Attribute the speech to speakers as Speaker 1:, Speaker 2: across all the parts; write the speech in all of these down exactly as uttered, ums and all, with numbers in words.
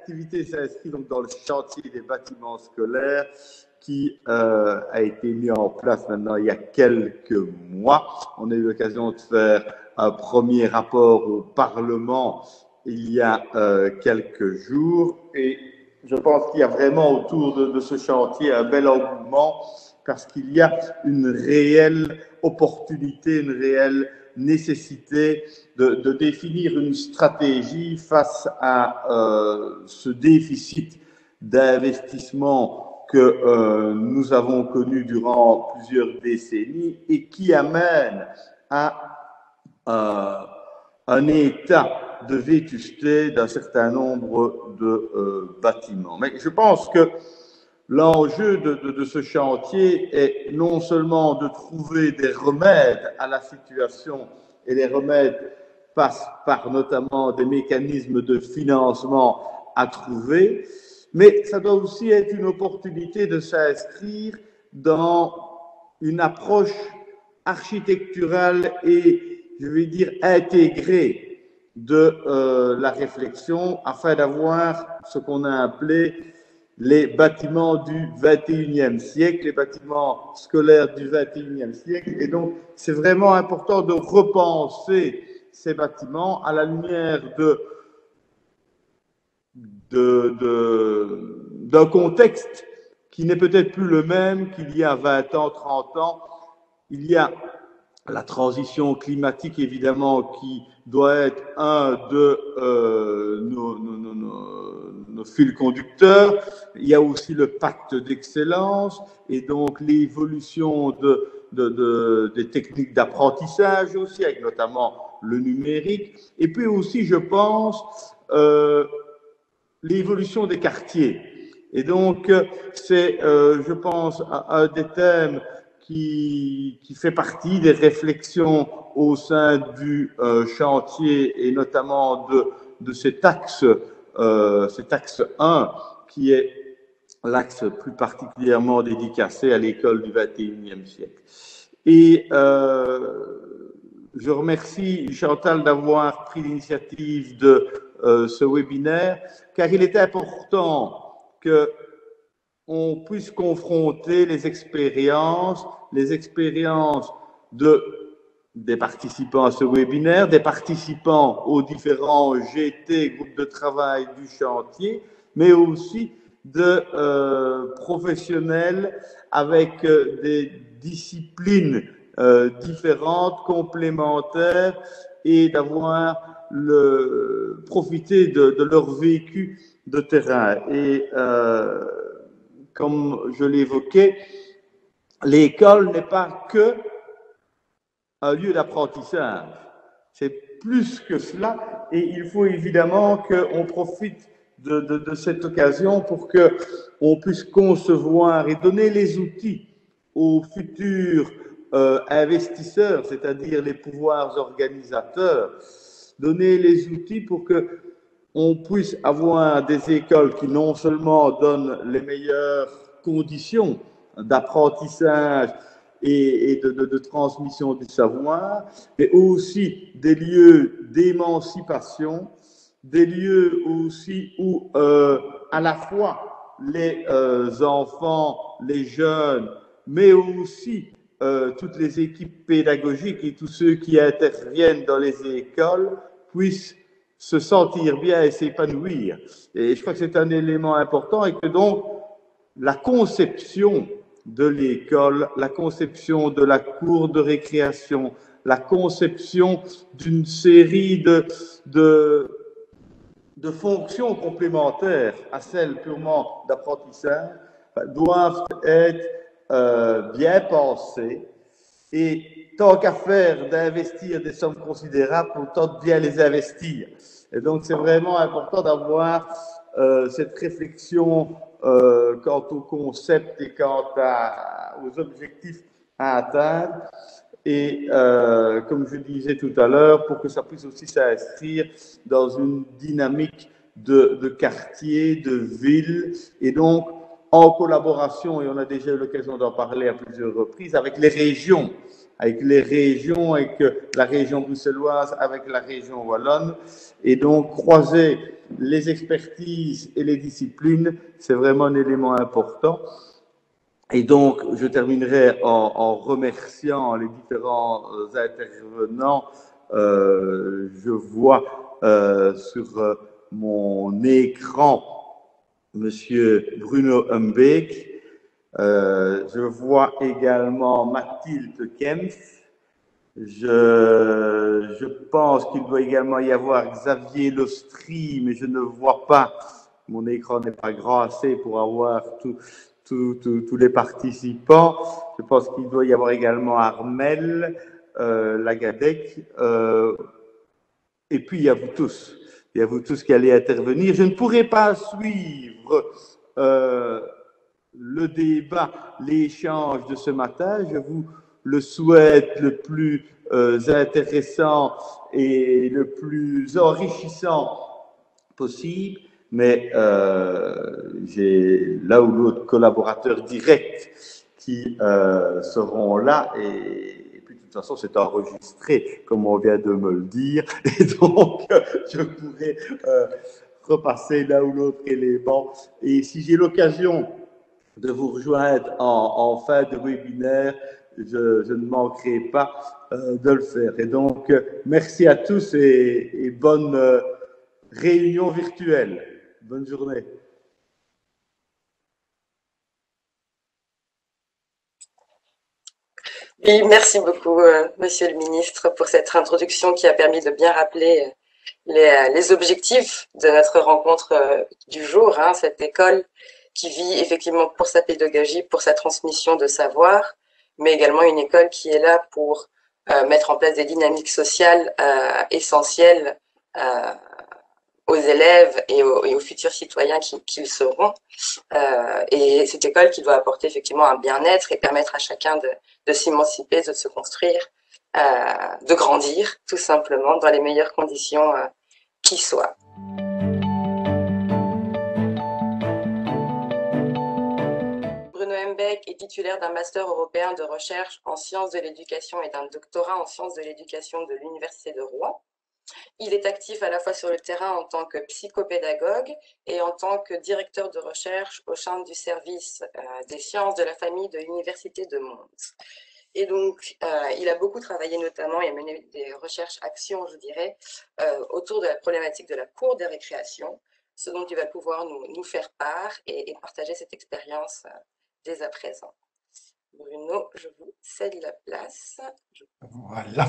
Speaker 1: activité s'inscrit donc dans le chantier des bâtiments scolaires qui euh, a été mis en place maintenant il y a quelques mois. On a eu l'occasion de faire un premier rapport au Parlement il y a euh, quelques jours et je pense qu'il y a vraiment autour de, de ce chantier un bel engouement parce qu'il y a une réelle opportunité, une réelle nécessité de, de définir une stratégie face à euh, ce déficit d'investissement que euh, nous avons connu durant plusieurs décennies et qui amène à euh, un état de vétusté d'un certain nombre de euh, bâtiments. Mais je pense que l'enjeu de, de, de ce chantier est non seulement de trouver des remèdes à la situation, et les remèdes passent par notamment des mécanismes de financement à trouver, mais ça doit aussi être une opportunité de s'inscrire dans une approche architecturale et, je vais dire, intégrée de euh, la réflexion afin d'avoir ce qu'on a appelé les bâtiments du vingt et unième siècle, les bâtiments scolaires du vingt et unième siècle. Et donc, c'est vraiment important de repenser ces bâtiments à la lumière de, de, de, d'un contexte qui n'est peut-être plus le même qu'il y a vingt ans, trente ans. Il y a la transition climatique, évidemment, qui doit être un de euh, nos, nos, nos, nos, nos fils conducteurs. Il y a aussi le pacte d'excellence et donc l'évolution de, de, de, des techniques d'apprentissage aussi, avec notamment le numérique. Et puis aussi, je pense, euh, l'évolution des quartiers. Et donc, c'est, euh, je pense, un des thèmes Qui, qui fait partie des réflexions au sein du euh, chantier et notamment de, de cet axe, euh, cet axe un qui est l'axe plus particulièrement dédicacé à l'école du vingt et unième siècle. Et euh, je remercie Chantal d'avoir pris l'initiative de euh, ce webinaire car il est important que on puisse confronter les expériences, les expériences de, des participants à ce webinaire, des participants aux différents G T, groupes de travail du chantier, mais aussi de euh, professionnels avec euh, des disciplines euh, différentes, complémentaires, et d'avoir le, profité de, de leur vécu de terrain. Et euh, comme je l'évoquais, l'école n'est pas que un lieu d'apprentissage. C'est plus que cela et il faut évidemment qu'on profite de, de, de cette occasion pour qu'on puisse concevoir et donner les outils aux futurs euh, investisseurs, c'est-à-dire les pouvoirs organisateurs, donner les outils pour que on puisse avoir des écoles qui non seulement donnent les meilleures conditions d'apprentissage et, et de, de, de transmission du savoir, mais aussi des lieux d'émancipation, des lieux aussi où euh, à la fois les euh, enfants, les jeunes, mais aussi euh, toutes les équipes pédagogiques et tous ceux qui interviennent dans les écoles puissent se sentir bien et s'épanouir. Et je crois que c'est un élément important et que donc la conception de l'école, la conception de la cour de récréation, la conception d'une série de, de, de fonctions complémentaires à celles purement d'apprentissage doivent être euh, bien pensées. Et tant qu'à faire d'investir des sommes considérables, autant de bien les investir. Et donc, c'est vraiment important d'avoir euh, cette réflexion euh, quant au concept et quant à, aux objectifs à atteindre. Et euh, comme je disais tout à l'heure, pour que ça puisse aussi s'inscrire dans une dynamique de, de quartier, de ville, et donc en collaboration, et on a déjà eu l'occasion d'en parler à plusieurs reprises, avec les régions, avec les régions, avec la région bruxelloise, avec la région wallonne. Et donc, croiser les expertises et les disciplines, c'est vraiment un élément important. Et donc, je terminerai en, en remerciant les différents intervenants. Euh, je vois euh, sur euh, mon écran Monsieur Bruno Humbeek. Euh, je vois également Mathilde Kempf. Je, je pense qu'il doit également y avoir Xavier Lostry, mais je ne vois pas. Mon écran n'est pas grand assez pour avoir tous tout, tout, tout les participants. Je pense qu'il doit y avoir également Armel, euh, Lagadec, euh, et puis il y a vous tous. Il y a vous tous qui allez intervenir. Je ne pourrai pas suivre euh, le débat, l'échange de ce matin. Je vous le souhaite le plus euh, intéressant et le plus enrichissant possible, mais euh, j'ai l'un ou l'autre collaborateur direct qui euh, seront là et, et puis de toute façon c'est enregistré comme on vient de me le dire et donc je pourrai euh, repasser l'un ou l'autre élément et si j'ai l'occasion de vous rejoindre en, en fin de webinaire, je, je ne manquerai pas euh, de le faire. Et donc, euh, merci à tous et, et bonne euh, réunion virtuelle. Bonne journée.
Speaker 2: Oui, merci beaucoup, euh, Monsieur le Ministre, pour cette introduction qui a permis de bien rappeler euh, les, euh, les objectifs de notre rencontre euh, du jour, hein, cette école qui vit effectivement pour sa pédagogie, pour sa transmission de savoir, mais également une école qui est là pour euh, mettre en place des dynamiques sociales euh, essentielles euh, aux élèves et aux, et aux futurs citoyens qu'ils qui seront. Euh, et cette école qui doit apporter effectivement un bien-être et permettre à chacun de, de s'émanciper, de se construire, euh, de grandir, tout simplement, dans les meilleures conditions euh, qui soient. Bruno Humbeek est titulaire d'un master européen de recherche en sciences de l'éducation et d'un doctorat en sciences de l'éducation de l'Université de Rouen. Il est actif à la fois sur le terrain en tant que psychopédagogue et en tant que directeur de recherche au sein du service euh, des sciences de la famille de l'Université de Mons. Et donc, euh, il a beaucoup travaillé notamment et mené des recherches-actions, je dirais, euh, autour de la problématique de la cour de récréation, ce dont il va pouvoir nous, nous faire part et, et partager cette expérience euh, dès à présent. Bruno, je vous cède la place. Je...
Speaker 3: Voilà.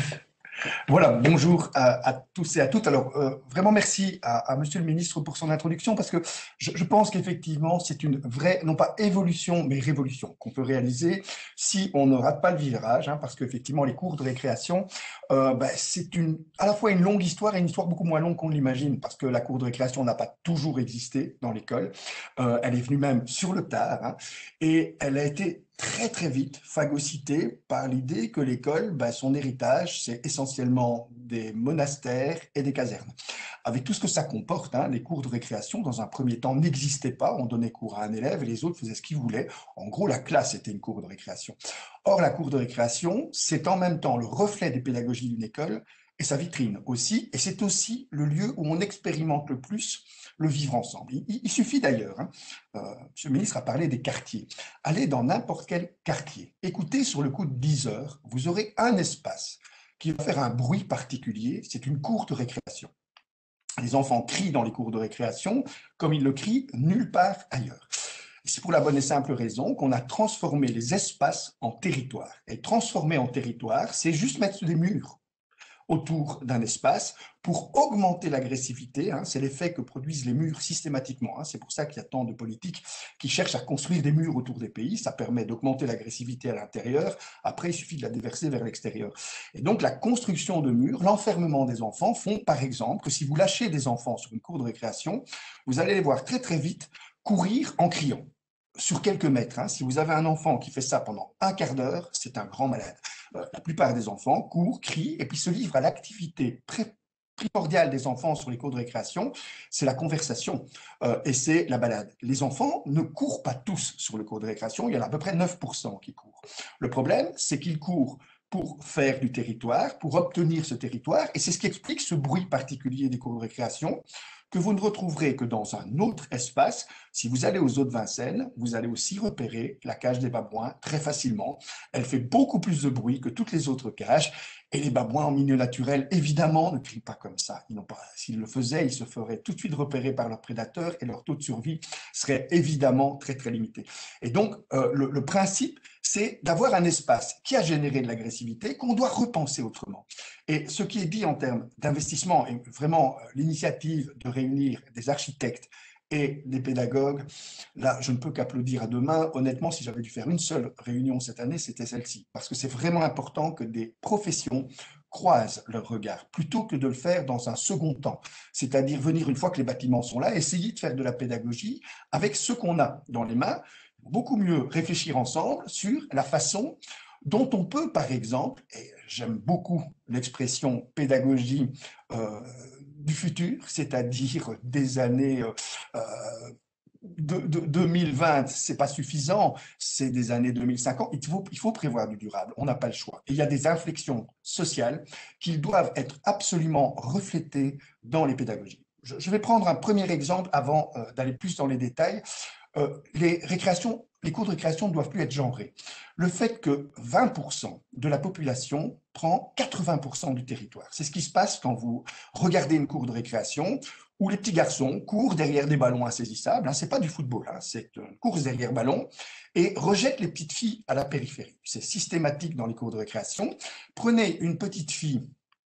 Speaker 3: Voilà, bonjour à, à tous et à toutes. Alors, euh, vraiment merci à, à Monsieur le Ministre pour son introduction, parce que je, je pense qu'effectivement, c'est une vraie, non pas évolution, mais révolution qu'on peut réaliser si on ne rate pas le virage, hein, parce qu'effectivement, les cours de récréation, euh, ben, c'est une, à la fois une longue histoire et une histoire beaucoup moins longue qu'on l'imagine, parce que la cour de récréation n'a pas toujours existé dans l'école. Euh, elle est venue même sur le tard, hein, et elle a été très très vite phagocyté par l'idée que l'école, ben, son héritage, c'est essentiellement des monastères et des casernes. Avec tout ce que ça comporte, hein, les cours de récréation, dans un premier temps, n'existaient pas. On donnait cours à un élève et les autres faisaient ce qu'ils voulaient. En gros, la classe était une cour de récréation. Or, la cour de récréation, c'est en même temps le reflet des pédagogies d'une école et sa vitrine aussi. Et c'est aussi le lieu où on expérimente le plus le vivre ensemble. Il, il suffit d'ailleurs, hein, euh, Monsieur le ministre a parlé des quartiers. Allez dans n'importe quel quartier, écoutez sur le coup de dix heures, vous aurez un espace qui va faire un bruit particulier, c'est une cour de récréation. Les enfants crient dans les cours de récréation comme ils le crient nulle part ailleurs. C'est pour la bonne et simple raison qu'on a transformé les espaces en territoires. Et transformer en territoire, c'est juste mettre des murs autour d'un espace pour augmenter l'agressivité. Hein, c'est l'effet que produisent les murs systématiquement. Hein, c'est pour ça qu'il y a tant de politiques qui cherchent à construire des murs autour des pays. Ça permet d'augmenter l'agressivité à l'intérieur. Après, il suffit de la déverser vers l'extérieur. Et donc, la construction de murs, l'enfermement des enfants font, par exemple, que si vous lâchez des enfants sur une cour de récréation, vous allez les voir très très vite courir en criant sur quelques mètres. Hein. Si vous avez un enfant qui fait ça pendant un quart d'heure, c'est un grand malade. Euh, la plupart des enfants courent, crient et puis se livrent à l'activité primordiale des enfants sur les cours de récréation, c'est la conversation euh, et c'est la balade. Les enfants ne courent pas tous sur le cours de récréation, il y en a à peu près neuf pour cent qui courent. Le problème, c'est qu'ils courent pour faire du territoire, pour obtenir ce territoire, et c'est ce qui explique ce bruit particulier des cours de récréation que vous ne retrouverez que dans un autre espace. Si vous allez aux eaux de Vincennes, vous allez aussi repérer la cage des babouins très facilement. Elle fait beaucoup plus de bruit que toutes les autres cages, et les babouins en milieu naturel, évidemment, ne crient pas comme ça. Ils n'ont pas, s'ils le faisaient, ils se feraient tout de suite repérer par leurs prédateurs et leur taux de survie serait évidemment très très limité. Et donc, euh, le, le principe, c'est d'avoir un espace qui a généré de l'agressivité qu'on doit repenser autrement. Et ce qui est dit en termes d'investissement, et vraiment l'initiative de réunir des architectes et des pédagogues, là, je ne peux qu'applaudir à deux mains. Honnêtement, si j'avais dû faire une seule réunion cette année, c'était celle-ci. Parce que c'est vraiment important que des professions croisent leur regard, plutôt que de le faire dans un second temps. C'est-à-dire venir une fois que les bâtiments sont là, essayer de faire de la pédagogie avec ce qu'on a dans les mains, beaucoup mieux réfléchir ensemble sur la façon dont on peut, par exemple, et j'aime beaucoup l'expression pédagogie euh, du futur, c'est-à-dire des années euh, de, de, deux mille vingt, c'est pas suffisant, c'est des années deux mille cinquante, il faut, il faut prévoir du durable, on n'a pas le choix. Et il y a des inflexions sociales qui doivent être absolument reflétées dans les pédagogies. Je, je vais prendre un premier exemple avant euh, d'aller plus dans les détails. Euh, les récréations, les cours de récréation ne doivent plus être genrés. Le fait que vingt pour cent de la population prend quatre-vingts pour cent du territoire. C'est ce qui se passe quand vous regardez une cour de récréation où les petits garçons courent derrière des ballons insaisissables. Hein, c'est pas du football, hein, c'est une course derrière ballon et rejettent les petites filles à la périphérie. C'est systématique dans les cours de récréation. Prenez une petite fille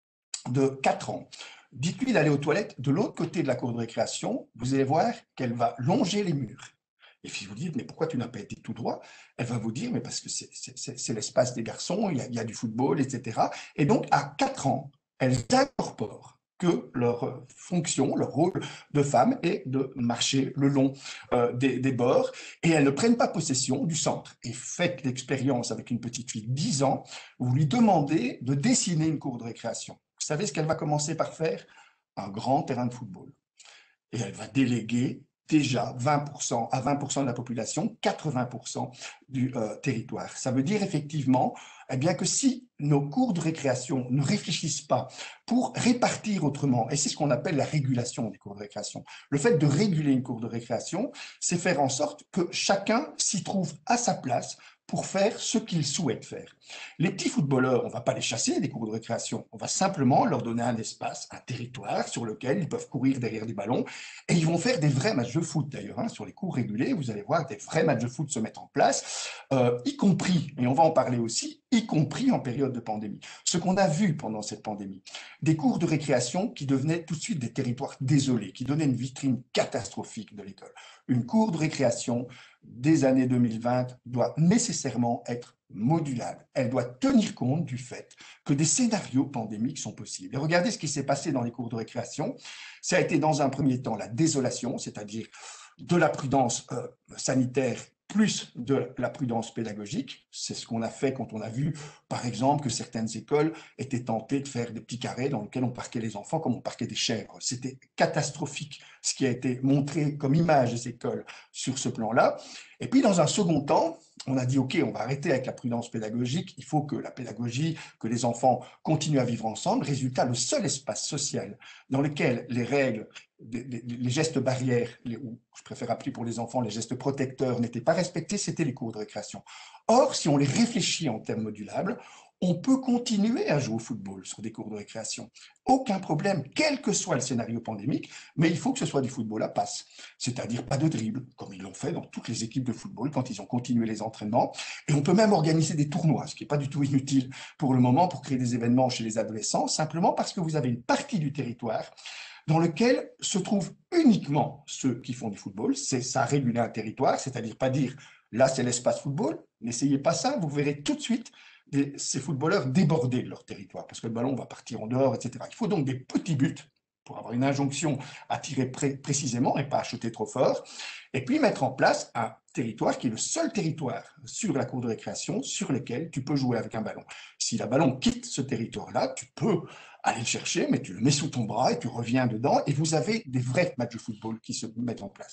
Speaker 3: de quatre ans. Dites-lui d'aller aux toilettes de l'autre côté de la cour de récréation. Vous allez voir qu'elle va longer les murs. Et si vous dites, mais pourquoi tu n'as pas été tout droit? Elle va vous dire, mais parce que c'est l'espace des garçons, il y, a, il y a du football, et cetera. Et donc, à quatre ans, elles incorporent que leur fonction, leur rôle de femme est de marcher le long euh, des, des bords, et elles ne prennent pas possession du centre. Et faites l'expérience avec une petite fille de dix ans, vous lui demandez de dessiner une cour de récréation. Vous savez ce qu'elle va commencer par faire? Un grand terrain de football. Et elle va déléguer déjà vingt pour cent à vingt pour cent de la population, quatre-vingts pour cent du euh, territoire. Ça veut dire effectivement eh bien, que si nos cours de récréation ne réfléchissent pas pour répartir autrement, et c'est ce qu'on appelle la régulation des cours de récréation, le fait de réguler une cour de récréation, c'est faire en sorte que chacun s'y trouve à sa place pour faire ce qu'ils souhaitent faire. Les petits footballeurs, on ne va pas les chasser des cours de récréation, on va simplement leur donner un espace, un territoire sur lequel ils peuvent courir derrière des ballons et ils vont faire des vrais matchs de foot d'ailleurs. Hein, sur les cours régulés, vous allez voir des vrais matchs de foot se mettre en place, euh, y compris, et on va en parler aussi, y compris en période de pandémie. Ce qu'on a vu pendant cette pandémie, des cours de récréation qui devenaient tout de suite des territoires désolés, qui donnaient une vitrine catastrophique de l'école. Une cour de récréation des années deux mille vingt doit nécessairement être modulable. Elle doit tenir compte du fait que des scénarios pandémiques sont possibles. Et regardez ce qui s'est passé dans les cours de récréation. Ça a été dans un premier temps la désolation, c'est-à-dire de la prudence euh, sanitaire plus de la prudence pédagogique. C'est ce qu'on a fait quand on a vu, par exemple, que certaines écoles étaient tentées de faire des petits carrés dans lesquels on parquait les enfants comme on parquait des chèvres. C'était catastrophique ce qui a été montré comme image des écoles sur ce plan-là. Et puis, dans un second temps, on a dit, OK, on va arrêter avec la prudence pédagogique, il faut que la pédagogie, que les enfants continuent à vivre ensemble. Résultat, le seul espace social dans lequel les règles, les, les gestes barrières, les, ou je préfère appeler pour les enfants les gestes protecteurs, n'étaient pas respectés, c'était les cours de récréation. Or, si on les réfléchit en termes modulables, on peut continuer à jouer au football sur des cours de récréation. Aucun problème, quel que soit le scénario pandémique, mais il faut que ce soit du football à passe. C'est-à-dire pas de dribble, comme ils l'ont fait dans toutes les équipes de football quand ils ont continué les entraînements. Et on peut même organiser des tournois, ce qui n'est pas du tout inutile pour le moment pour créer des événements chez les adolescents, simplement parce que vous avez une partie du territoire dans lequel se trouvent uniquement ceux qui font du football. C'est ça, réguler un territoire, c'est-à-dire pas dire là c'est l'espace football, n'essayez pas ça, vous verrez tout de suite des, ces footballeurs déborder de leur territoire, parce que le ballon va partir en dehors, et cetera. Il faut donc des petits buts pour avoir une injonction à tirer pré précisément et pas à chuter trop fort, et puis mettre en place un territoire qui est le seul territoire sur la cour de récréation sur lequel tu peux jouer avec un ballon. Si le ballon quitte ce territoire-là, tu peux aller le chercher, mais tu le mets sous ton bras et tu reviens dedans, et vous avez des vrais matchs de football qui se mettent en place.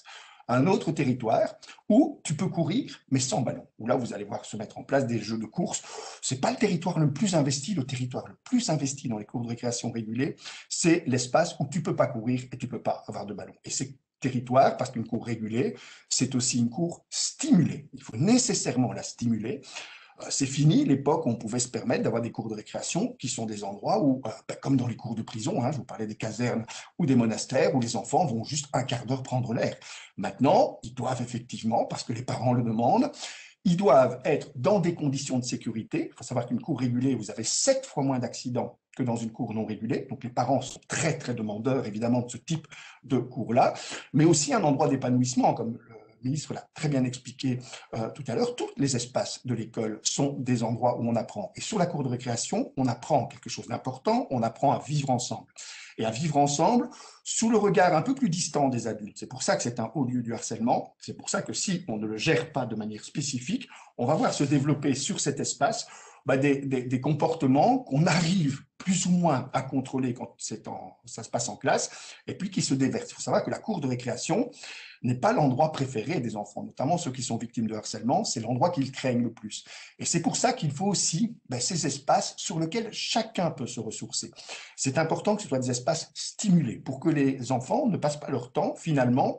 Speaker 3: un autre territoire où tu peux courir, mais sans ballon. Où là, vous allez voir se mettre en place des jeux de course. C'est pas le territoire le plus investi. Le territoire le plus investi dans les cours de récréation régulés, c'est l'espace où tu peux pas courir et tu peux pas avoir de ballon. Et c'est territoire, parce qu'une cour régulée, c'est aussi une cour stimulée. Il faut nécessairement la stimuler. C'est fini l'époque où on pouvait se permettre d'avoir des cours de récréation qui sont des endroits où, euh, ben, comme dans les cours de prison, hein, je vous parlais des casernes ou des monastères, où les enfants vont juste un quart d'heure prendre l'air. Maintenant, ils doivent effectivement, parce que les parents le demandent, ils doivent être dans des conditions de sécurité. Il faut savoir qu'une cour régulée, vous avez sept fois moins d'accidents que dans une cour non régulée. Donc les parents sont très, très demandeurs, évidemment, de ce type de cours-là, mais aussi un endroit d'épanouissement, comme le ministre l'a très bien expliqué euh, tout à l'heure. Tous les espaces de l'école sont des endroits où on apprend. Et sur la cour de récréation, on apprend quelque chose d'important, on apprend à vivre ensemble. Et à vivre ensemble sous le regard un peu plus distant des adultes. C'est pour ça que c'est un haut lieu du harcèlement. C'est pour ça que si on ne le gère pas de manière spécifique, on va voir se développer sur cet espace bah, des, des, des comportements qu'on arrive plus ou moins à contrôler quand c'est en, ça se passe en classe, et puis qui se déversent. Il faut savoir que la cour de récréation n'est pas l'endroit préféré des enfants, notamment ceux qui sont victimes de harcèlement, c'est l'endroit qu'ils craignent le plus. Et c'est pour ça qu'il faut aussi ben, ces espaces sur lesquels chacun peut se ressourcer. C'est important que ce soit des espaces stimulés pour que les enfants ne passent pas leur temps, finalement,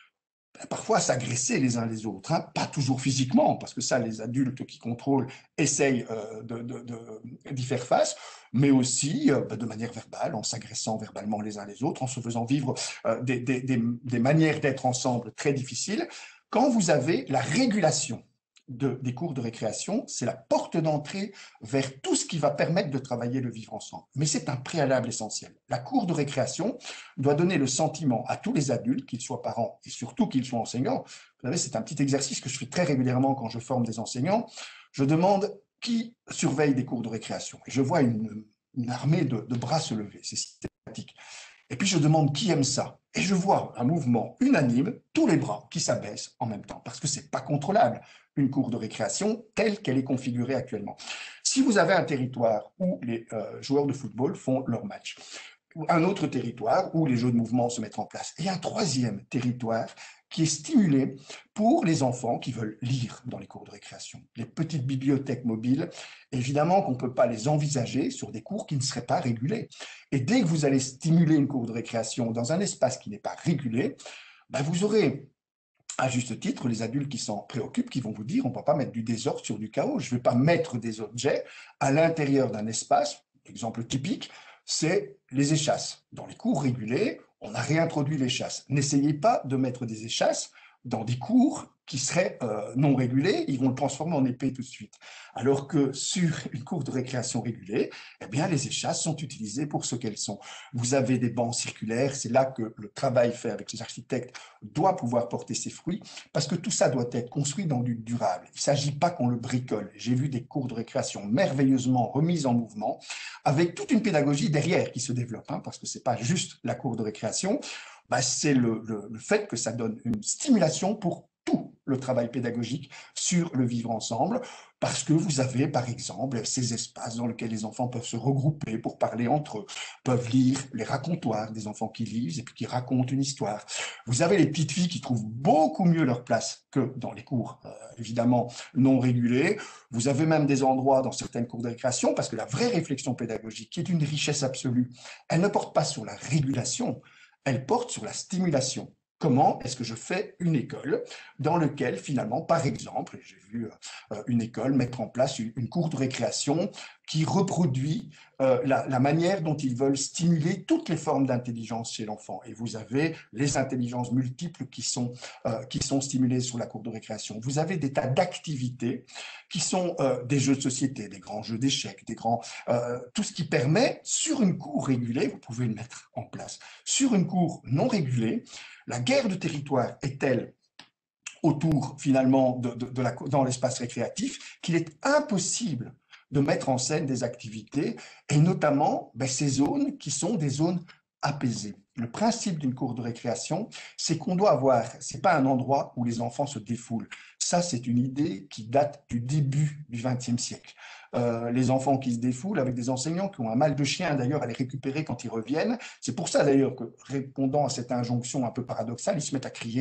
Speaker 3: parfois à s'agresser les uns les autres, hein, pas toujours physiquement, parce que ça, les adultes qui contrôlent essayent euh, de, de, de, d'y faire face, mais aussi euh, de manière verbale, en s'agressant verbalement les uns les autres, en se faisant vivre euh, des, des, des, des manières d'être ensemble très difficiles. Quand vous avez la régulation de, des cours de récréation, c'est la porte d'entrée vers tout ce qui va permettre de travailler le vivre ensemble. Mais c'est un préalable essentiel. La cour de récréation doit donner le sentiment à tous les adultes, qu'ils soient parents et surtout qu'ils soient enseignants. Vous savez, c'est un petit exercice que je fais très régulièrement quand je forme des enseignants. Je demande qui surveille des cours de récréation. Et je vois une, une armée de, de bras se lever, c'est systématique. Et puis je demande qui aime ça. Et je vois un mouvement unanime, tous les bras qui s'abaissent en même temps, parce que c'est pas contrôlable, une cour de récréation telle qu'elle est configurée actuellement. Si vous avez un territoire où les euh, joueurs de football font leur match, un autre territoire où les jeux de mouvement se mettent en place, et un troisième territoire qui est stimulé pour les enfants qui veulent lire dans les cours de récréation. Les petites bibliothèques mobiles, évidemment qu'on ne peut pas les envisager sur des cours qui ne seraient pas régulés. Et dès que vous allez stimuler une cour de récréation dans un espace qui n'est pas régulé, ben vous aurez, à juste titre, les adultes qui s'en préoccupent, qui vont vous dire on ne va pas mettre du désordre sur du chaos, je ne vais pas mettre des objets à l'intérieur d'un espace. Exemple typique, c'est les échasses. Dans les cours régulés, on a réintroduit l'échasse. N'essayez pas de mettre des échasses dans des cours qui seraient euh, non régulés, ils vont le transformer en épée tout de suite. Alors que sur une cour de récréation régulée, eh bien, les échasses sont utilisées pour ce qu'elles sont. Vous avez des bancs circulaires, c'est là que le travail fait avec les architectes doit pouvoir porter ses fruits, parce que tout ça doit être construit dans du durable. Il ne s'agit pas qu'on le bricole. J'ai vu des cours de récréation merveilleusement remis en mouvement, avec toute une pédagogie derrière qui se développe, hein, parce que ce n'est pas juste la cour de récréation, bah, c'est le, le, le fait que ça donne une stimulation pour tout le travail pédagogique sur le vivre ensemble, parce que vous avez, par exemple, ces espaces dans lesquels les enfants peuvent se regrouper pour parler entre eux, peuvent lire les racontoirs des enfants qui lisent et puis qui racontent une histoire. Vous avez les petites filles qui trouvent beaucoup mieux leur place que dans les cours, euh, évidemment, non régulés. Vous avez même des endroits dans certaines cours de récréation, parce que la vraie réflexion pédagogique, qui est une richesse absolue, elle ne porte pas sur la régulation, elle porte sur la stimulation. Comment est-ce que je fais une école dans laquelle, finalement, par exemple, j'ai vu euh, une école mettre en place une, une cour de récréation qui reproduit euh, la, la manière dont ils veulent stimuler toutes les formes d'intelligence chez l'enfant. Et vous avez les intelligences multiples qui sont, euh, qui sont stimulées sur la cour de récréation. Vous avez des tas d'activités qui sont euh, des jeux de société, des grands jeux d'échecs, des grands, euh, tout ce qui permet, sur une cour régulée, vous pouvez le mettre en place. Sur une cour non régulée, la guerre de territoire est telle autour, finalement, de, de, de la, dans l'espace récréatif, qu'il est impossible de mettre en scène des activités, et notamment ben, ces zones qui sont des zones apaisées. Le principe d'une cour de récréation, c'est qu'on doit avoir, c'est pas un endroit où les enfants se défoulent. Ça, c'est une idée qui date du début du vingtième siècle. Euh, les enfants qui se défoulent avec des enseignants qui ont un mal de chien d'ailleurs à les récupérer quand ils reviennent. C'est pour ça d'ailleurs que, répondant à cette injonction un peu paradoxale, ils se mettent à crier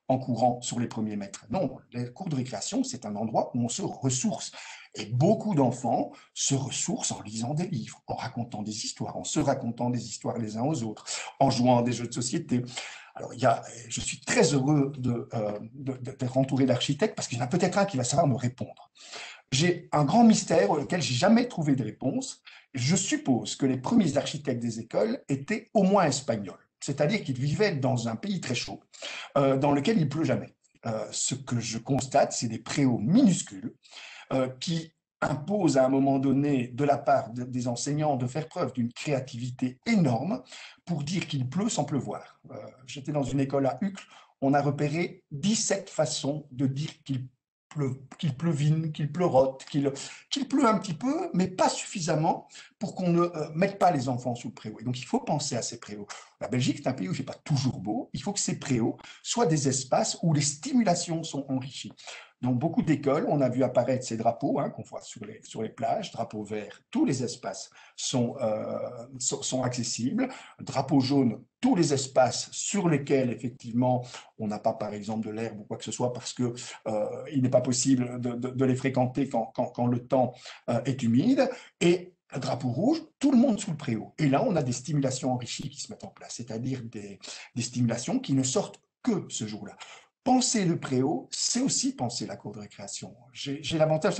Speaker 3: en courant sur les premiers mètres. Non, les cours de récréation, c'est un endroit où on se ressource. Et beaucoup d'enfants se ressourcent en lisant des livres, en racontant des histoires, en se racontant des histoires les uns aux autres, en jouant à des jeux de société. Alors, il y a, je suis très heureux de, euh, de, d'être entouré d'architectes parce qu'il y en a peut-être un qui va savoir me répondre. J'ai un grand mystère auquel j'ai jamais trouvé de réponse. Je suppose que les premiers architectes des écoles étaient au moins espagnols, c'est-à-dire qu'ils vivaient dans un pays très chaud, euh, dans lequel il pleut jamais. Euh, ce que je constate, c'est des préaux minuscules euh, qui imposent à un moment donné de la part de, des enseignants de faire preuve d'une créativité énorme pour dire qu'il pleut sans pleuvoir. Euh, J'étais dans une école à Uccle, on a repéré dix-sept façons de dire qu'il pleuve, qu'il pleuvine, qu'il pleurote, qu'il qu'il pleut un petit peu, mais pas suffisamment pour qu'on ne euh, mette pas les enfants sous le préau. Et donc il faut penser à ces préaux. La Belgique, c'est un pays où il ne fait pas toujours beau. Il faut que ces préaux soient des espaces où les stimulations sont enrichies. Dans beaucoup d'écoles, on a vu apparaître ces drapeaux hein, qu'on voit sur les, sur les plages, drapeaux verts, tous les espaces sont, euh, sont, sont accessibles, drapeau jaune, tous les espaces sur lesquels effectivement on n'a pas par exemple de l'herbe ou quoi que ce soit parce que euh, il n'est pas possible de, de, de les fréquenter quand, quand, quand le temps euh, est humide, et un drapeau rouge, tout le monde sous le préau. Et là, on a des stimulations enrichies qui se mettent en place, c'est-à-dire des, des stimulations qui ne sortent que ce jour-là. Penser le préau, c'est aussi penser la cour de récréation. J'ai l'avantage,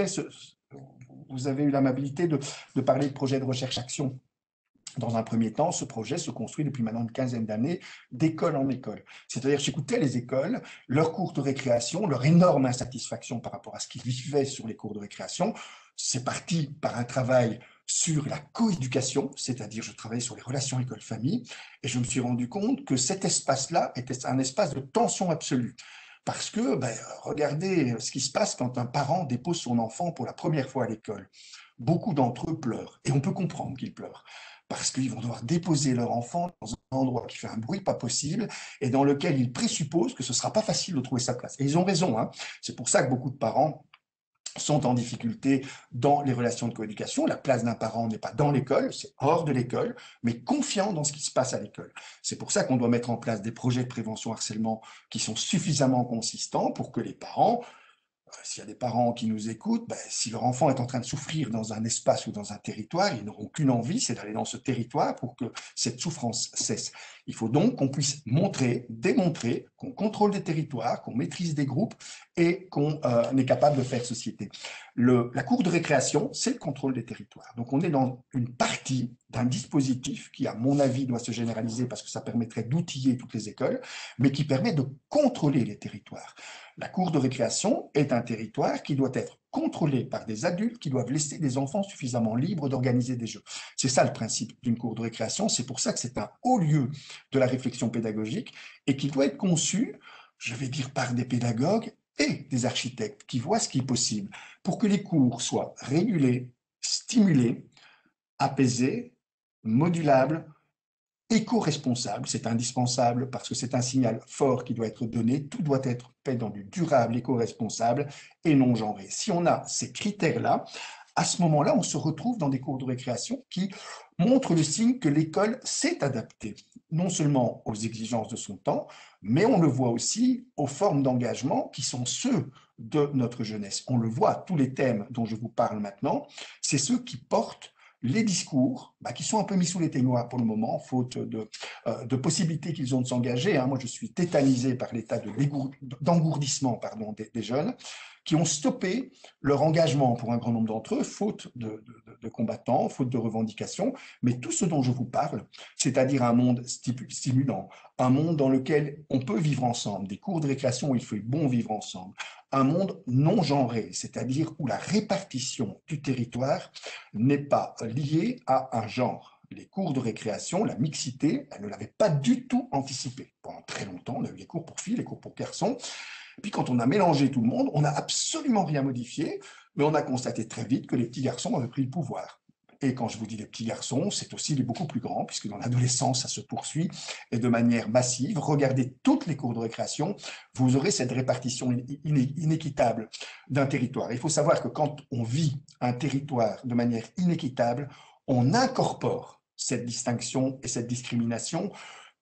Speaker 3: vous avez eu l'amabilité de, de parler de projet de recherche-action. Dans un premier temps, ce projet se construit depuis maintenant une quinzaine d'années, d'école en école. C'est-à-dire, j'écoutais les écoles, leurs cours de récréation, leur énorme insatisfaction par rapport à ce qu'ils vivaient sur les cours de récréation. C'est parti par un travail sur la coéducation, c'est-à-dire je travaillais sur les relations école-famille, et je me suis rendu compte que cet espace-là était un espace de tension absolue. Parce que, ben, regardez ce qui se passe quand un parent dépose son enfant pour la première fois à l'école. Beaucoup d'entre eux pleurent, et on peut comprendre qu'ils pleurent, parce qu'ils vont devoir déposer leur enfant dans un endroit qui fait un bruit pas possible, et dans lequel ils présupposent que ce ne sera pas facile de trouver sa place. Et ils ont raison, hein. C'est pour ça que beaucoup de parents sont en difficulté dans les relations de coéducation. La place d'un parent n'est pas dans l'école, c'est hors de l'école, mais confiant dans ce qui se passe à l'école. C'est pour ça qu'on doit mettre en place des projets de prévention harcèlement qui sont suffisamment consistants pour que les parents, s'il y a des parents qui nous écoutent, ben, si leur enfant est en train de souffrir dans un espace ou dans un territoire, ils n'auront qu'une envie, c'est d'aller dans ce territoire pour que cette souffrance cesse. Il faut donc qu'on puisse montrer, démontrer qu'on contrôle des territoires, qu'on maîtrise des groupes et qu'on euh, est capable de faire société. Le, la cour de récréation, c'est le contrôle des territoires. Donc on est dans une partie d'un dispositif qui, à mon avis, doit se généraliser parce que ça permettrait d'outiller toutes les écoles, mais qui permet de contrôler les territoires. La cour de récréation est un territoire qui doit être contrôlé par des adultes qui doivent laisser des enfants suffisamment libres d'organiser des jeux. C'est ça le principe d'une cour de récréation. C'est pour ça que c'est un haut lieu de la réflexion pédagogique et qui doit être conçu, je vais dire, par des pédagogues et des architectes qui voient ce qui est possible pour que les cours soient régulés, stimulés, apaisés, modulables, éco-responsable, c'est indispensable parce que c'est un signal fort qui doit être donné, tout doit être fait dans du durable, éco-responsable et non genré. Si on a ces critères-là, à ce moment-là, on se retrouve dans des cours de récréation qui montrent le signe que l'école s'est adaptée, non seulement aux exigences de son temps, mais on le voit aussi aux formes d'engagement qui sont ceux de notre jeunesse. On le voit, tous les thèmes dont je vous parle maintenant, c'est ceux qui portent les discours, bah, qui sont un peu mis sous les ténoirs pour le moment, faute de, euh, de possibilités qu'ils ont de s'engager. Hein. Moi, je suis tétanisé par l'état d'engourdissement pardon, des, des jeunes qui ont stoppé leur engagement pour un grand nombre d'entre eux, faute de, de, de combattants, faute de revendications. Mais tout ce dont je vous parle, c'est-à-dire un monde stimulant, un monde dans lequel on peut vivre ensemble, des cours de récréation où il fait bon vivre ensemble, un monde non genré, c'est-à-dire où la répartition du territoire n'est pas liée à un genre. Les cours de récréation, la mixité, elle ne l'avait pas du tout anticipé. Pendant très longtemps, on a eu les cours pour filles, les cours pour garçons. Et puis quand on a mélangé tout le monde, on n'a absolument rien modifié, mais on a constaté très vite que les petits garçons avaient pris le pouvoir. Et quand je vous dis les petits garçons, c'est aussi les beaucoup plus grands, puisque dans l'adolescence, ça se poursuit, et de manière massive. Regardez toutes les cours de récréation, vous aurez cette répartition inéquitable d'un territoire. Il faut savoir que quand on vit un territoire de manière inéquitable, on incorpore cette distinction et cette discrimination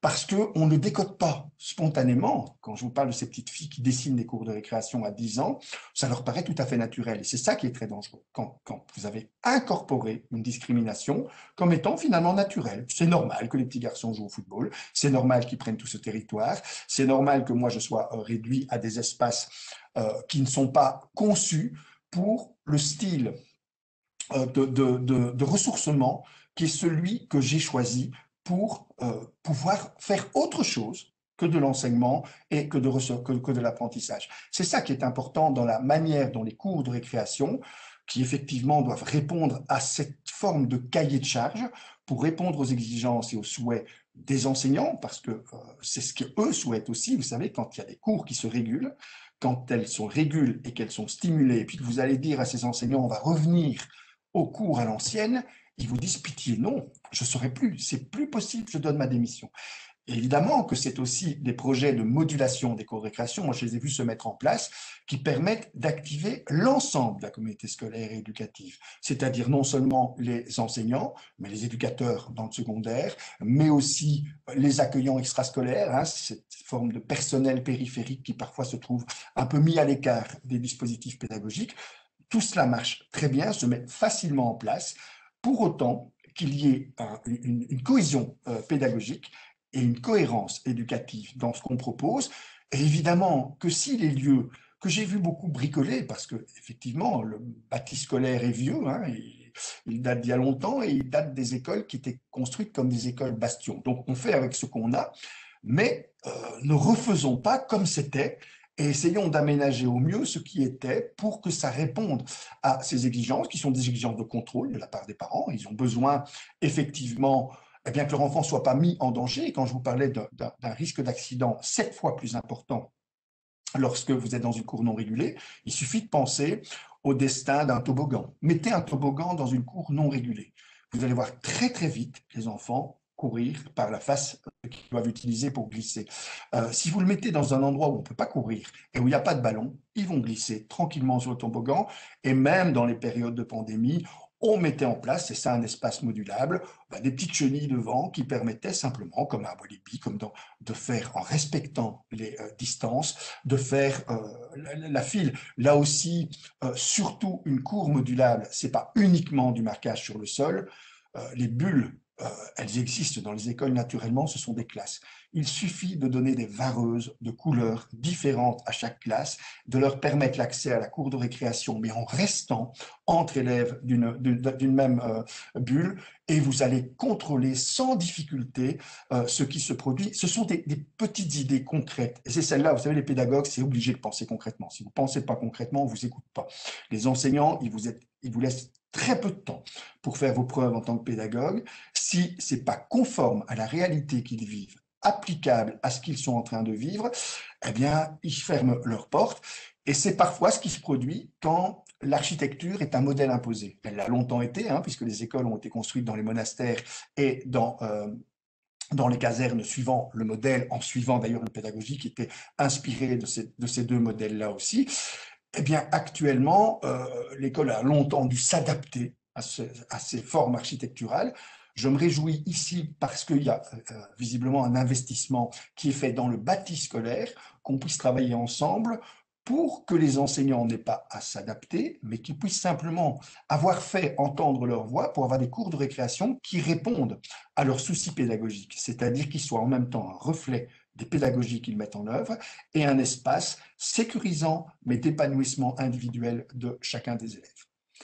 Speaker 3: parce qu'on ne décode pas spontanément. Quand je vous parle de ces petites filles qui dessinent des cours de récréation à dix ans, ça leur paraît tout à fait naturel. Et c'est ça qui est très dangereux, quand, quand vous avez incorporé une discrimination comme étant finalement naturelle. C'est normal que les petits garçons jouent au football, c'est normal qu'ils prennent tout ce territoire, c'est normal que moi je sois euh, réduit à des espaces euh, qui ne sont pas conçus pour le style euh, de, de, de, de ressourcement qui est celui que j'ai choisi pour euh, pouvoir faire autre chose que de l'enseignement et que de, que, que de l'apprentissage. C'est ça qui est important dans la manière dont les cours de récréation, qui effectivement doivent répondre à cette forme de cahier de charge pour répondre aux exigences et aux souhaits des enseignants, parce que euh, c'est ce qu'eux souhaitent aussi. Vous savez, quand il y a des cours qui se régulent, quand elles sont régulées et qu'elles sont stimulées, et puis que vous allez dire à ces enseignants, on va revenir au cours à l'ancienne, ils vous disent pitié, non, je ne saurais plus, c'est plus possible, je donne ma démission. Et évidemment que c'est aussi des projets de modulation des cours de récréation, moi je les ai vus se mettre en place, qui permettent d'activer l'ensemble de la communauté scolaire et éducative, c'est-à-dire non seulement les enseignants, mais les éducateurs dans le secondaire, mais aussi les accueillants extrascolaires, hein, cette forme de personnel périphérique qui parfois se trouve un peu mis à l'écart des dispositifs pédagogiques. Tout cela marche très bien, se met facilement en place, pour autant qu'il y ait un, une, une cohésion euh, pédagogique et une cohérence éducative dans ce qu'on propose. Et évidemment que si les lieux que j'ai vu beaucoup bricoler, parce que effectivement le bâti scolaire est vieux, hein, il, il date d'il y a longtemps et il date des écoles qui étaient construites comme des écoles bastions. Donc on fait avec ce qu'on a, mais euh, ne refaisons pas comme c'était et essayons d'aménager au mieux ce qui était pour que ça réponde à ces exigences qui sont des exigences de contrôle de la part des parents. Ils ont besoin effectivement eh bien, que leur enfant ne soit pas mis en danger. Et quand je vous parlais d'un risque d'accident sept fois plus important lorsque vous êtes dans une cour non régulée, il suffit de penser au destin d'un toboggan. Mettez un toboggan dans une cour non régulée. Vous allez voir très très vite les enfants courir par la face qu'ils doivent utiliser pour glisser. Euh, si vous le mettez dans un endroit où on ne peut pas courir et où il n'y a pas de ballon, ils vont glisser tranquillement sur le toboggan. Et même dans les périodes de pandémie, on mettait en place, c'est ça un espace modulable, ben, des petites chenilles devant qui permettaient simplement, comme à Walibi, comme dans, de faire en respectant les euh, distances, de faire euh, la, la file. Là aussi, euh, surtout une cour modulable, c'est pas uniquement du marquage sur le sol. Euh, les bulles, euh, elles existent dans les écoles naturellement, ce sont des classes. Il suffit de donner des vareuses de couleurs différentes à chaque classe, de leur permettre l'accès à la cour de récréation, mais en restant entre élèves d'une d'une même euh, bulle, et vous allez contrôler sans difficulté euh, ce qui se produit. Ce sont des, des petites idées concrètes. Et c'est celle-là, vous savez, les pédagogues, c'est obligé de penser concrètement. Si vous ne pensez pas concrètement, on ne vous écoute pas. Les enseignants, ils vous, êtes, ils vous laissent très peu de temps pour faire vos preuves en tant que pédagogue. Si ce n'est pas conforme à la réalité qu'ils vivent, applicable à ce qu'ils sont en train de vivre, eh bien, ils ferment leurs portes. Et c'est parfois ce qui se produit quand l'architecture est un modèle imposé. Elle l'a longtemps été, hein, puisque les écoles ont été construites dans les monastères et dans, euh, dans les casernes, suivant le modèle, en suivant d'ailleurs une pédagogie qui était inspirée de ces, de ces deux modèles-là aussi. Eh bien, actuellement, euh, l'école a longtemps dû s'adapter à, ce, à ces formes architecturales. Je me réjouis ici parce qu'il y a euh, visiblement un investissement qui est fait dans le bâti scolaire, qu'on puisse travailler ensemble pour que les enseignants n'aient pas à s'adapter, mais qu'ils puissent simplement avoir fait entendre leur voix pour avoir des cours de récréation qui répondent à leurs soucis pédagogiques, c'est-à-dire qu'ils soient en même temps un reflet des pédagogies qu'ils mettent en œuvre et un espace sécurisant, mais d'épanouissement individuel de chacun des élèves.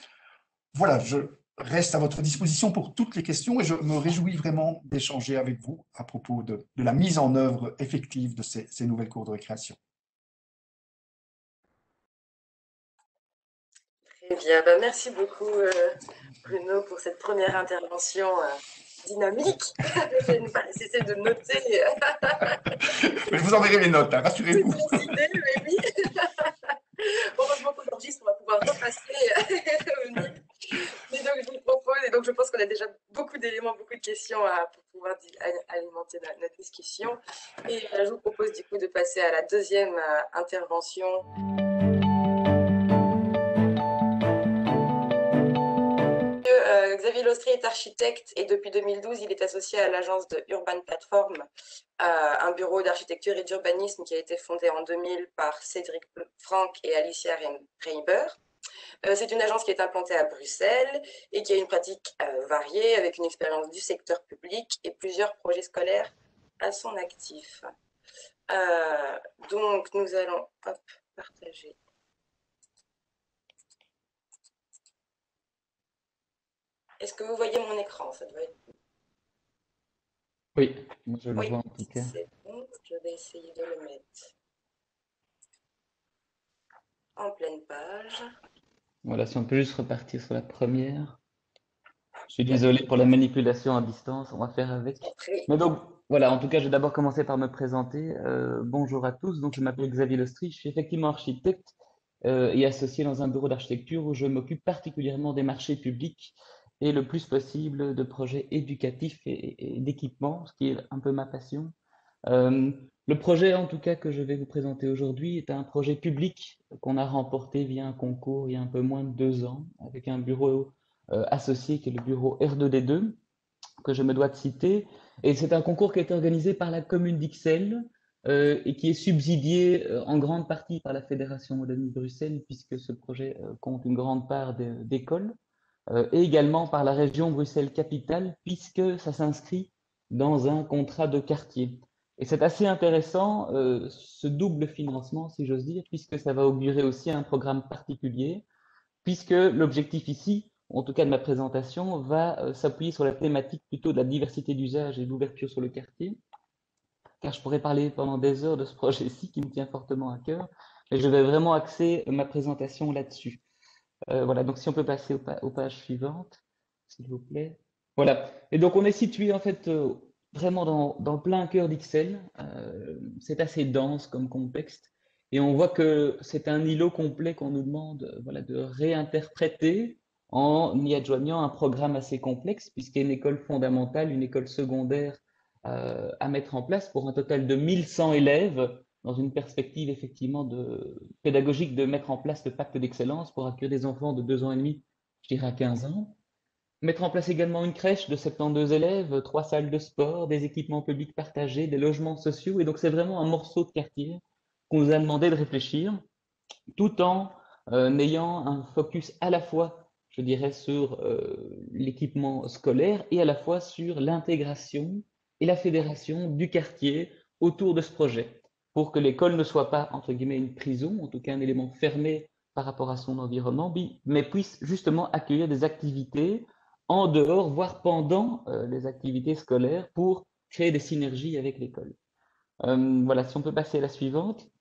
Speaker 3: Voilà, je reste à votre disposition pour toutes les questions et je me réjouis vraiment d'échanger avec vous à propos de, de la mise en œuvre effective de ces, ces nouvelles cours de récréation.
Speaker 2: Très bien, ben, merci beaucoup euh, Bruno pour cette première intervention euh, dynamique. Je ne vais pas cesser de noter.
Speaker 3: Je vous enverrai les notes, hein, rassurez-vous.
Speaker 2: Toutes les idées, mais oui. Heureusement qu'on enregistre, on va pouvoir repasser et revenir. Mais donc, je vous propose, et donc je pense qu'on a déjà beaucoup d'éléments, beaucoup de questions à, pour pouvoir alimenter notre discussion. Et euh, je vous propose du coup de passer à la deuxième euh, intervention. Euh, Xavier Lostry est architecte et depuis deux mille douze, il est associé à l'agence de Urban Platform, euh, un bureau d'architecture et d'urbanisme qui a été fondé en deux mille par Cédric Franck et Alicia Reiber. Euh, c'est une agence qui est implantée à Bruxelles et qui a une pratique euh, variée avec une expérience du secteur public et plusieurs projets scolaires à son actif. Euh, donc, nous allons hop, partager. Est-ce que vous voyez mon écran? Ça doit être...
Speaker 4: Oui, moi je le
Speaker 2: Oui,
Speaker 4: vois en tout cas.
Speaker 2: c'est bon. Je vais essayer de le mettre en pleine page.
Speaker 4: Voilà, si on peut juste repartir sur la première. Je suis désolé pour la manipulation à distance, on va faire avec.
Speaker 2: Après,
Speaker 4: Mais donc, voilà, en tout cas, je vais d'abord commencer par me présenter. Euh, bonjour à tous, donc je m'appelle Xavier Lostry, je suis effectivement architecte euh, et associé dans un bureau d'architecture où je m'occupe particulièrement des marchés publics et le plus possible de projets éducatifs et, et d'équipements, ce qui est un peu ma passion. Euh, le projet, en tout cas, que je vais vous présenter aujourd'hui est un projet public qu'on a remporté via un concours il y a un peu moins de deux ans avec un bureau euh, associé qui est le bureau R deux D deux, que je me dois de citer. Et c'est un concours qui a été organisé par la commune d'Ixelles euh, et qui est subsidié euh, en grande partie par la Fédération Wallonie-Bruxelles puisque ce projet euh, compte une grande part d'écoles euh, et également par la région Bruxelles-Capitale puisque ça s'inscrit dans un contrat de quartier. Et c'est assez intéressant, euh, ce double financement, si j'ose dire, puisque ça va augurer aussi un programme particulier, puisque l'objectif ici, en tout cas de ma présentation, va euh, s'appuyer sur la thématique plutôt de la diversité d'usage et d'ouverture sur le quartier, car je pourrais parler pendant des heures de ce projet-ci qui me tient fortement à cœur, mais je vais vraiment axer ma présentation là-dessus. Euh, voilà, donc si on peut passer aux, pa aux pages suivantes, s'il vous plaît. Voilà, et donc on est situé en fait euh, vraiment dans, dans le plein cœur d'Ixelles. Euh, c'est assez dense comme contexte, et on voit que c'est un îlot complet qu'on nous demande euh, voilà, de réinterpréter en y adjoignant un programme assez complexe, puisqu'il y a une école fondamentale, une école secondaire euh, à mettre en place pour un total de mille cent élèves dans une perspective effectivement de, pédagogique de mettre en place le pacte d'excellence pour accueillir des enfants de deux ans et demi, je dirais à quinze ans. Mettre en place également une crèche de soixante-douze élèves, trois salles de sport, des équipements publics partagés, des logements sociaux. Et donc c'est vraiment un morceau de quartier qu'on nous a demandé de réfléchir, tout en euh, ayant un focus à la fois, je dirais, sur euh, l'équipement scolaire et à la fois sur l'intégration et la fédération du quartier autour de ce projet, pour que l'école ne soit pas, entre guillemets, une prison, en tout cas un élément fermé par rapport à son environnement, mais puisse justement accueillir des activités en dehors, voire pendant euh, les activités scolaires pour créer des synergies avec l'école. Euh, voilà, si on peut passer à la suivante.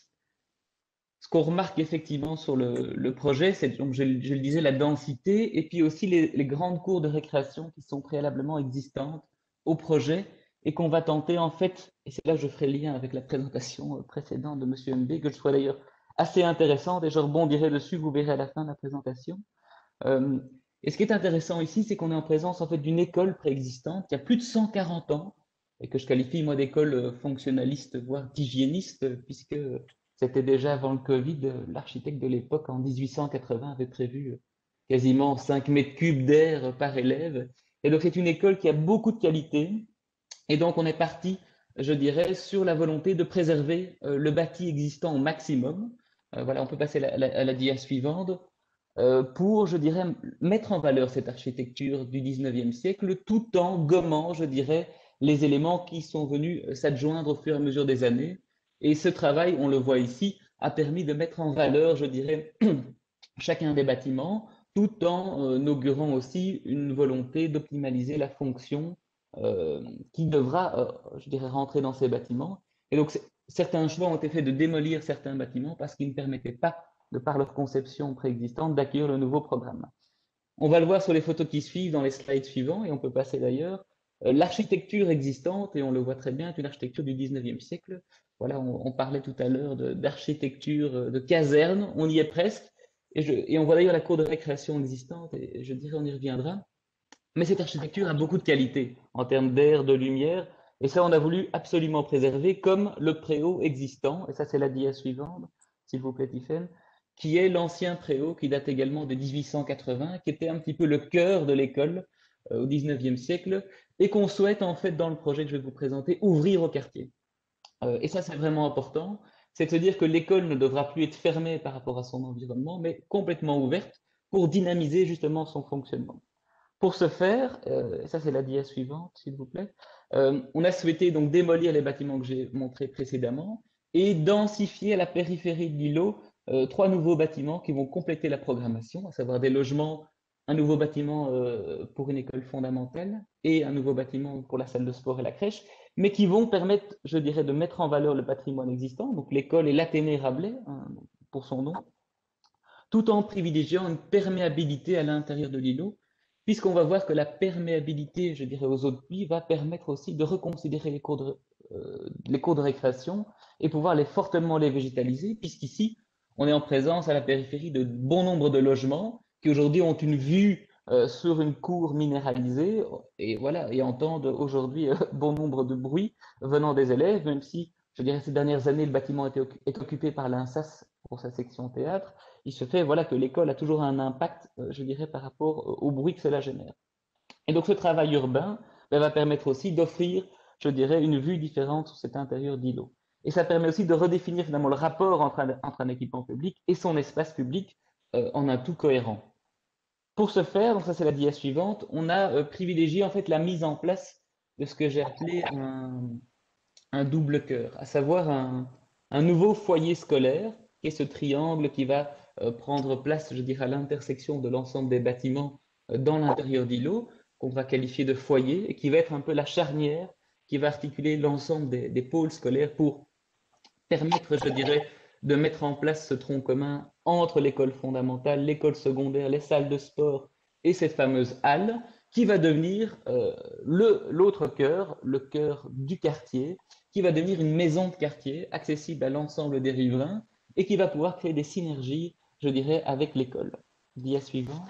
Speaker 4: Ce qu'on remarque effectivement sur le, le projet, c'est, donc je, je, le disais, la densité et puis aussi les, les grandes cours de récréation qui sont préalablement existantes au projet et qu'on va tenter en fait, et c'est là que je ferai le lien avec la présentation précédente de Monsieur M B, que je trouve d'ailleurs assez intéressante et je rebondirai dessus, vous verrez à la fin de la présentation. Euh, et ce qui est intéressant ici, c'est qu'on est en présence en fait d'une école préexistante qui a plus de cent quarante ans et que je qualifie moi d'école fonctionnaliste, voire d'hygiéniste, puisque c'était déjà avant le Covid, l'architecte de l'époque en dix-huit cent quatre-vingts avait prévu quasiment cinq mètres cubes d'air par élève. Et donc c'est une école qui a beaucoup de qualité. Et donc on est parti, je dirais, sur la volonté de préserver euh, le bâti existant au maximum. Euh, voilà, on peut passer à la, à la dia suivante. Euh, pour, je dirais, mettre en valeur cette architecture du dix-neuvième siècle, tout en gommant, je dirais, les éléments qui sont venus s'adjoindre au fur et à mesure des années. Et ce travail, on le voit ici, a permis de mettre en valeur, je dirais, chacun des bâtiments, tout en euh, inaugurant aussi une volonté d'optimaliser la fonction euh, qui devra, euh, je dirais, rentrer dans ces bâtiments. Et donc, certains choix ont été faits de démolir certains bâtiments parce qu'ils ne permettaient pas, de par leur conception préexistante, d'accueillir le nouveau programme. On va le voir sur les photos qui suivent, dans les slides suivants, et on peut passer d'ailleurs. Euh, l'architecture existante, et on le voit très bien, est une architecture du dix-neuvième siècle. Voilà, on, on parlait tout à l'heure d'architecture de, de caserne, on y est presque, et, je, et on voit d'ailleurs la cour de récréation existante, et je dirais on y reviendra. Mais cette architecture a beaucoup de qualités en termes d'air, de lumière, et ça on a voulu absolument préserver comme le préau existant, et ça c'est la dia suivante, s'il vous plaît Tiffaine, qui est l'ancien préau qui date également de mille huit cent quatre-vingts, qui était un petit peu le cœur de l'école euh, au dix-neuvième siècle et qu'on souhaite en fait dans le projet que je vais vous présenter ouvrir au quartier. Euh, et ça c'est vraiment important, c'est de se dire que l'école ne devra plus être fermée par rapport à son environnement, mais complètement ouverte pour dynamiser justement son fonctionnement. Pour ce faire, euh, ça c'est la dia suivante, s'il vous plaît, euh, on a souhaité donc démolir les bâtiments que j'ai montrés précédemment et densifier à la périphérie de l'îlot euh, trois nouveaux bâtiments qui vont compléter la programmation, à savoir des logements, un nouveau bâtiment euh, pour une école fondamentale et un nouveau bâtiment pour la salle de sport et la crèche, mais qui vont permettre, je dirais, de mettre en valeur le patrimoine existant, donc l'école et l'Athénée Rabelais, hein, pour son nom, tout en privilégiant une perméabilité à l'intérieur de l'îlot, puisqu'on va voir que la perméabilité, je dirais, aux eaux de pluie va permettre aussi de reconsidérer les cours de, euh, les cours de récréation et pouvoir les fortement les végétaliser, puisqu'ici, on est en présence à la périphérie de bon nombre de logements qui aujourd'hui ont une vue euh, sur une cour minéralisée et voilà, et entendent aujourd'hui euh, bon nombre de bruits venant des élèves, même si, je dirais, ces dernières années, le bâtiment était, est occupé par l'I N S A S pour sa section théâtre. Il se fait voilà, que l'école a toujours un impact, euh, je dirais, par rapport au bruit que cela génère. Et donc ce travail urbain ben, va permettre aussi d'offrir, je dirais, une vue différente sur cet intérieur d'îlot. Et ça permet aussi de redéfinir finalement le rapport entre un, entre un équipement public et son espace public euh, en un tout cohérent. Pour ce faire, donc ça c'est la dia suivante, on a euh, privilégié en fait la mise en place de ce que j'ai appelé un, un double cœur, à savoir un, un nouveau foyer scolaire, qui est ce triangle qui va euh, prendre place, je dirais, à l'intersection de l'ensemble des bâtiments euh, dans l'intérieur d'îlot, qu'on va qualifier de foyer, et qui va être un peu la charnière qui va articuler l'ensemble des, des pôles scolaires pour permettre, je dirais, de mettre en place ce tronc commun entre l'école fondamentale, l'école secondaire, les salles de sport et cette fameuse halle qui va devenir euh, le, l'autre cœur, le cœur du quartier, qui va devenir une maison de quartier accessible à l'ensemble des riverains et qui va pouvoir créer des synergies, je dirais, avec l'école. Dia suivant.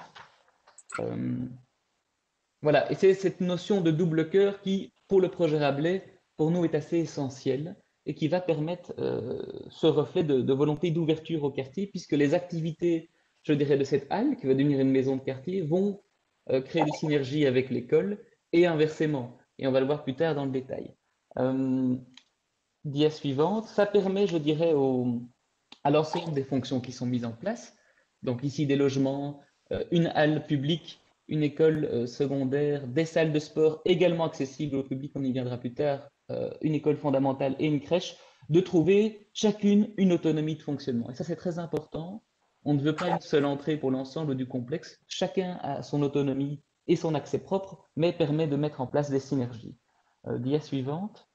Speaker 4: Euh, voilà, et c'est cette notion de double cœur qui, pour le projet Rabelais, pour nous est assez essentielle et qui va permettre euh, ce reflet de, de volonté d'ouverture au quartier, puisque les activités, je dirais, de cette halle, qui va devenir une maison de quartier, vont euh, créer des synergies avec l'école et inversement. Et on va le voir plus tard dans le détail. Euh, dia suivante, ça permet, je dirais, au, à l'ensemble des fonctions qui sont mises en place. Donc ici, des logements, euh, une halle publique, une école euh, secondaire, des salles de sport également accessibles au public, on y viendra plus tard, euh, une école fondamentale et une crèche, de trouver chacune une autonomie de fonctionnement. Et ça, c'est très important. On ne veut pas une seule entrée pour l'ensemble du complexe. Chacun a son autonomie et son accès propre, mais permet de mettre en place des synergies. Euh, dia suivante.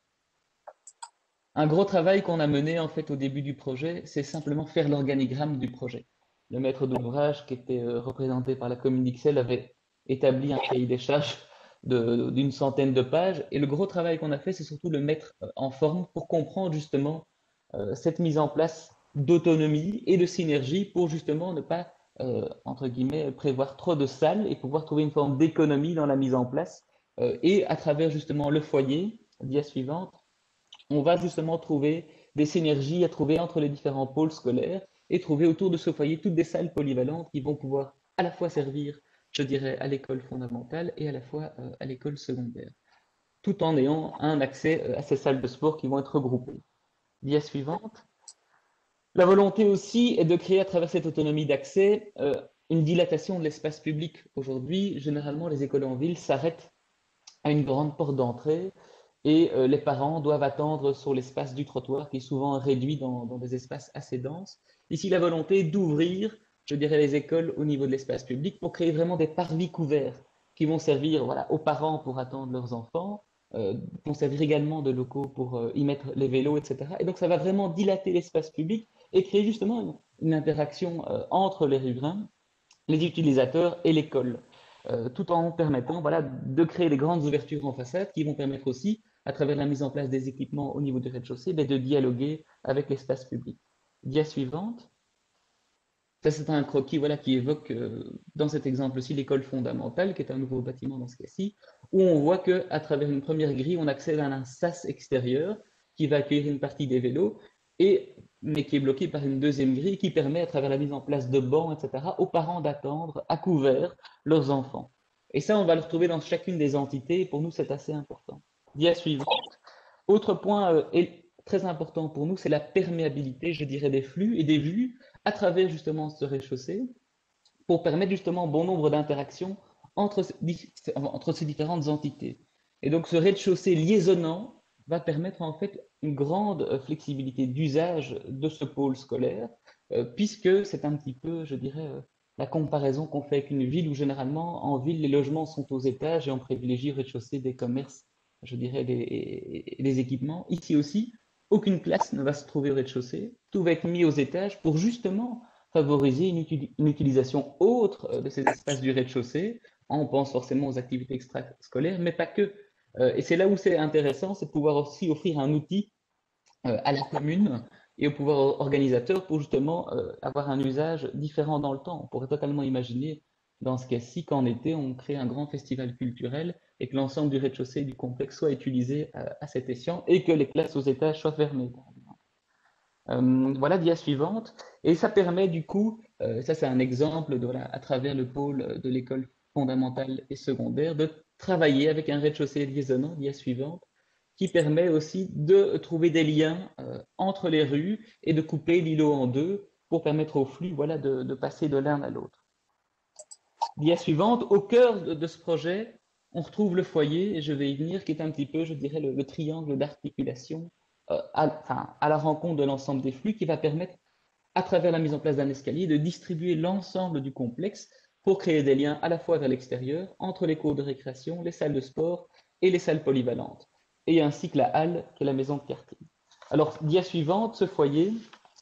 Speaker 4: Un gros travail qu'on a mené en fait au début du projet, c'est simplement faire l'organigramme du projet. Le maître d'ouvrage, qui était euh, représenté par la commune d'Ixelles, avait établi un cahier des charges de- d'une centaine de pages. Et le gros travail qu'on a fait, c'est surtout le mettre euh, en forme pour comprendre justement euh, cette mise en place d'autonomie et de synergie pour justement ne pas, euh, entre guillemets, prévoir trop de salles et pouvoir trouver une forme d'économie dans la mise en place. Euh, et à travers justement le foyer, dia suivante, on va justement trouver des synergies à trouver entre les différents pôles scolaires et trouver autour de ce foyer toutes des salles polyvalentes qui vont pouvoir à la fois servir, je dirais, à l'école fondamentale et à la fois euh, à l'école secondaire, tout en ayant un accès euh, à ces salles de sport qui vont être regroupées. Dia suivante. La volonté aussi est de créer à travers cette autonomie d'accès euh, une dilatation de l'espace public. Aujourd'hui, généralement, les écoles en ville s'arrêtent à une grande porte d'entrée et euh, les parents doivent attendre sur l'espace du trottoir qui est souvent réduit dans, dans des espaces assez denses. Ici, la volonté est d'ouvrir, je dirais, les écoles au niveau de l'espace public pour créer vraiment des parvis couverts qui vont servir voilà, aux parents pour attendre leurs enfants, euh, vont servir également de locaux pour euh, y mettre les vélos, et cetera. Et donc, ça va vraiment dilater l'espace public et créer justement une, une interaction euh, entre les riverains, les utilisateurs et l'école, euh, tout en permettant voilà, de créer des grandes ouvertures en façade qui vont permettre aussi, à travers la mise en place des équipements au niveau du rez-de-chaussée, ben, de dialoguer avec l'espace public. Dia suivante. Ça, c'est un croquis voilà, qui évoque, euh, dans cet exemple-ci, l'école fondamentale, qui est un nouveau bâtiment dans ce cas-ci, où on voit qu'à travers une première grille, on accède à un sas extérieur qui va accueillir une partie des vélos. Et mais qui est bloqué par une deuxième grille qui permet, à travers la mise en place de bancs, et cetera, aux parents d'attendre à couvert leurs enfants. Et ça, on va le retrouver dans chacune des entités. Pour nous, c'est assez important. Dia suivante. Autre point euh, est très important pour nous, c'est la perméabilité, je dirais, des flux et des vues à travers justement ce rez-de-chaussée pour permettre justement bon nombre d'interactions entre, entre ces différentes entités. Et donc ce rez-de-chaussée liaisonnant va permettre en fait une grande flexibilité d'usage de ce pôle scolaire, euh, puisque c'est un petit peu, je dirais, euh, la comparaison qu'on fait avec une ville où généralement en ville les logements sont aux étages et on privilégie le rez-de-chaussée des commerces, je dirais, des, des équipements. Ici aussi, aucune classe ne va se trouver au rez-de-chaussée, tout va être mis aux étages pour justement favoriser une, une utilisation autre de ces espaces du rez-de-chaussée. On pense forcément aux activités extrascolaires, mais pas que. Euh, et c'est là où c'est intéressant, c'est de pouvoir aussi offrir un outil euh, à la commune et au pouvoir organisateur pour justement euh, avoir un usage différent dans le temps. On pourrait totalement imaginer, dans ce cas-ci, qu'en été, on crée un grand festival culturel et que l'ensemble du rez-de-chaussée du complexe soit utilisé à, à cet escient et que les classes aux étages soient fermées. Euh, voilà, dia suivante. Et ça permet du coup, euh, ça c'est un exemple de, voilà, à travers le pôle de l'école fondamentale et secondaire, de travailler avec un rez-de-chaussée liaisonnant, dia suivante, qui permet aussi de trouver des liens euh, entre les rues et de couper l'îlot en deux pour permettre au flux, voilà, de, de passer de l'un à l'autre. Dia suivante, au cœur de, de, ce projet, on retrouve le foyer, et je vais y venir, qui est un petit peu, je dirais, le, le triangle d'articulation euh, à, enfin, à la rencontre de l'ensemble des flux qui va permettre, à travers la mise en place d'un escalier, de distribuer l'ensemble du complexe pour créer des liens à la fois vers l'extérieur, entre les cours de récréation, les salles de sport et les salles polyvalentes, et ainsi que la halle, qui est la maison de quartier. Alors, dia suivante, ce foyer,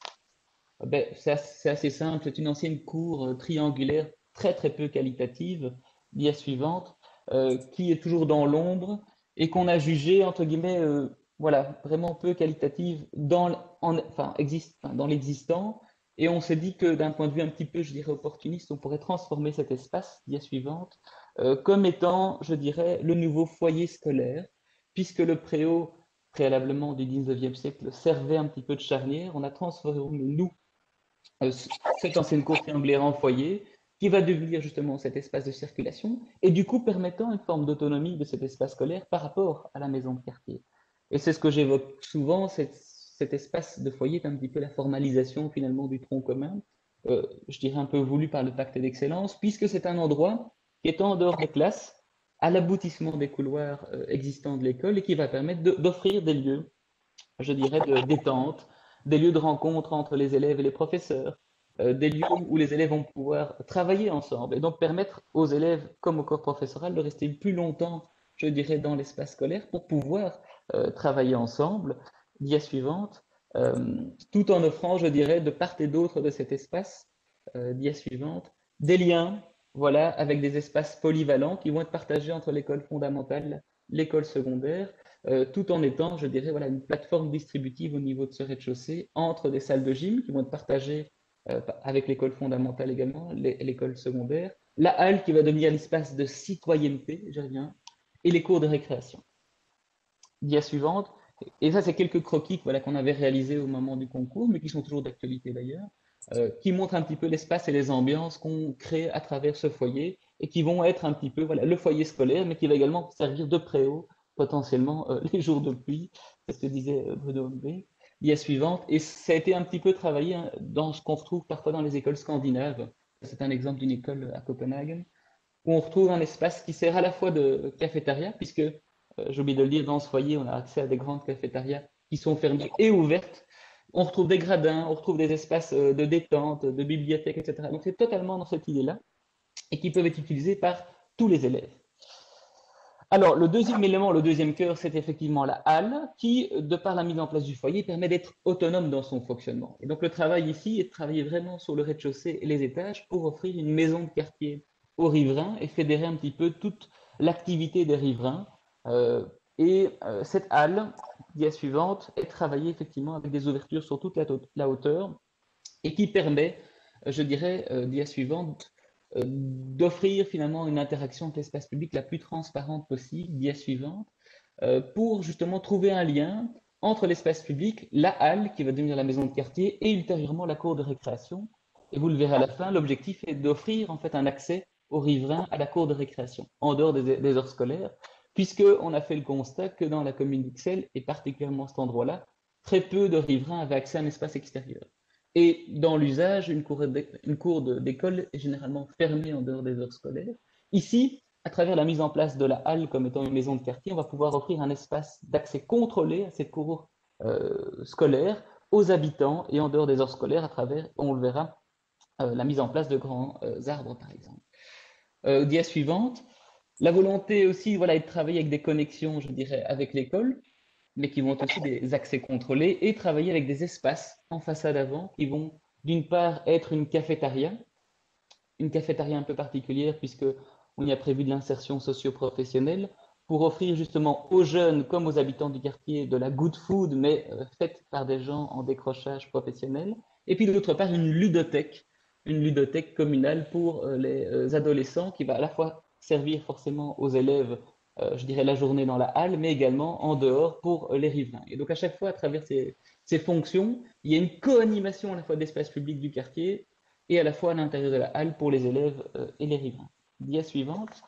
Speaker 4: ben, c'est assez, assez simple, c'est une ancienne cour euh, triangulaire très très peu qualitative, dia suivante, euh, qui est toujours dans l'ombre et qu'on a jugé, entre guillemets, euh, voilà, vraiment peu qualitative dans, en, enfin, existe, enfin, dans l'existant. Et on s'est dit que d'un point de vue un petit peu, je dirais, opportuniste, on pourrait transformer cet espace, dia suivante, euh, comme étant, je dirais, le nouveau foyer scolaire, puisque le préau, préalablement du dix-neuvième siècle, servait un petit peu de charnière. On a transformé, nous, euh, cette ancienne cour triangulaire en foyer, qui va devenir justement cet espace de circulation, et du coup permettant une forme d'autonomie de cet espace scolaire par rapport à la maison de quartier. Et c'est ce que j'évoque souvent, cet, cet espace de foyer est un petit peu la formalisation finalement du tronc commun, euh, je dirais un peu voulu par le pacte d'excellence, puisque c'est un endroit qui est en dehors des classes, à l'aboutissement des couloirs euh, existants de l'école, et qui va permettre d'offrir des lieux, je dirais, de détente, des lieux de rencontre entre les élèves et les professeurs, euh, des lieux où les élèves vont pouvoir travailler ensemble et donc permettre aux élèves comme au corps professoral de rester plus longtemps, je dirais, dans l'espace scolaire pour pouvoir euh, travailler ensemble. Dia suivante, euh, tout en offrant, je dirais, de part et d'autre de cet espace, euh, dia suivante, des liens, voilà, avec des espaces polyvalents qui vont être partagés entre l'école fondamentale, l'école secondaire, euh, tout en étant, je dirais, voilà, une plateforme distributive au niveau de ce rez-de-chaussée entre des salles de gym qui vont être partagées euh, avec l'école fondamentale également, l'école secondaire, la halle qui va devenir l'espace de citoyenneté, j'y reviens, et les cours de récréation. Dia suivante, et ça c'est quelques croquis voilà, qu'on avait réalisés au moment du concours, mais qui sont toujours d'actualité d'ailleurs, euh, qui montrent un petit peu l'espace et les ambiances qu'on crée à travers ce foyer et qui vont être un petit peu voilà, le foyer scolaire, mais qui va également servir de préau potentiellement euh, les jours de pluie, c'est ce que disait euh, Bruno Hombré. Dia suivante, et ça a été un petit peu travaillé hein, dans ce qu'on retrouve parfois dans les écoles scandinaves. C'est un exemple d'une école à Copenhague, où on retrouve un espace qui sert à la fois de cafétéria, puisque, euh, j'ai oublié de le dire, dans ce foyer, on a accès à des grandes cafétérias qui sont fermées et ouvertes. On retrouve des gradins, on retrouve des espaces euh, de détente, de bibliothèque, et cetera. Donc c'est totalement dans cette idée-là, et qui peuvent être utilisés par tous les élèves. Alors, le deuxième élément, le deuxième cœur, c'est effectivement la halle qui, de par la mise en place du foyer, permet d'être autonome dans son fonctionnement. Et donc, le travail ici est de travailler vraiment sur le rez-de-chaussée et les étages pour offrir une maison de quartier aux riverains et fédérer un petit peu toute l'activité des riverains. Euh, et euh, cette halle, dia suivante, est travaillée effectivement avec des ouvertures sur toute la, la hauteur et qui permet, je dirais, euh, dia suivante, euh, d'offrir finalement une interaction avec l'espace public la plus transparente possible, dia suivante, euh, pour justement trouver un lien entre l'espace public, la halle qui va devenir la maison de quartier et ultérieurement la cour de récréation. Et vous le verrez à la fin, l'objectif est d'offrir en fait un accès aux riverains à la cour de récréation en dehors des, des heures scolaires, puisqu'on a fait le constat que dans la commune d'Ixelles, et particulièrement à cet endroit-là, très peu de riverains avaient accès à un espace extérieur. Et dans l'usage, une cour d'école est généralement fermée en dehors des heures scolaires. Ici, à travers la mise en place de la halle comme étant une maison de quartier, on va pouvoir offrir un espace d'accès contrôlé à cette cour euh, scolaire aux habitants et en dehors des heures scolaires à travers, on le verra, euh, la mise en place de grands euh, arbres par exemple. Euh, dia suivante, la volonté aussi voilà, est de travailler avec des connexions, je dirais, avec l'école, mais qui vont être aussi des accès contrôlés et travailler avec des espaces en façade avant qui vont d'une part être une cafétéria, une cafétéria un peu particulière puisque on y a prévu de l'insertion socio-professionnelle pour offrir justement aux jeunes comme aux habitants du quartier de la good food, mais euh, faite par des gens en décrochage professionnel. Et puis d'autre part, une ludothèque, une ludothèque communale pour euh, les euh, adolescents qui va à la fois servir forcément aux élèves, euh, je dirais la journée dans la halle, mais également en dehors pour euh, les riverains. Et donc à chaque fois, à travers ces, ces fonctions, il y a une co-animation à la fois d'espace public du quartier et à la fois à l'intérieur de la halle pour les élèves euh, et les riverains. Dia suivante.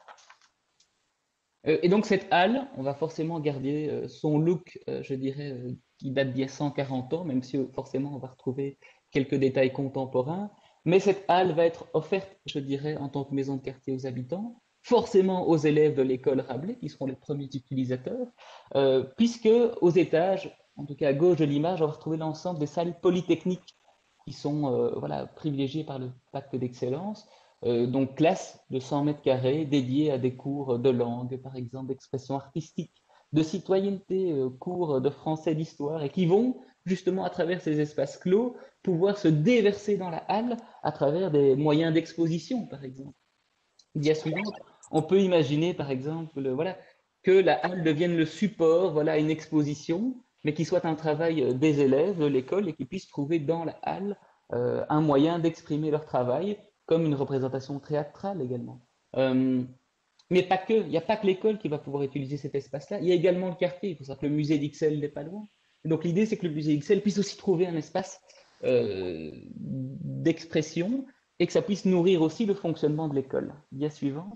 Speaker 4: Euh, et donc cette halle, on va forcément garder euh, son look, euh, je dirais, euh, qui date d'il y a cent quarante ans, même si euh, forcément on va retrouver quelques détails contemporains. Mais cette halle va être offerte, je dirais, en tant que maison de quartier aux habitants, forcément aux élèves de l'école Rabelais, qui seront les premiers utilisateurs, euh, puisque aux étages, en tout cas à gauche de l'image, on va retrouver l'ensemble des salles polytechniques qui sont euh, voilà, privilégiées par le pacte d'excellence. Euh, donc classe de cent mètres carrés dédiées à des cours de langue, par exemple, d'expression artistique, de citoyenneté, euh, cours de français, d'histoire, et qui vont justement à travers ces espaces clos pouvoir se déverser dans la halle à travers des moyens d'exposition, par exemple. Dia suivante, on peut imaginer, par exemple, voilà, que la halle devienne le support, voilà, une exposition, mais qui soit un travail des élèves de l'école et qui puissent trouver dans la halle euh, un moyen d'exprimer leur travail, comme une représentation théâtrale également. Euh, mais pas que, il n'y a pas que l'école qui va pouvoir utiliser cet espace-là, il y a également le quartier. Il faut savoir que le musée d'Ixelles n'est pas loin. Et donc l'idée, c'est que le musée d'Ixelles puisse aussi trouver un espace euh, d'expression et que ça puisse nourrir aussi le fonctionnement de l'école. Dia suivante.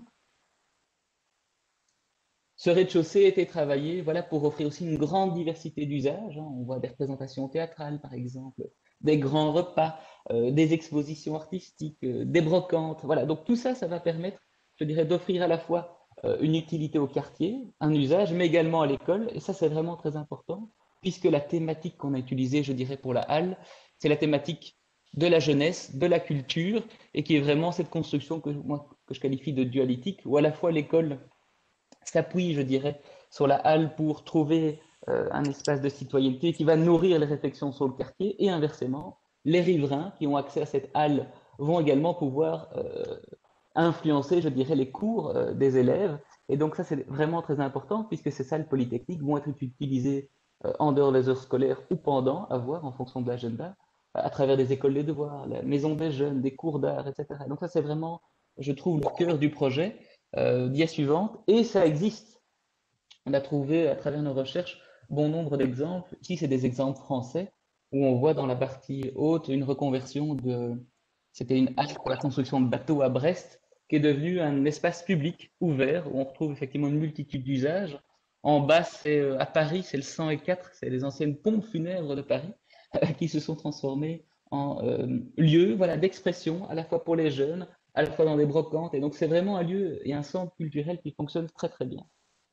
Speaker 4: Ce rez-de-chaussée a été travaillé voilà, pour offrir aussi une grande diversité d'usages. Hein. On voit des représentations théâtrales, par exemple, des grands repas, euh, des expositions artistiques, euh, des brocantes. Voilà. Donc tout ça, ça va permettre, je dirais, d'offrir à la fois euh, une utilité au quartier, un usage, mais également à l'école. Et ça, c'est vraiment très important, puisque la thématique qu'on a utilisée, je dirais, pour la halle, c'est la thématique de la jeunesse, de la culture, et qui est vraiment cette construction que, moi, que je qualifie de dualytique, où à la fois l'école s'appuie, je dirais, sur la halle pour trouver euh, un espace de citoyenneté qui va nourrir les réflexions sur le quartier et inversement, les riverains qui ont accès à cette halle vont également pouvoir euh, influencer, je dirais, les cours euh, des élèves. Et donc ça, c'est vraiment très important puisque ces salles polytechniques vont être utilisées euh, en dehors des heures scolaires ou pendant, à voir en fonction de l'agenda, à travers des écoles des devoirs, la maison des jeunes, des cours d'art, et cetera. Donc ça, c'est vraiment, je trouve, le cœur du projet. Euh, dia suivante, et ça existe. On a trouvé à travers nos recherches bon nombre d'exemples. Ici, c'est des exemples français où on voit dans la partie haute une reconversion de. C'était une halle pour la construction de bateaux à Brest, qui est devenue un espace public ouvert où on retrouve effectivement une multitude d'usages. En bas, c'est à Paris, c'est le cent quatre, c'est les anciennes pompes funèbres de Paris qui se sont transformées en euh, lieu voilà, d'expression à la fois pour les jeunes, à la fois dans des brocantes. Et donc, c'est vraiment un lieu et un centre culturel qui fonctionne très, très bien.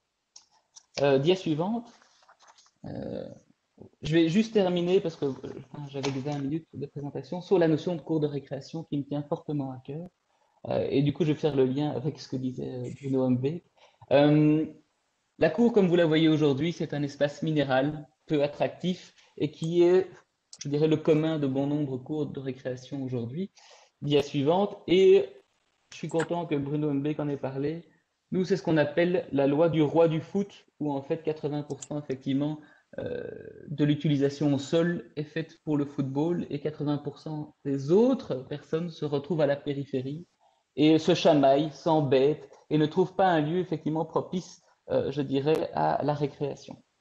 Speaker 4: Euh, dia suivante. Euh, je vais juste terminer parce que enfin, j'avais vingt minutes de présentation sur la notion de cours de récréation qui me tient fortement à cœur. Euh, et du coup, je vais faire le lien avec ce que disait Bruno Humbeek. Euh, la cour, comme vous la voyez aujourd'hui, c'est un espace minéral, peu attractif et qui est, je dirais, le commun de bon nombre de cours de récréation aujourd'hui. Dia suivante. Et je suis content que Bruno Humbeek en ait parlé. Nous, c'est ce qu'on appelle la loi du roi du foot, où en fait quatre-vingts pour cent effectivement euh, de l'utilisation au sol est faite pour le football et quatre-vingts pour cent des autres personnes se retrouvent à la périphérie et se chamaillent, s'embêtent et ne trouvent pas un lieu effectivement propice, euh, je dirais, à la récréation.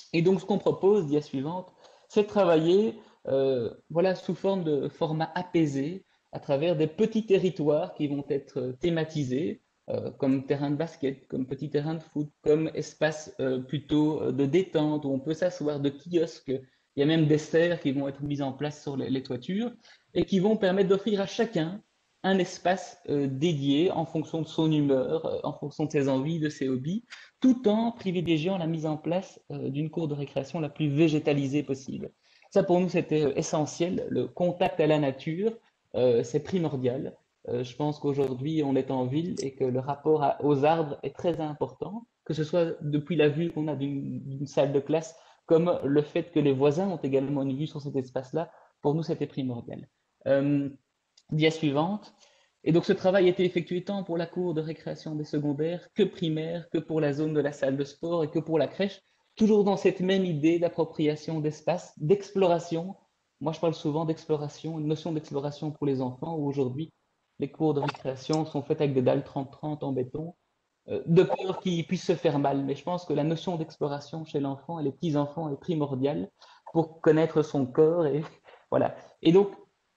Speaker 4: Et donc, ce qu'on propose, dia suivante, c'est de travailler euh, voilà, sous forme de format apaisé, à travers des petits territoires qui vont être thématisés, euh, comme terrain de basket, comme petit terrain de foot, comme espace euh, plutôt euh, de détente, où on peut s'asseoir, de kiosques. Il y a même des serres qui vont être mises en place sur les, les toitures et qui vont permettre d'offrir à chacun un espace euh, dédié en fonction de son humeur, euh, en fonction de ses envies, de ses hobbies, tout en privilégiant la mise en place euh, d'une cour de récréation la plus végétalisée possible. Ça, pour nous, c'était euh, essentiel. Le contact à la nature, euh, c'est primordial. Euh, je pense qu'aujourd'hui, on est en ville et que le rapport à- aux arbres est très important, que ce soit depuis la vue qu'on a d'une d'une salle de classe, comme le fait que les voisins ont également une vue sur cet espace-là. Pour nous, c'était primordial. Euh, dia suivante. Et donc ce travail a été effectué tant pour la cour de récréation des secondaires que primaires, que pour la zone de la salle de sport et que pour la crèche, toujours dans cette même idée d'appropriation d'espace, d'exploration. Moi, je parle souvent d'exploration, une notion d'exploration pour les enfants, où aujourd'hui, les cours de récréation sont faites avec des dalles trente trente en béton, euh, de peur qu'ils puissent se faire mal. Mais je pense que la notion d'exploration chez l'enfant et les petits-enfants est primordiale pour connaître son corps. Et voilà. Et donc,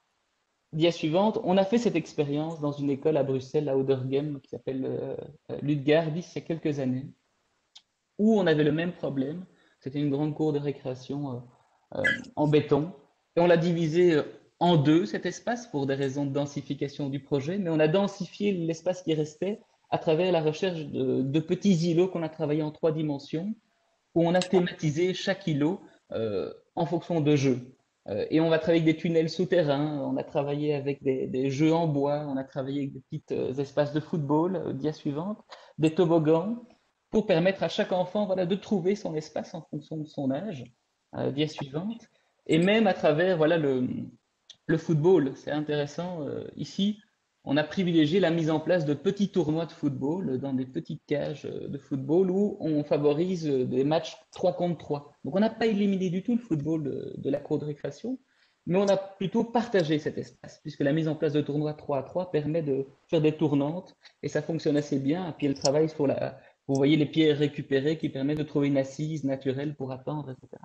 Speaker 4: dia suivante, on a fait cette expérience dans une école à Bruxelles, à Oudergem, qui s'appelle euh, euh, Ludgardis, il y a quelques années, où on avait le même problème. C'était une grande cour de récréation euh, euh, en béton. Et on l'a divisé euh, en deux, cet espace, pour des raisons de densification du projet, mais on a densifié l'espace qui restait à travers la recherche de, de petits îlots qu'on a travaillé en trois dimensions, où on a thématisé chaque îlot euh, en fonction de jeux. Euh, et on va travailler avec des tunnels souterrains, on a travaillé avec des, des jeux en bois, on a travaillé avec des petits euh, espaces de football, euh, dia suivante, des toboggans, pour permettre à chaque enfant voilà, de trouver son espace en fonction de son âge, euh, dia suivante. Et même à travers voilà, le, le football, c'est intéressant. Euh, ici, on a privilégié la mise en place de petits tournois de football dans des petites cages euh, de football où on favorise euh, des matchs trois contre trois. Donc on n'a pas éliminé du tout le football de, de la cour de récréation, mais on a plutôt partagé cet espace, puisque la mise en place de tournois trois à trois permet de faire des tournantes et ça fonctionne assez bien. Et puis elle travaille sur la, vous voyez les pierres récupérées qui permettent de trouver une assise naturelle pour attendre, et cetera.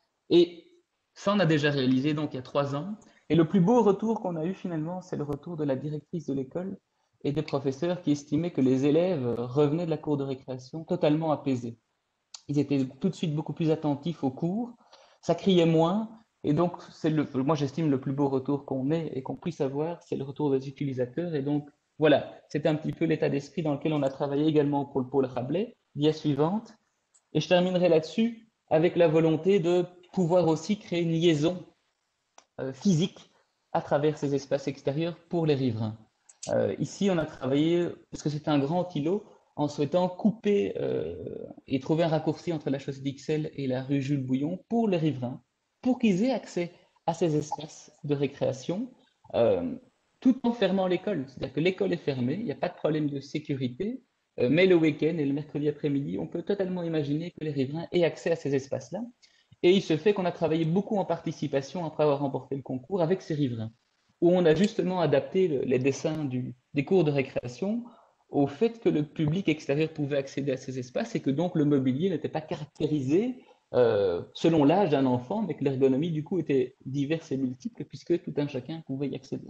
Speaker 4: Et ça, on a déjà réalisé donc il y a trois ans. Et le plus beau retour qu'on a eu finalement, c'est le retour de la directrice de l'école et des professeurs qui estimaient que les élèves revenaient de la cour de récréation totalement apaisés. Ils étaient tout de suite beaucoup plus attentifs aux cours, ça criait moins. Et donc, c'est le, moi j'estime le plus beau retour qu'on ait et qu'on puisse avoir, c'est le retour des utilisateurs. Et donc, voilà, c'est un petit peu l'état d'esprit dans lequel on a travaillé également pour le pôle Rabelais. Dia suivante. Et je terminerai là-dessus avec la volonté de pouvoir aussi créer une liaison euh, physique à travers ces espaces extérieurs pour les riverains. Euh, ici, on a travaillé, parce que c'est un grand îlot, en souhaitant couper euh, et trouver un raccourci entre la chaussée d'Ixelles et la rue Jules Bouillon pour les riverains, pour qu'ils aient accès à ces espaces de récréation, euh, tout en fermant l'école. C'est-à-dire que l'école est fermée, il n'y a pas de problème de sécurité, euh, mais le week-end et le mercredi après-midi, on peut totalement imaginer que les riverains aient accès à ces espaces-là. Et il se fait qu'on a travaillé beaucoup en participation après avoir remporté le concours avec ces riverains, où on a justement adapté le- les dessins du- des cours de récréation au fait que le public extérieur pouvait accéder à ces espaces et que donc le mobilier n'était pas caractérisé euh, selon l'âge d'un enfant, mais que l'ergonomie du coup était diverse et multiple puisque tout un chacun pouvait y accéder.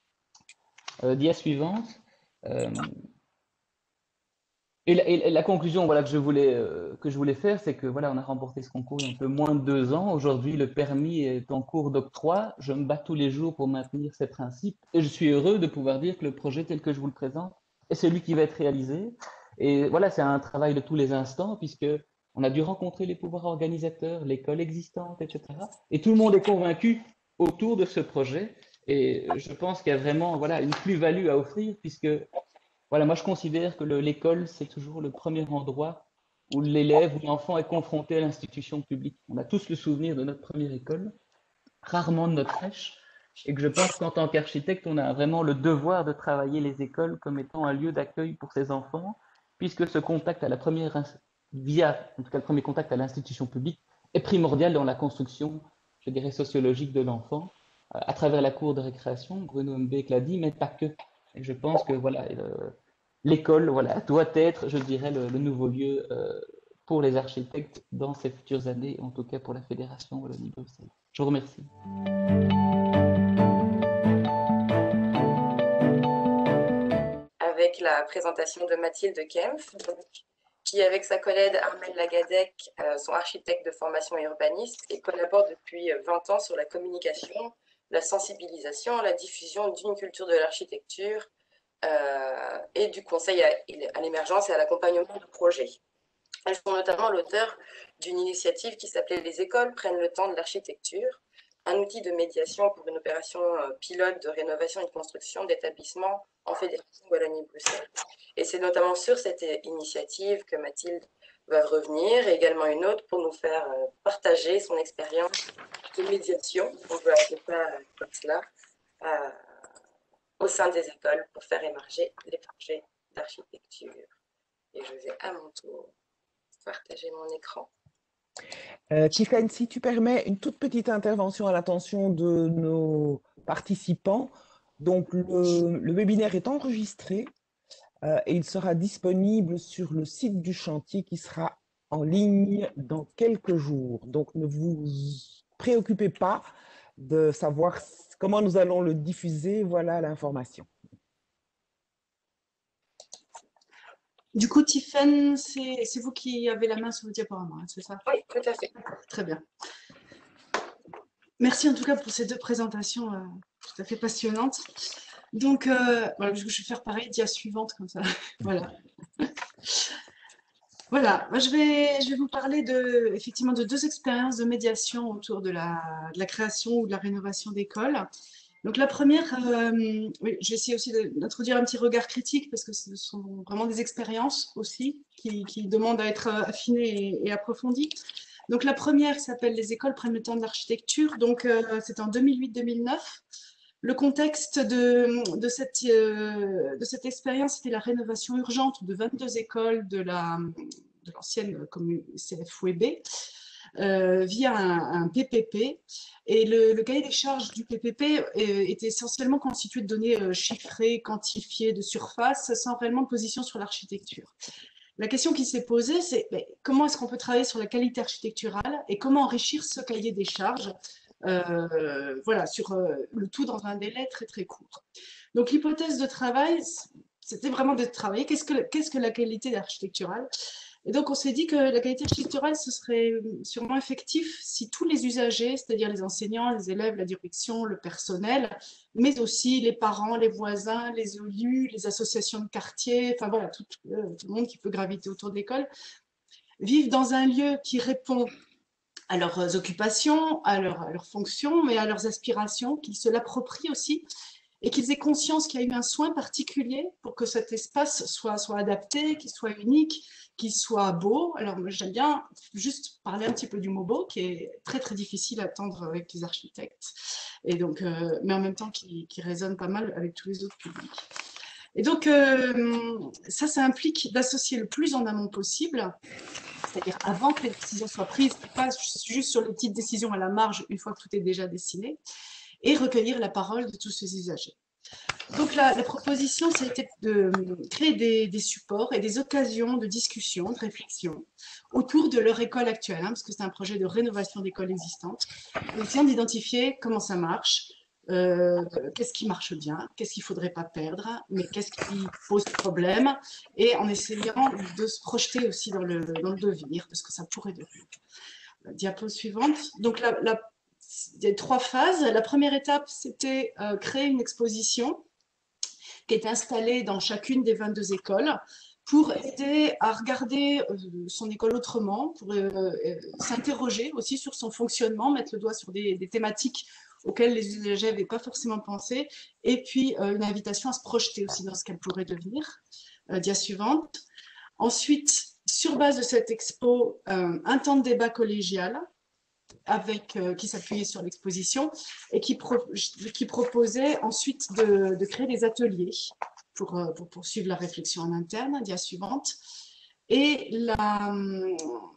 Speaker 4: Euh, dia suivante. Euh, Et la, et la conclusion voilà, que, je voulais, euh, que je voulais faire, c'est que voilà, on a remporté ce concours il y a un peu moins de deux ans. Aujourd'hui, le permis est en cours d'octroi. Je me bats tous les jours pour maintenir ces principes et je suis heureux de pouvoir dire que le projet tel que je vous le présente est celui qui va être réalisé. Et voilà, c'est un travail de tous les instants puisque on a dû rencontrer les pouvoirs organisateurs, l'école existante, et cetera. Et tout le monde est convaincu autour de ce projet. Et je pense qu'il y a vraiment voilà, une plus-value à offrir puisque voilà, moi je considère que le- l'école, c'est toujours le premier endroit où l'élève ou l'enfant est confronté à l'institution publique. On a tous le souvenir de notre première école, rarement de notre crèche, et que je pense qu'en tant qu'architecte, on a vraiment le devoir de travailler les écoles comme étant un lieu d'accueil pour ces enfants, puisque ce contact à la première, ins- via, en tout cas le premier contact à l'institution publique, est primordial dans la construction, je dirais, sociologique de l'enfant, euh, à travers la cour de récréation, Bruno Mbeck l'a dit, mais pas que. Et je pense que voilà, euh, l'école voilà, doit être, je dirais, le, le nouveau lieu euh, pour les architectes dans ces futures années, en tout cas pour la Fédération Wallonie-Bruxelles. Je vous remercie.
Speaker 2: Avec la présentation de Mathilde Kempf, donc, qui, avec sa collègue Armelle Lagadec, euh, sont architectes de formation et urbanistes et collaborent depuis vingt ans sur la communication, la sensibilisation, la diffusion d'une culture de l'architecture euh, et du conseil à, à l'émergence et à l'accompagnement de projets. Elles sont notamment l'auteur d'une initiative qui s'appelait « Les écoles prennent le temps de l'architecture », un outil de médiation pour une opération pilote de rénovation et de construction d'établissements en Fédération Wallonie-Bruxelles. Et c'est notamment sur cette initiative que Mathilde va revenir, et également une autre pour nous faire partager son expérience de médiation, on peut appeler ça comme cela, euh, au sein des écoles pour faire émerger les projets d'architecture. Et je vais à mon tour partager mon écran.
Speaker 5: Euh, Tiffany, si tu permets une toute petite intervention à l'attention de nos participants. Donc, le, le webinaire est enregistré euh, et il sera disponible sur le site du chantier qui sera en ligne dans quelques jours. Donc, ne vous préoccupez pas de savoir comment nous allons le diffuser. Voilà l'information.
Speaker 6: Du coup, Tiffany, c'est vous qui avez la main sur le diaporama, c'est ça?
Speaker 2: Oui, tout à fait.
Speaker 6: Très bien. Merci en tout cas pour ces deux présentations euh, tout à fait passionnantes. Donc, euh, voilà, je vais faire pareil, dia suivante comme ça. Voilà. Voilà, moi, je vais, je vais vous parler de, effectivement de deux expériences de médiation autour de la, de la création ou de la rénovation d'écoles. Donc la première, euh, oui, je vais essayer aussi d'introduire un petit regard critique parce que ce sont vraiment des expériences aussi qui, qui demandent à être affinées et, et approfondies. Donc la première s'appelle « Les écoles prennent le temps de l'architecture ». Donc euh, c'était en deux mille huit deux mille neuf. Le contexte de, de cette, euh, de cette expérience, c'était la rénovation urgente de vingt-deux écoles de la, de l'ancienne commune C F W B. Euh, via un, un P P P. Et le, le cahier des charges du P P P euh, était essentiellement constitué de données euh, chiffrées, quantifiées de surface, sans réellement de position sur l'architecture. La question qui s'est posée, c'est comment est-ce qu'on peut travailler sur la qualité architecturale et comment enrichir ce cahier des charges, euh, voilà, sur euh, le tout dans un délai très très court. Donc l'hypothèse de travail, c'était vraiment de travailler. Qu'est-ce que, qu'est-ce que la qualité architecturale ? Et donc, on s'est dit que la qualité architecturale, ce serait sûrement effectif si tous les usagers, c'est-à-dire les enseignants, les élèves, la direction, le personnel, mais aussi les parents, les voisins, les élus, les associations de quartier, enfin voilà, tout, euh, tout le monde qui peut graviter autour de l'école, vivent dans un lieu qui répond à leurs occupations, à, leur, à leurs fonctions, mais à leurs aspirations, qu'ils se l'approprient aussi, et qu'ils aient conscience qu'il y a eu un soin particulier pour que cet espace soit, soit adapté, qu'il soit unique, qu'il soit beau. Alors, j'aime bien juste parler un petit peu du mot beau, qui est très, très difficile à attendre avec les architectes, et donc, euh, mais en même temps qui, qui résonne pas mal avec tous les autres publics. Et donc, euh, ça, ça implique d'associer le plus en amont possible, c'est-à-dire avant que les décisions soient prises, pas juste sur les petites décisions à la marge, une fois que tout est déjà dessiné, et recueillir la parole de tous ces usagers. Donc la, la proposition, c'était de créer des, des supports et des occasions de discussion, de réflexion autour de leur école actuelle, hein, parce que c'est un projet de rénovation d'écoles existantes, en essayant d'identifier comment ça marche, euh, qu'est-ce qui marche bien, qu'est-ce qu'il ne faudrait pas perdre, mais qu'est-ce qui pose problème, et en essayant de se projeter aussi dans le, dans le devenir, de ce que ça pourrait devenir. La diapo suivante. Donc la, la il y a trois phases. La première étape, c'était euh, créer une exposition qui est installée dans chacune des vingt-deux écoles pour aider à regarder euh, son école autrement, pour euh, euh, s'interroger aussi sur son fonctionnement, mettre le doigt sur des, des thématiques auxquelles les usagers n'avaient pas forcément pensé, et puis euh, une invitation à se projeter aussi dans ce qu'elle pourrait devenir. Euh, dia suivante. Ensuite, sur base de cette expo, euh, un temps de débat collégial, avec, euh, qui s'appuyait sur l'exposition et qui, pro qui proposait ensuite de, de créer des ateliers pour, euh, pour poursuivre la réflexion en interne, dia suivante. Et la, euh,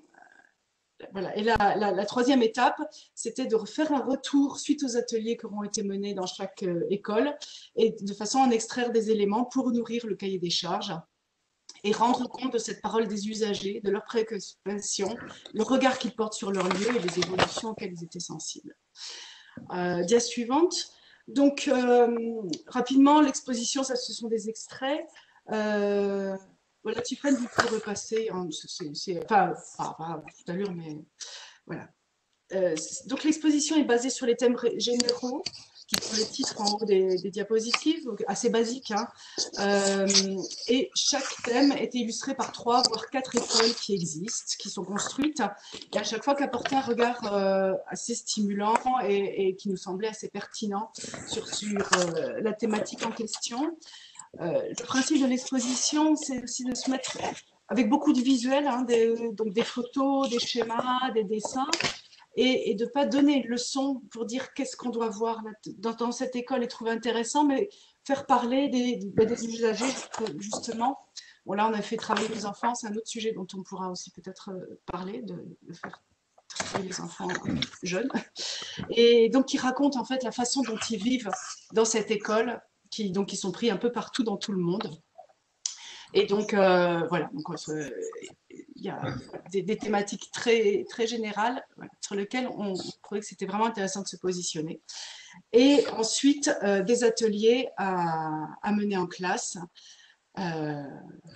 Speaker 6: voilà, et la, la, la troisième étape, c'était de refaire un retour suite aux ateliers qui auront été menés dans chaque euh, école et de façon à en extraire des éléments pour nourrir le cahier des charges et rendre compte de cette parole des usagers, de leurs préoccupations, le regard qu'ils portent sur leur lieu et les évolutions auxquelles ils étaient sensibles. Euh, dia suivante. Donc, euh, rapidement, l'exposition, ça, ce sont des extraits. Euh, voilà, Tiffany, vous pouvez repasser. Hein, c'est, enfin, pas, pas à toute allure, mais voilà. Euh, donc, l'exposition est basée sur les thèmes généraux, qui sont les titres en haut des, des diapositives, donc assez basiques. Hein. Euh, et chaque thème est illustré par trois, voire quatre écoles qui existent, qui sont construites, et à chaque fois qu'apporter un regard euh, assez stimulant et, et qui nous semblait assez pertinent sur, sur euh, la thématique en question. Euh, le principe de l'exposition, c'est aussi de se mettre avec beaucoup de visuels, hein, des, donc des photos, des schémas, des dessins, et, et de ne pas donner une leçon pour dire qu'est-ce qu'on doit voir dans, dans cette école et trouver intéressant, mais faire parler des, des, des usagers, justement. Bon, là, on a fait travailler les enfants, c'est un autre sujet dont on pourra aussi peut-être parler, de, de faire travailler les enfants jeunes. Et donc, qui racontent en fait la façon dont ils vivent dans cette école, qui, donc, ils sont pris un peu partout dans tout le monde. Et donc, euh, voilà, donc, euh, il y a des, des thématiques très, très générales voilà, sur lesquelles on trouvait que c'était vraiment intéressant de se positionner. Et ensuite, euh, des ateliers à, à mener en classe. Euh,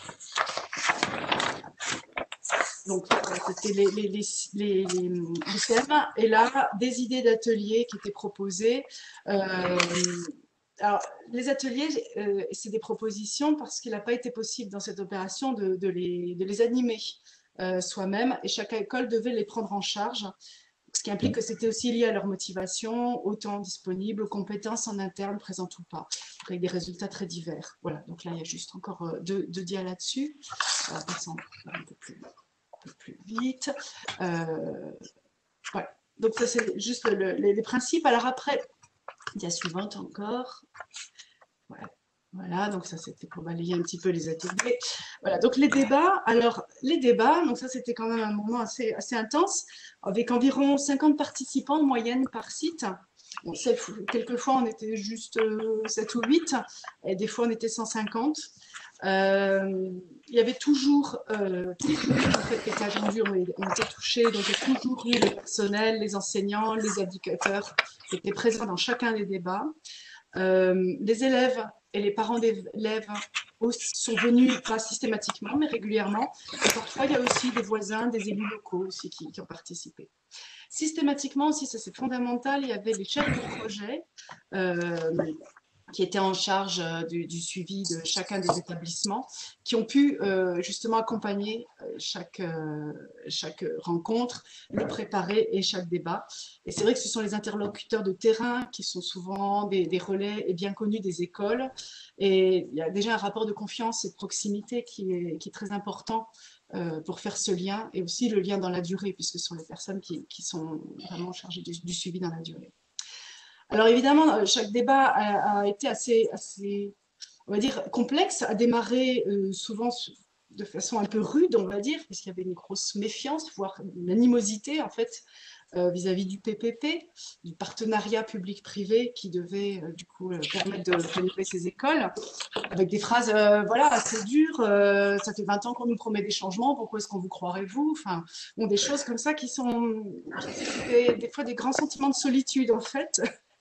Speaker 6: donc, c'était les, les, les, les, les thèmes. Et là, des idées d'ateliers qui étaient proposées. Euh, Alors, les ateliers, euh, c'est des propositions parce qu'il n'a pas été possible dans cette opération de, de, les, de les animer euh, soi-même et chaque école devait les prendre en charge, ce qui implique que c'était aussi lié à leur motivation, au temps disponible, aux compétences en interne présentes ou pas, avec des résultats très divers. Voilà, donc là, il y a juste encore deux, deux dias là-dessus. On va passer un peu plus, un peu plus vite. Euh, voilà, donc ça, c'est juste le, les, les principes. Alors après, dia suivante encore. Voilà. Voilà, donc ça c'était pour balayer un petit peu les ateliers. Voilà, donc les débats. Alors, les débats, donc ça c'était quand même un moment assez, assez intense, avec environ cinquante participants en moyenne par site. Bon, quelquefois on était juste sept ou huit, et des fois on était cent cinquante. Euh, il y avait toujours euh, tous les publics en fait, qui étaient attendus, ont été touchés, donc il y a toujours eu le personnel, les enseignants, les éducateurs qui étaient présents dans chacun des débats. Euh, les élèves et les parents d'élèves sont venus, pas systématiquement, mais régulièrement. Et parfois, il y a aussi des voisins, des élus locaux aussi qui, qui ont participé. Systématiquement aussi, ça c'est fondamental, il y avait les chefs de projet euh, qui étaient en charge du, du suivi de chacun des établissements, qui ont pu euh, justement accompagner chaque, euh, chaque rencontre, le préparer et chaque débat. Et c'est vrai que ce sont les interlocuteurs de terrain qui sont souvent des, des relais et bien connus des écoles. Et il y a déjà un rapport de confiance et de proximité qui est, qui est très important euh, pour faire ce lien, et aussi le lien dans la durée, puisque ce sont les personnes qui, qui sont vraiment chargées du, du suivi dans la durée. Alors évidemment, chaque débat a, a été assez, assez, on va dire, complexe, a démarré euh, souvent de façon un peu rude, on va dire, puisqu'il y avait une grosse méfiance, voire une animosité en fait, euh, vis-à-vis du P P P, du partenariat public-privé qui devait euh, du coup euh, permettre de rénover ces écoles, avec des phrases euh, voilà, assez dures, euh, ça fait vingt ans qu'on nous promet des changements, pourquoi est-ce qu'on vous croirait vous, enfin, bon, des choses comme ça qui sont des, des fois des grands sentiments de solitude en fait.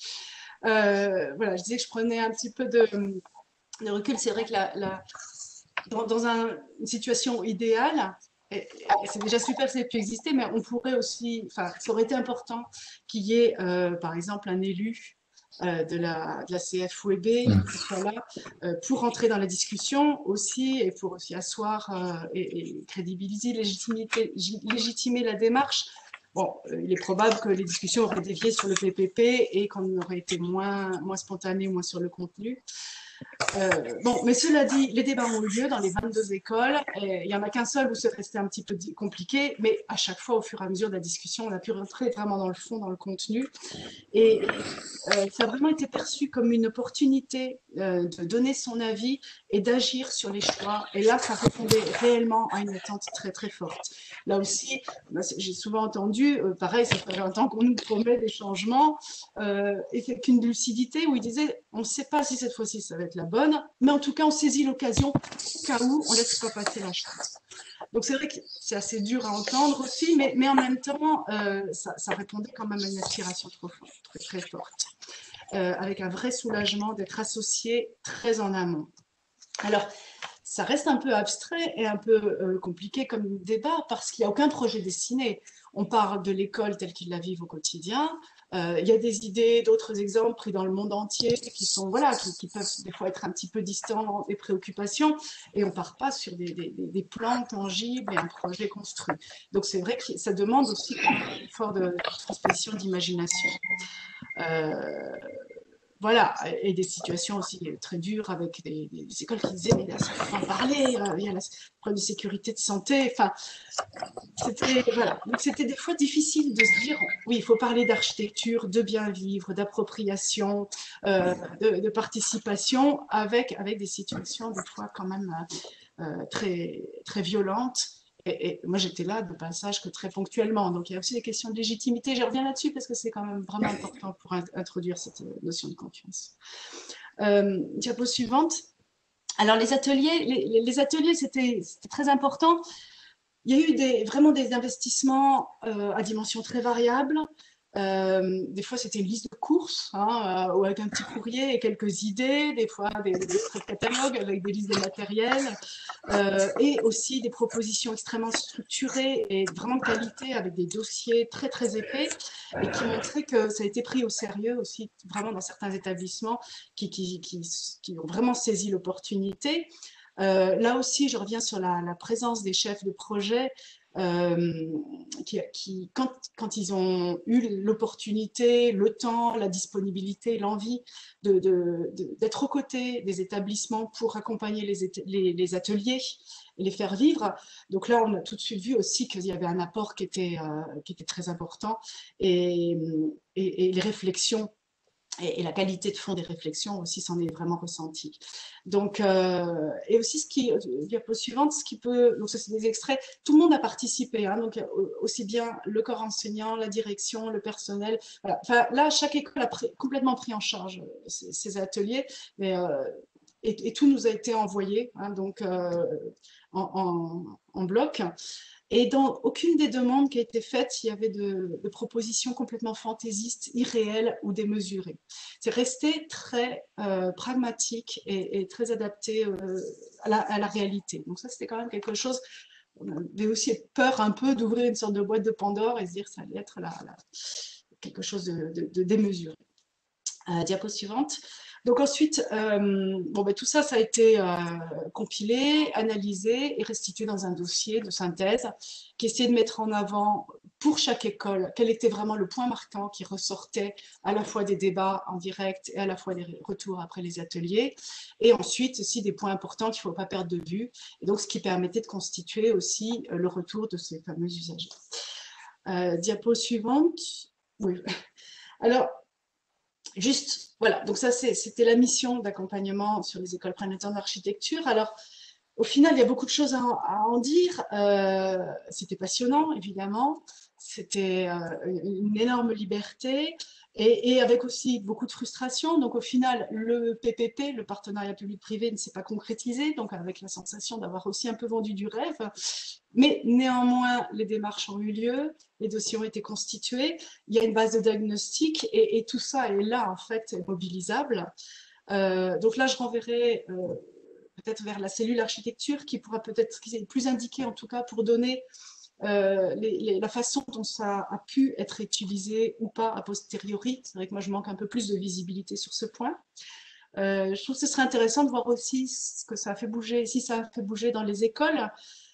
Speaker 6: Euh, voilà, je disais que je prenais un petit peu de, de recul. C'est vrai que la, la, dans, dans un, une situation idéale, et, et c'est déjà super que ça ait pu exister, mais on pourrait aussi, enfin, ça aurait été important qu'il y ait, euh, par exemple, un élu euh, de, la, de la C F W B qui soit là euh, pour entrer dans la discussion aussi et pour aussi asseoir euh, et, et crédibiliser, légitimer la démarche. Bon, il est probable que les discussions auraient dévié sur le P P P et qu'on aurait été moins, moins spontané, moins sur le contenu. Euh, bon, mais cela dit, les débats ont eu lieu dans les vingt-deux écoles. Et il n'y en a qu'un seul où c'est resté un petit peu compliqué, mais à chaque fois, au fur et à mesure de la discussion, on a pu rentrer vraiment dans le fond, dans le contenu. Et euh, ça a vraiment été perçu comme une opportunité euh, de donner son avis et d'agir sur les choix. Et là, ça répondait réellement à une attente très, très forte. Là aussi, j'ai souvent entendu, euh, pareil, ça fait vingt ans qu'on nous promet des changements, euh, et c'est qu'une lucidité où ils disaient, On ne sait pas si cette fois-ci ça va être la bonne, mais en tout cas, on saisit l'occasion au cas où on ne laisse pas passer la chance. Donc c'est vrai que c'est assez dur à entendre aussi, mais, mais en même temps, euh, ça, ça répondait quand même à une aspiration profonde, très, très forte, euh, avec un vrai soulagement d'être associé très en amont. Alors, ça reste un peu abstrait et un peu euh, compliqué comme débat parce qu'il n'y a aucun projet dessiné. On parle de l'école telle qu'ils la vivent au quotidien. Euh, il y a des idées, d'autres exemples pris dans le monde entier qui sont voilà, qui, qui peuvent des fois être un petit peu distants des préoccupations et on part pas sur des, des, des plans tangibles et un projet construit. Donc c'est vrai que ça demande aussi un effort de, de transposition d'imagination. Euh, Voilà, et des situations aussi très dures avec des, des écoles qui disaient mais là ça ne faut pas en parler, il y a le problème de sécurité, de santé, enfin c'était voilà. Donc c'était des fois difficile de se dire oui il faut parler d'architecture, de bien vivre, d'appropriation, euh, de, de participation avec, avec des situations des fois quand même euh, très, très violentes. Et, et moi, j'étais là de passage que très ponctuellement. Donc, il y a aussi des questions de légitimité. Je reviens là-dessus parce que c'est quand même vraiment important pour in introduire cette notion de confiance. Euh, diapo suivante. Alors, les ateliers, les, les ateliers, c'était très important. Il y a eu des, vraiment des investissements euh, à dimension très variable. Euh, des fois, c'était une liste de courses, hein, euh, avec un petit courrier et quelques idées, des fois des, des catalogues avec des listes de matériel, euh, et aussi des propositions extrêmement structurées et vraiment de qualité, avec des dossiers très très épais, et qui montraient que ça a été pris au sérieux aussi, vraiment dans certains établissements qui, qui, qui, qui ont vraiment saisi l'opportunité. Euh, là aussi, je reviens sur la, la présence des chefs de projet euh, qui, qui quand, quand ils ont eu l'opportunité, le temps, la disponibilité, l'envie de, de, de, d'être aux côtés des établissements pour accompagner les, les, les ateliers et les faire vivre. Donc là, on a tout de suite vu aussi qu'il y avait un apport qui était, euh, qui était très important et, et, et les réflexions et, et la qualité de fond des réflexions aussi s'en est vraiment ressentie. Donc, euh, et aussi ce qui, diapo suivante, ce qui peut, donc ça c'est des extraits, tout le monde a participé, hein, donc aussi bien le corps enseignant, la direction, le personnel. Voilà. Enfin, là, chaque école a pris, complètement pris en charge ces, ces ateliers, mais euh, et, et tout nous a été envoyé, hein, donc euh, en, en, en bloc. Et dans aucune des demandes qui a été faite, il y avait de, de propositions complètement fantaisistes, irréelles ou démesurées. C'est resté très euh, pragmatique et, et très adapté euh, à, la, à la réalité. Donc ça, c'était quand même quelque chose. On avait aussi peur un peu d'ouvrir une sorte de boîte de Pandore et se dire que ça allait être la, la, quelque chose de, de, de démesuré. Euh, diapo suivante. Donc ensuite, euh, bon, ben, tout ça, ça a été euh, compilé, analysé et restitué dans un dossier de synthèse qui essayait de mettre en avant pour chaque école quel était vraiment le point marquant qui ressortait à la fois des débats en direct et à la fois des retours après les ateliers. Et ensuite aussi des points importants qu'il ne faut pas perdre de vue. Et donc ce qui permettait de constituer aussi euh, le retour de ces fameux usagers. Euh, diapo suivante. Oui. Alors, juste, voilà, donc ça c'était la mission d'accompagnement sur les écoles prénétantes d'architecture. Alors, au final, il y a beaucoup de choses à, à en dire. Euh, c'était passionnant, évidemment. C'était euh, une énorme liberté et, et avec aussi beaucoup de frustration. Donc, au final, le P P P, le partenariat public-privé, ne s'est pas concrétisé, donc avec la sensation d'avoir aussi un peu vendu du rêve. Mais néanmoins, les démarches ont eu lieu, les dossiers ont été constitués, il y a une base de diagnostic et, et tout ça est là, en fait, mobilisable. Euh, donc là, je renverrai euh, peut-être vers la cellule architecture qui pourra peut-être, qui est plus indiquée en tout cas pour donner euh, les, les, la façon dont ça a pu être utilisé ou pas a posteriori. C'est vrai que moi, je manque un peu plus de visibilité sur ce point. Euh, je trouve que ce serait intéressant de voir aussi ce que ça a fait bouger, si ça a fait bouger dans les écoles.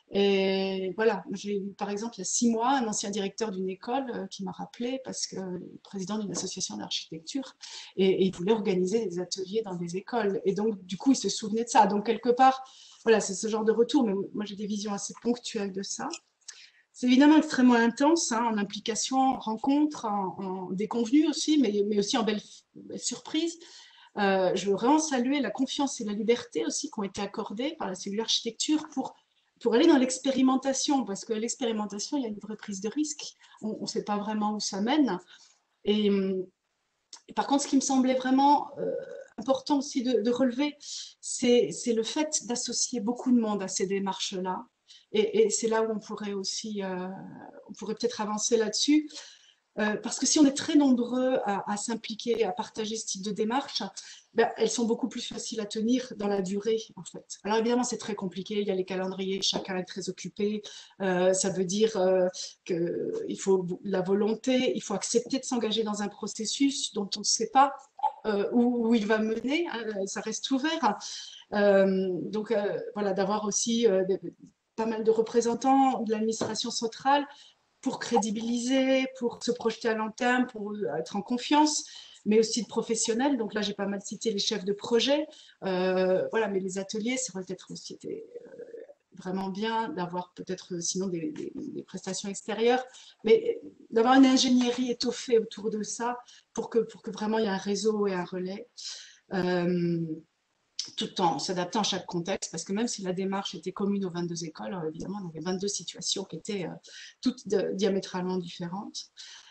Speaker 6: Et voilà, j'ai eu par exemple il y a six mois un ancien directeur d'une école euh, qui m'a rappelé parce que le président d'une association d'architecture et, et il voulait organiser des ateliers dans des écoles et donc du coup il se souvenait de ça. Donc quelque part, voilà, c'est ce genre de retour, mais moi j'ai des visions assez ponctuelles de ça. C'est évidemment extrêmement intense, hein, en implication, en rencontre, en, en déconvenue aussi, mais, mais aussi en belle, belle surprise. Euh, je veux vraiment saluer la confiance et la liberté aussi qui ont été accordées par la cellule architecture pour pour aller dans l'expérimentation, parce que l'expérimentation, il y a une vraie prise de risque. On ne sait pas vraiment où ça mène. Et, et par contre, ce qui me semblait vraiment euh, important aussi de, de relever, c'est le fait d'associer beaucoup de monde à ces démarches-là. Et, et c'est là où on pourrait aussi, euh, on pourrait peut-être avancer là-dessus. Euh, parce que si on est très nombreux à, à s'impliquer, à partager ce type de démarche, ben, elles sont beaucoup plus faciles à tenir dans la durée, en fait. Alors évidemment, c'est très compliqué, il y a les calendriers, chacun est très occupé, euh, ça veut dire euh, qu'il faut la volonté, il faut accepter de s'engager dans un processus dont on ne sait pas euh, où, où il va mener, hein, ça reste ouvert. Euh, donc euh, voilà, d'avoir aussi euh, des, pas mal de représentants de l'administration centrale pour crédibiliser, pour se projeter à long terme, pour être en confiance, mais aussi de professionnels. Donc là, j'ai pas mal cité les chefs de projet. Euh, voilà, mais les ateliers, ça aurait peut-être aussi été euh, vraiment bien d'avoir peut-être sinon des, des, des prestations extérieures, mais d'avoir une ingénierie étoffée autour de ça pour que, pour que vraiment il y ait un réseau et un relais. Euh, tout en s'adaptant à chaque contexte, parce que même si la démarche était commune aux vingt-deux écoles, évidemment, on avait vingt-deux situations qui étaient euh, toutes de, diamétralement différentes.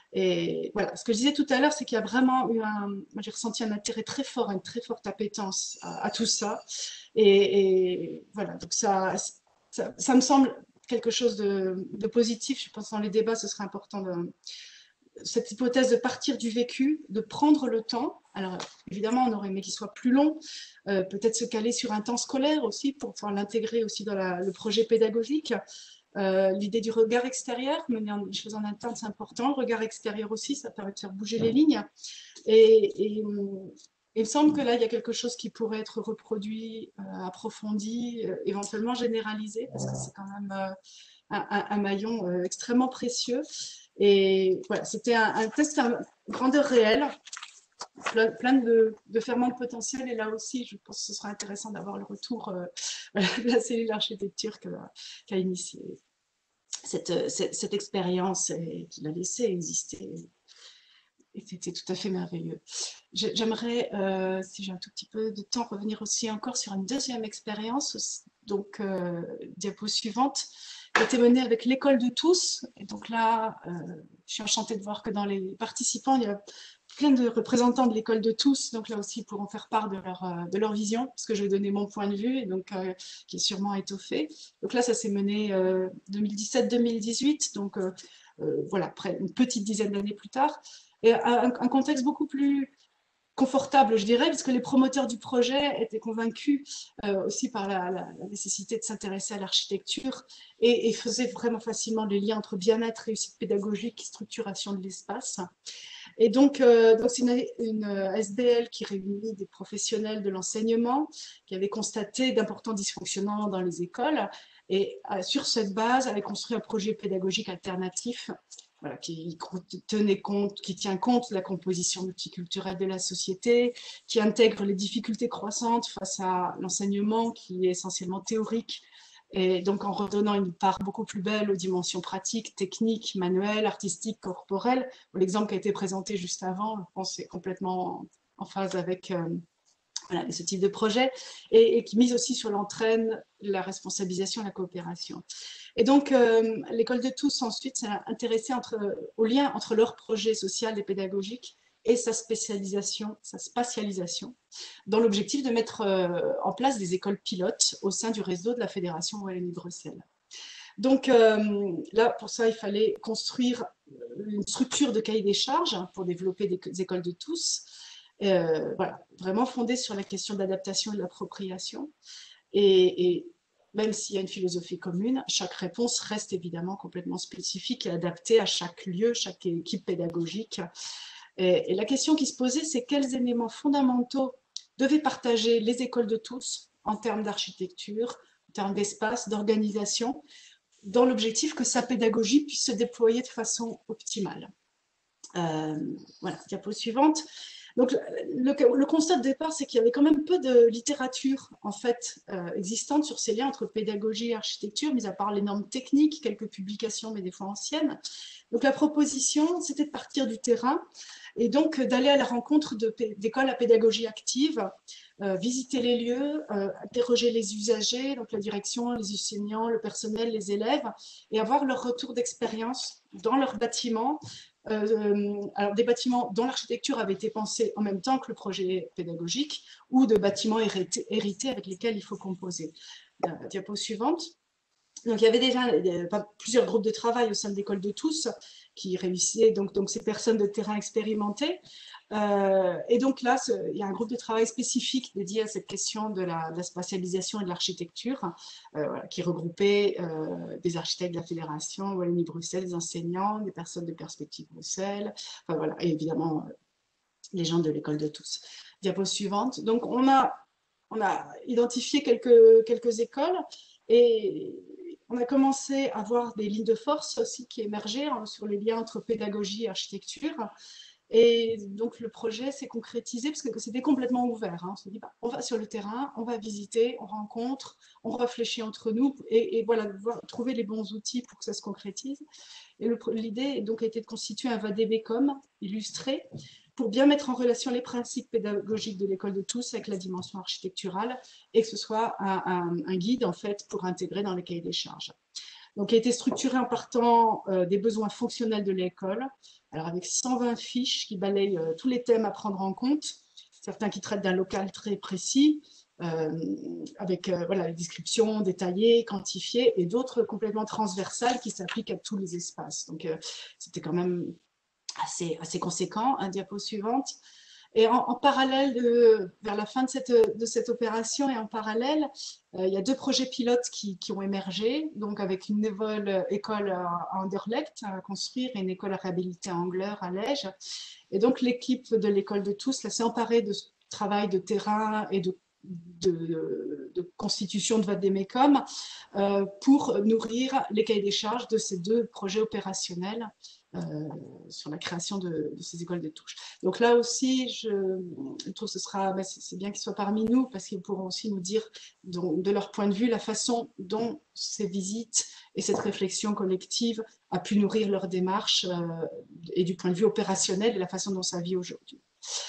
Speaker 6: Et voilà, ce que je disais tout à l'heure, c'est qu'il y a vraiment eu un, moi j'ai ressenti un intérêt très fort, une très forte appétence à, à tout ça. Et, et voilà, donc ça, ça, ça me semble quelque chose de, de positif. Je pense que dans les débats, ce serait important de, cette hypothèse de partir du vécu, de prendre le temps. Alors évidemment, on aurait aimé qu'il soit plus long, euh, peut-être se caler sur un temps scolaire aussi pour pouvoir l'intégrer aussi dans la, le projet pédagogique. Euh, L'idée du regard extérieur, mener les choses en interne, c'est important. Le regard extérieur aussi, ça permet de faire bouger les lignes. Et, et il me semble que là, il y a quelque chose qui pourrait être reproduit, euh, approfondi, euh, éventuellement généralisé, parce que c'est quand même euh, un, un, un maillon euh, extrêmement précieux. Et voilà, c'était un, un test à grandeur réelle, plein de, de ferments de potentiel. Et là aussi, je pense que ce sera intéressant d'avoir le retour euh, de la cellule d'architecture qui a, qui a initié cette, cette, cette expérience et qui l'a laissé exister. Et c'était tout à fait merveilleux. J'aimerais, euh, si j'ai un tout petit peu de temps, revenir aussi encore sur une deuxième expérience, donc euh, diapo suivante, qui a été menée avec l'école de tous. Et donc là, euh, je suis enchantée de voir que dans les participants, il y a plein de représentants de l'école de tous. Donc là aussi, ils pourront faire part de leur, euh, de leur vision, parce que je vais donner mon point de vue, et donc euh, qui est sûrement étoffé. Donc là, ça s'est mené euh, deux mille dix-sept deux mille dix-huit, donc euh, euh, voilà, près une petite dizaine d'années plus tard. Et un, un contexte beaucoup plus confortable, je dirais, parce que les promoteurs du projet étaient convaincus euh, aussi par la, la, la nécessité de s'intéresser à l'architecture et, et faisaient vraiment facilement les liens entre bien-être, réussite pédagogique et structuration de l'espace. Et donc, euh, donc c'est une, une S B L qui réunit des professionnels de l'enseignement qui avaient constaté d'importants dysfonctionnements dans les écoles et euh, sur cette base avait construit un projet pédagogique alternatif. Voilà, qui tenait compte, qui tient compte de la composition multiculturelle de la société, qui intègre les difficultés croissantes face à l'enseignement qui est essentiellement théorique, et donc en redonnant une part beaucoup plus belle aux dimensions pratiques, techniques, manuelles, artistiques, corporelles. L'exemple qui a été présenté juste avant, je pense, est complètement en phase avec euh, voilà, ce type de projet, et, et qui mise aussi sur l'entraîne, la responsabilisation, la coopération. Et donc, euh, l'école de tous, ensuite, s'est intéressée entre, au lien entre leur projet social et pédagogique et sa spécialisation, sa spatialisation, dans l'objectif de mettre euh, en place des écoles pilotes au sein du réseau de la Fédération Wallonie-Bruxelles. Donc euh, là, pour ça, il fallait construire une structure de cahier des charges pour développer des écoles de tous, euh, voilà, vraiment fondée sur la question d'adaptation et d'appropriation. Et, et même s'il y a une philosophie commune, chaque réponse reste évidemment complètement spécifique et adaptée à chaque lieu, chaque équipe pédagogique. Et, et la question qui se posait, c'est quels éléments fondamentaux devaient partager les écoles de tous en termes d'architecture, en termes d'espace, d'organisation, dans l'objectif que sa pédagogie puisse se déployer de façon optimale. Euh, voilà, diapo suivante. Donc, le, le constat de départ, c'est qu'il y avait quand même peu de littérature en fait euh, existante sur ces liens entre pédagogie et architecture, mis à part les normes techniques, quelques publications, mais des fois anciennes. Donc, la proposition, c'était de partir du terrain et donc d'aller à la rencontre d'écoles à pédagogie active, euh, visiter les lieux, euh, interroger les usagers, donc la direction, les enseignants, le personnel, les élèves, et avoir leur retour d'expérience dans leur bâtiment euh, alors des bâtiments dont l'architecture avait été pensée en même temps que le projet pédagogique, ou de bâtiments hérités, hérités avec lesquels il faut composer. La diapo suivante. Donc, il y avait déjà euh, plusieurs groupes de travail au sein de l'école de tous qui réunissaient donc, donc ces personnes de terrain expérimentées. Euh, et donc là, ce, il y a un groupe de travail spécifique dédié à cette question de la, de la spatialisation et de l'architecture, euh, voilà, qui regroupait euh, des architectes de la Fédération Wallonie-Bruxelles, des enseignants, des personnes de Perspective Bruxelles, enfin, voilà, et évidemment euh, les gens de l'école de tous. Diapo suivante. Donc, on a, on a identifié quelques, quelques écoles et on a commencé à voir des lignes de force aussi qui émergeaient hein, sur les liens entre pédagogie et architecture. Et donc, le projet s'est concrétisé parce que c'était complètement ouvert. Hein. On s'est dit, bah, on va sur le terrain, on va visiter, on rencontre, on réfléchit entre nous et, et voilà, voir, trouver les bons outils pour que ça se concrétise. Et l'idée donc a été de constituer un V A D B C O M illustré pour bien mettre en relation les principes pédagogiques de l'école de tous avec la dimension architecturale et que ce soit un, un, un guide en fait pour intégrer dans les cahiers des charges. Donc, il a été structuré en partant euh, des besoins fonctionnels de l'école, alors avec cent vingt fiches qui balayent euh, tous les thèmes à prendre en compte, certains qui traitent d'un local très précis, euh, avec euh, voilà, les descriptions détaillées, quantifiées, et d'autres complètement transversales qui s'appliquent à tous les espaces. Donc, euh, c'était quand même assez, assez conséquent. Un diapo suivante. Et en, en parallèle, de, vers la fin de cette, de cette opération et en parallèle, euh, il y a deux projets pilotes qui, qui ont émergé, donc avec une nouvelle école à Anderlecht à construire et une école à réhabiliter à Angler, à Lège. Et donc l'équipe de l'école de tous s'est emparée de ce travail de terrain et de, de, de, de constitution de V A D B C O M euh, pour nourrir les cahiers des charges de ces deux projets opérationnels. Euh, sur la création de, de ces écoles de touche. Donc là aussi, je, je trouve que ce sera, ben c'est bien qu'ils soient parmi nous parce qu'ils pourront aussi nous dire donc, de leur point de vue la façon dont ces visites et cette réflexion collective a pu nourrir leur démarche euh, et du point de vue opérationnel et la façon dont ça vit aujourd'hui.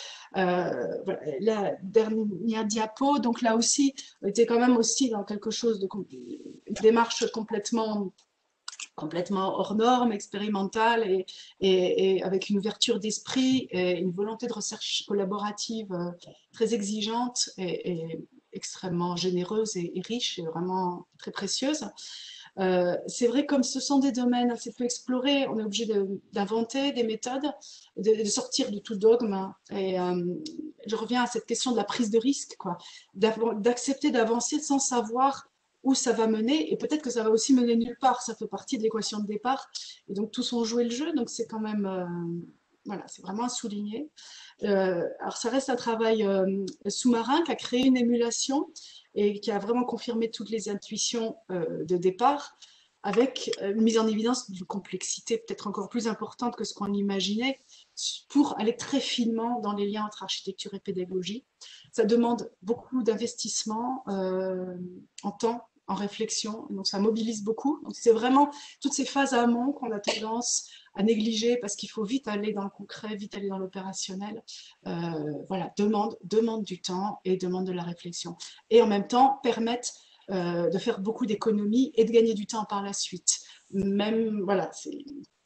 Speaker 6: Euh, voilà. La dernière diapo, donc là aussi, on était quand même aussi dans quelque chose de une démarche complètement complètement hors norme, expérimentale et, et, et avec une ouverture d'esprit et une volonté de recherche collaborative très exigeante et, et extrêmement généreuse et, et riche et vraiment très précieuse. Euh, c'est vrai, comme ce sont des domaines assez peu explorés, on est obligé d'inventer des méthodes, de, de sortir de tout dogme. Et euh, je reviens à cette question de la prise de risque, quoi, d'accepter d'avancer sans savoir où ça va mener, et peut-être que ça va aussi mener nulle part, ça fait partie de l'équation de départ, et donc tous ont joué le jeu, donc c'est quand même, euh, voilà, c'est vraiment à souligner. Euh, alors ça reste un travail euh, sous-marin qui a créé une émulation, et qui a vraiment confirmé toutes les intuitions euh, de départ, avec une mise en évidence d'une complexité peut-être encore plus importante que ce qu'on imaginait, pour aller très finement dans les liens entre architecture et pédagogie. Ça demande beaucoup d'investissement euh, en temps, en réflexion, donc ça mobilise beaucoup. Donc c'est vraiment toutes ces phases amont qu'on a tendance à négliger parce qu'il faut vite aller dans le concret, vite aller dans l'opérationnel. Euh, voilà, demande, demande du temps et demande de la réflexion. Et en même temps, permettent euh, de faire beaucoup d'économies et de gagner du temps par la suite. Même, voilà, c'est...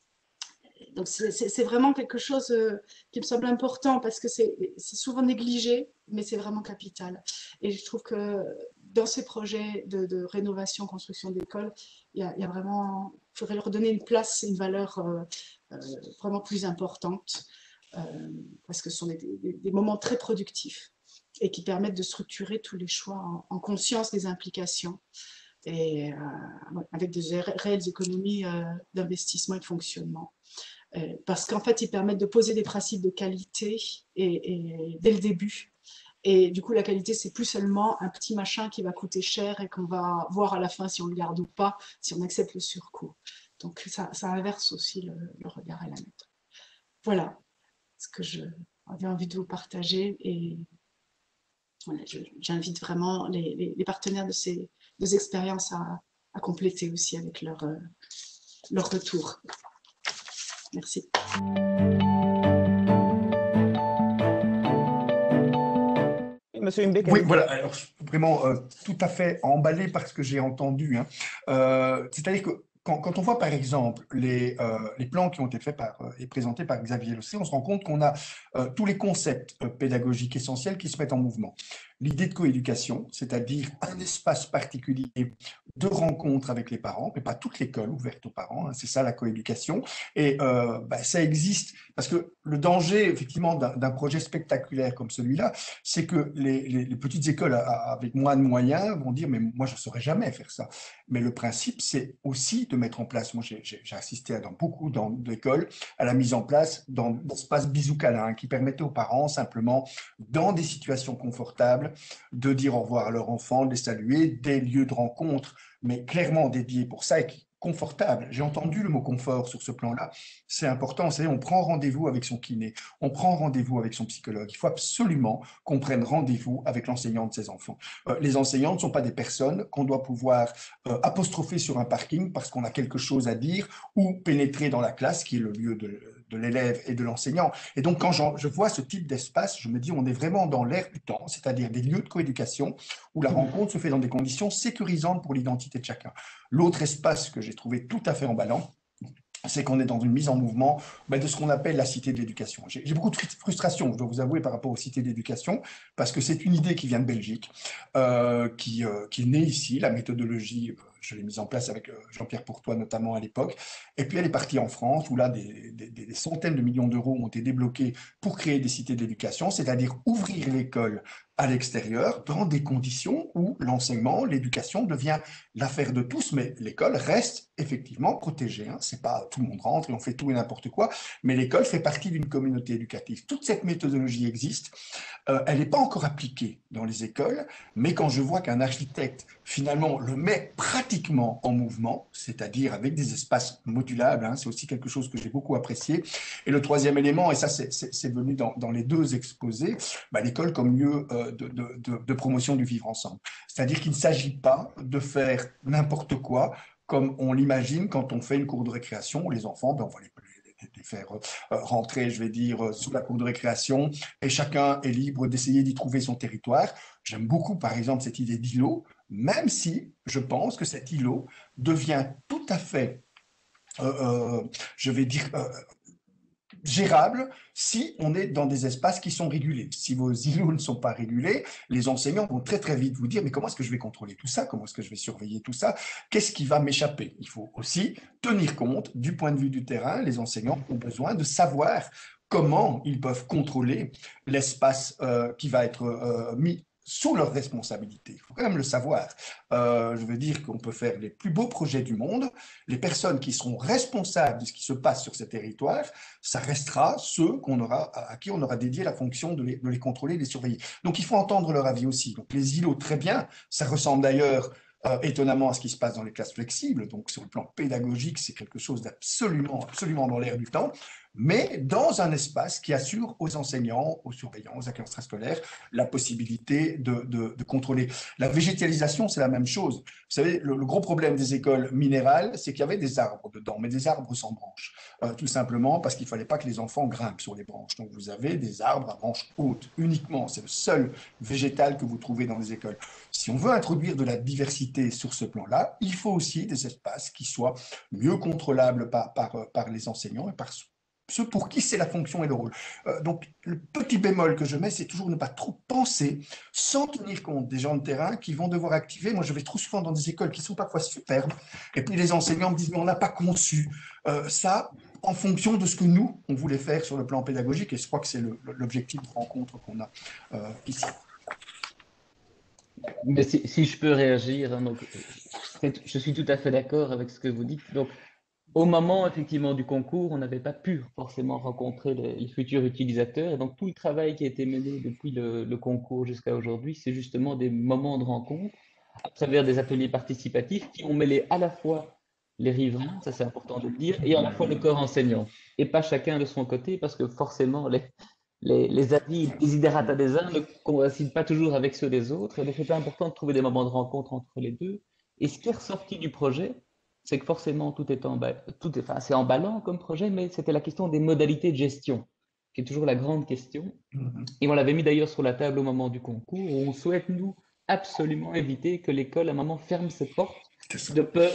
Speaker 6: Donc c'est vraiment quelque chose euh, qui me semble important parce que c'est souvent négligé, mais c'est vraiment capital. Et je trouve que dans ces projets de, de rénovation, construction d'écoles, il, il y a vraiment, il faudrait leur donner une place, une valeur euh, euh, vraiment plus importante euh, parce que ce sont des, des, des moments très productifs et qui permettent de structurer tous les choix en, en conscience des implications et euh, avec des réelles économies euh, d'investissement et de fonctionnement. Parce qu'en fait, ils permettent de poser des principes de qualité et, et dès le début. Et du coup, la qualité, c'est plus seulement un petit machin qui va coûter cher et qu'on va voir à la fin si on le garde ou pas, si on accepte le surcoût. Donc, ça, ça inverse aussi le, le regard à la lettre. Voilà ce que j'avais envie de vous partager. Et voilà, j'invite vraiment les, les, les partenaires de ces deux expériences à, à compléter aussi avec leur, euh, leur retour. Merci.
Speaker 5: Monsieur Mbeke.
Speaker 3: Oui, voilà, alors vraiment euh, tout à fait emballé par ce que j'ai entendu. Hein. Euh, C'est-à-dire que quand, quand on voit par exemple les, euh, les plans qui ont été faits par, euh, et présentés par Xavier Lossé, on se rend compte qu'on a euh, tous les concepts euh, pédagogiques essentiels qui se mettent en mouvement. L'idée de coéducation, c'est-à-dire un espace particulier de rencontre avec les parents, mais pas toute l'école ouverte aux parents, hein, c'est ça la coéducation. Et euh, bah, ça existe parce que le danger, effectivement, d'un projet spectaculaire comme celui-là, c'est que les, les, les petites écoles à, à, avec moins de moyens vont dire, mais moi, je ne saurais jamais faire ça. Mais le principe, c'est aussi de mettre en place, moi, j'ai assisté à, dans beaucoup d'écoles à la mise en place d'espaces bisous câlins qui permettaient aux parents simplement, dans des situations confortables, de dire au revoir à leur enfant, de les saluer, des lieux de rencontre, mais clairement dédiés pour ça et qui confortable. J'ai entendu le mot confort sur ce plan-là. C'est important. Vous savez, on prend rendez-vous avec son kiné, on prend rendez-vous avec son psychologue. Il faut absolument qu'on prenne rendez-vous avec l'enseignant de ses enfants. Euh, les enseignants ne sont pas des personnes qu'on doit pouvoir euh, apostropher sur un parking parce qu'on a quelque chose à dire ou pénétrer dans la classe qui est le lieu de, de l'élève et de l'enseignant. Et donc, quand je vois ce type d'espace, je me dis on est vraiment dans l'air du temps, c'est-à-dire des lieux de coéducation où la rencontre se fait dans des conditions sécurisantes pour l'identité de chacun. L'autre espace que j'ai trouvé tout à fait emballant, c'est qu'on est dans une mise en mouvement ben, de ce qu'on appelle la cité de l'éducation. J'ai beaucoup de frustration, je dois vous avouer, par rapport aux cités d'éducation, parce que c'est une idée qui vient de Belgique, euh, qui, euh, qui est née ici, la méthodologie, euh, je l'ai mise en place avec euh, Jean-Pierre Pourtois notamment à l'époque, et puis elle est partie en France, où là, des, des, des centaines de millions d'euros ont été débloqués pour créer des cités d'éducation, c'est-à-dire ouvrir l'école à l'extérieur, dans des conditions où l'enseignement, l'éducation devient l'affaire de tous, mais l'école reste effectivement protégée. Hein. C'est pas tout le monde rentre et on fait tout et n'importe quoi, mais l'école fait partie d'une communauté éducative. Toute cette méthodologie existe, euh, elle n'est pas encore appliquée dans les écoles, mais quand je vois qu'un architecte finalement le met pratiquement en mouvement, c'est-à-dire avec des espaces modulables, hein, c'est aussi quelque chose que j'ai beaucoup apprécié. Et le troisième élément, et ça c'est venu dans, dans les deux exposés, bah, l'école comme lieu euh, De, de, de, de promotion du vivre ensemble. C'est-à-dire qu'il ne s'agit pas de faire n'importe quoi comme on l'imagine quand on fait une cour de récréation où les enfants, ben on va les, les, les faire euh, rentrer, je vais dire, sous la cour de récréation et chacun est libre d'essayer d'y trouver son territoire. J'aime beaucoup, par exemple, cette idée d'îlot, même si je pense que cet îlot devient tout à fait, euh, euh, je vais dire, euh, gérable si on est dans des espaces qui sont régulés. Si vos îlots ne sont pas régulés, les enseignants vont très très vite vous dire mais comment est-ce que je vais contrôler tout ça? Comment est-ce que je vais surveiller tout ça? Qu'est-ce qui va m'échapper? Il faut aussi tenir compte du point de vue du terrain. Les enseignants ont besoin de savoir comment ils peuvent contrôler l'espace euh, qui va être euh, mis sous leur responsabilité. Il faut quand même le savoir. Euh, je veux dire qu'on peut faire les plus beaux projets du monde. Les personnes qui seront responsables de ce qui se passe sur ces territoires, ça restera ceux qu'on aura, à qui on aura dédié la fonction de les, de les contrôler, de les surveiller. Donc il faut entendre leur avis aussi. Donc les îlots, très bien. Ça ressemble d'ailleurs Euh, étonnamment à ce qui se passe dans les classes flexibles, donc sur le plan pédagogique, c'est quelque chose d'absolument, absolument dans l'air du temps, mais dans un espace qui assure aux enseignants, aux surveillants, aux acteurs extrascolaires la possibilité de, de, de contrôler. La végétalisation, c'est la même chose. Vous savez, le, le gros problème des écoles minérales, c'est qu'il y avait des arbres dedans, mais des arbres sans branches, euh, tout simplement parce qu'il ne fallait pas que les enfants grimpent sur les branches. Donc vous avez des arbres à branches hautes uniquement, c'est le seul végétal que vous trouvez dans les écoles. Si on veut introduire de la diversité sur ce plan-là, il faut aussi des espaces qui soient mieux contrôlables par, par, par les enseignants et par ceux pour qui c'est la fonction et le rôle. Euh, donc, le petit bémol que je mets, c'est toujours ne pas trop penser sans tenir compte des gens de terrain qui vont devoir activer. Moi, je vais trop souvent dans des écoles qui sont parfois superbes, et puis les enseignants me disent, mais on n'a pas conçu euh, ça en fonction de ce que nous, on voulait faire sur le plan pédagogique, et je crois que c'est l'objectif de rencontre qu'on a euh, ici.
Speaker 4: Mais si, si je peux réagir, hein, donc, je suis tout à fait d'accord avec ce que vous dites. Donc, au moment effectivement du concours, on n'avait pas pu forcément rencontrer les, les futurs utilisateurs. Et donc, tout le travail qui a été mené depuis le, le concours jusqu'à aujourd'hui, c'est justement des moments de rencontre à travers des ateliers participatifs qui ont mêlé à la fois les riverains, ça c'est important de le dire, et à la fois le corps enseignant. Et pas chacun de son côté, parce que forcément, les, les, les avis, les idératas des uns ne coïncident pas toujours avec ceux des autres. Et donc, c'est important de trouver des moments de rencontre entre les deux. Et ce qui est ressorti du projet, c'est que forcément, tout est, emba- tout est, enfin, c'est emballant comme projet, mais c'était la question des modalités de gestion, qui est toujours la grande question.
Speaker 3: Mm-hmm.
Speaker 4: Et on l'avait mis d'ailleurs sur la table au moment du concours, où on souhaite, nous, absolument éviter que l'école, à un moment, ferme ses portes de peur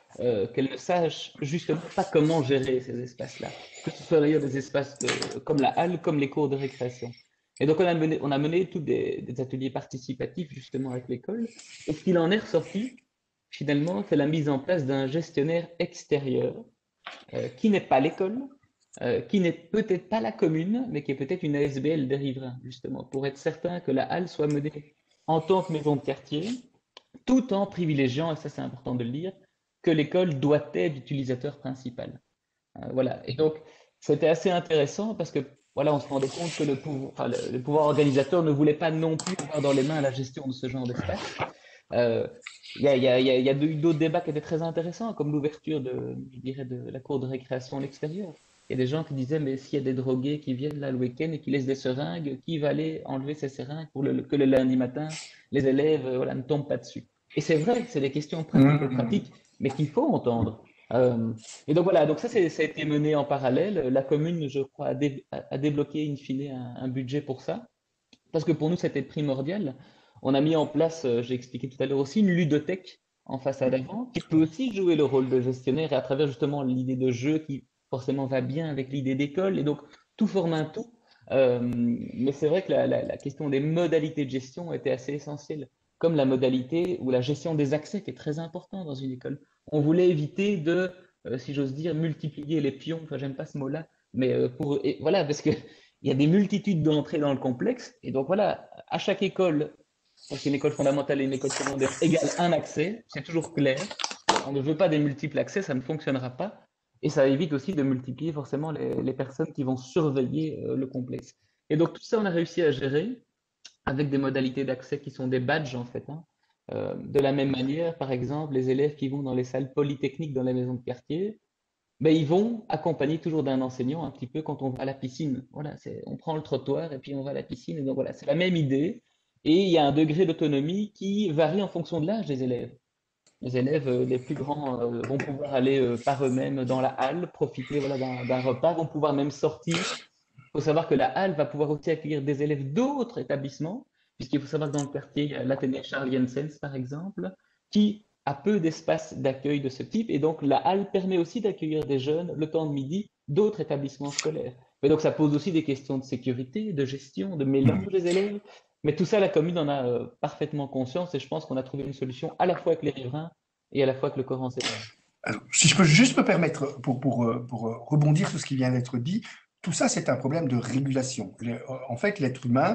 Speaker 4: euh, qu'elles ne sachent justement pas comment gérer ces espaces-là, que ce soit d'ailleurs des espaces de- comme la halle, comme les cours de récréation. Et donc on a mené, on a mené tous des, des ateliers participatifs justement avec l'école, et ce qu'il en est ressorti, finalement, c'est la mise en place d'un gestionnaire extérieur euh, qui n'est pas l'école, euh, qui n'est peut-être pas la commune, mais qui est peut-être une A S B L des riverains, justement, pour être certain que la halle soit menée en tant que maison de quartier, tout en privilégiant, et ça c'est important de le dire, que l'école doit être l'utilisateur principal. Euh, voilà. Et donc, c'était assez intéressant parce que voilà, on se rendait compte que le pouvoir, enfin, le, le pouvoir organisateur ne voulait pas non plus avoir dans les mains la gestion de ce genre d'espace. Euh, Il y a, il y a, il y a, il y a eu d'autres débats qui étaient très intéressants, comme l'ouverture de, je dirais, de la cour de récréation à l'extérieur. Il y a des gens qui disaient, mais s'il y a des drogués qui viennent là le week-end et qui laissent des seringues, qui va aller enlever ces seringues pour le, que le lundi matin, les élèves euh, voilà, ne tombent pas dessus. Et c'est vrai, c'est des questions
Speaker 3: Mmh.
Speaker 4: pratico-pratiques, mais qu'il faut entendre. Euh, et donc voilà, donc ça, c'est- ça a été mené en parallèle. La commune, je crois, a, dé- a- a débloqué in fine un, un budget pour ça. Parce que pour nous, c'était primordial. On a mis en place, euh, j'ai expliqué tout à l'heure aussi, une ludothèque en façade avant, qui peut aussi jouer le rôle de gestionnaire et à travers justement l'idée de jeu qui forcément va bien avec l'idée d'école. Et donc, tout forme un tout. Euh, mais c'est vrai que la, la- la question des modalités de gestion était assez essentielle, comme la modalité ou la gestion des accès qui est très important dans une école. On voulait éviter de, euh, si j'ose dire, multiplier les pions. Enfin, j'aime pas ce mot-là, mais euh, pour, et voilà, parce que il y a des multitudes d'entrées dans le complexe. Et donc voilà, à chaque école, parce qu'une école fondamentale et une école secondaire égale un accès, c'est toujours clair. On ne veut pas des multiples accès, ça ne fonctionnera pas. Et ça évite aussi de multiplier forcément les, les personnes qui vont surveiller euh, le complexe. Et donc tout ça, on a réussi à gérer avec des modalités d'accès qui sont des badges en fait, hein. Euh, de la même manière, par exemple, les élèves qui vont dans les salles polytechniques dans les maisons de quartier, ben, ils vont accompagner toujours d'un enseignant un petit peu quand on va à la piscine. Voilà, c'est, on prend le trottoir et puis on va à la piscine. Et donc voilà, c'est la même idée. Et il y a un degré d'autonomie qui varie en fonction de l'âge des élèves. Les élèves euh, les plus grands euh, vont pouvoir aller euh, par eux-mêmes dans la halle, profiter voilà, d'un d'un repas, vont pouvoir même sortir. Il faut savoir que la halle va pouvoir aussi accueillir des élèves d'autres établissements, puisqu'il faut savoir que dans le quartier, il y a l'Athénée Charles Jensens, par exemple, qui a peu d'espace d'accueil de ce type. Et donc, la halle permet aussi d'accueillir des jeunes, le temps de midi, d'autres établissements scolaires. Mais donc, ça pose aussi des questions de sécurité, de gestion, de mélange des élèves. Mais tout ça, la commune en a euh, parfaitement conscience et je pense qu'on a trouvé une solution à la fois avec les riverains et à la fois avec le corps enseignant.
Speaker 3: Alors, si je peux juste me permettre, pour, pour, euh, pour euh, rebondir sur ce qui vient d'être dit, tout ça, c'est un problème de régulation. Le- En fait, l'être humain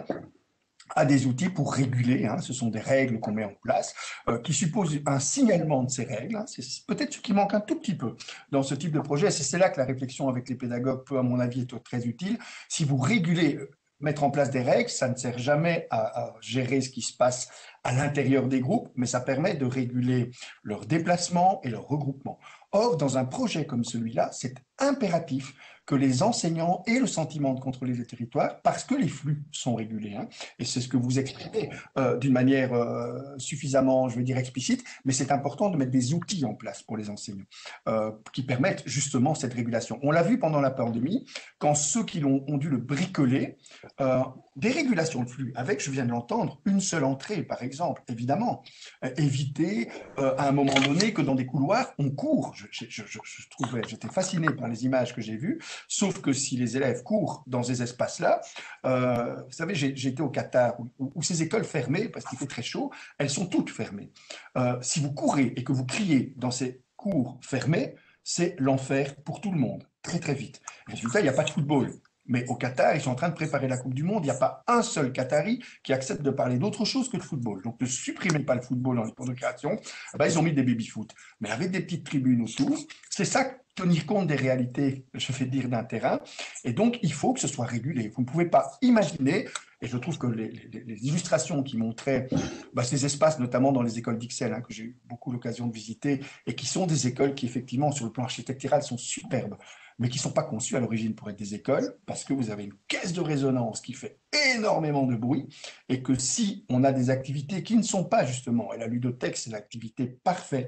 Speaker 3: a des outils pour réguler, hein, ce sont des règles qu'on met en place, euh, qui supposent un signalement de ces règles. Hein, c'est peut-être ce qui manque un tout petit peu dans ce type de projet. C'est c'est là que la réflexion avec les pédagogues peut, à mon avis, être très utile. Si vous régulez, euh, mettre en place des règles, ça ne sert jamais à, à gérer ce qui se passe à l'intérieur des groupes, mais ça permet de réguler leur déplacement et leur regroupement. Or, dans un projet comme celui-là, c'est impératif que les enseignants aient le sentiment de contrôler le territoire parce que les flux sont régulés. Hein. Et c'est ce que vous exprimez euh, d'une manière euh, suffisamment, je veux dire, explicite, mais c'est important de mettre des outils en place pour les enseignants euh, qui permettent justement cette régulation. On l'a vu pendant la pandémie, quand ceux qui l'ont ont dû le bricoler, euh, des régulations de flux, avec, je viens de l'entendre, une seule entrée, par exemple, évidemment. Euh, éviter, euh, à un moment donné, que dans des couloirs, on court. Je, je, je, je trouvais, j'étais fasciné par les images que j'ai vues, sauf que si les élèves courent dans ces espaces-là, euh, vous savez, j'ai été au Qatar, où, où ces écoles fermées, parce qu'il fait très chaud, elles sont toutes fermées. Euh, si vous courez et que vous criez dans ces cours fermés, c'est l'enfer pour tout le monde, très très vite. Résultat, il n'y a pas de football. Mais au Qatar, ils sont en train de préparer la Coupe du Monde. Il n'y a pas un seul Qatari qui accepte de parler d'autre chose que de football. Donc, ne supprimez pas le football dans les cours de création. Eh ben, ils ont mis des baby-foot. Mais avec des petites tribunes autour, c'est ça, tenir compte des réalités, je fais dire, d'un terrain. Et donc, il faut que ce soit régulé. Vous ne pouvez pas imaginer, et je trouve que les, les, les illustrations qui montraient bah, ces espaces, notamment dans les écoles d'Ixelles, hein, que j'ai eu beaucoup l'occasion de visiter, et qui sont des écoles qui, effectivement, sur le plan architectural, sont superbes, mais qui ne sont pas conçues à l'origine pour être des écoles, parce que vous avez une caisse de résonance qui fait énormément de bruit, et que si on a des activités qui ne sont pas, justement, et la ludothèque, c'est l'activité parfaite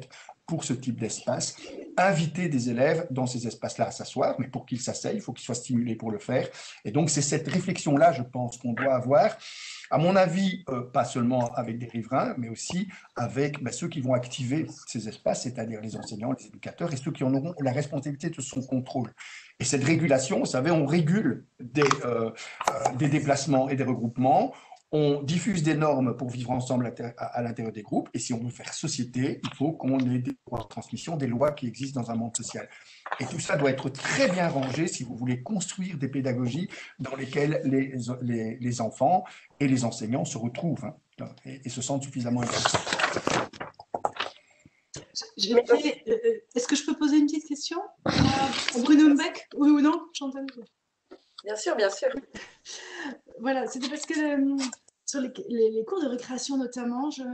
Speaker 3: pour ce type d'espace, inviter des élèves dans ces espaces-là à s'asseoir, mais pour qu'ils s'asseyent, il faut qu'ils soient stimulés pour le faire. Et donc, c'est cette réflexion-là, je pense, qu'on doit avoir, à mon avis, euh, pas seulement avec des riverains, mais aussi avec ben, ceux qui vont activer ces espaces, c'est-à-dire les enseignants, les éducateurs, et ceux qui en auront la responsabilité de son contrôle. Et cette régulation, vous savez, on régule des, euh, euh, des déplacements et des regroupements, on diffuse des normes pour vivre ensemble à l'intérieur des groupes, et si on veut faire société, il faut qu'on ait des droits de transmission, des lois qui existent dans un monde social. Et tout ça doit être très bien rangé si vous voulez construire des pédagogies dans lesquelles les, les, les enfants et les enseignants se retrouvent hein, et, et se sentent suffisamment intéressés.
Speaker 6: Est-ce que je peux poser une petite question à Bruno Mbeck ou non, Chantal?
Speaker 2: Bien sûr, bien sûr.
Speaker 6: Voilà, c'était parce que euh, sur les, les, les cours de récréation notamment, je,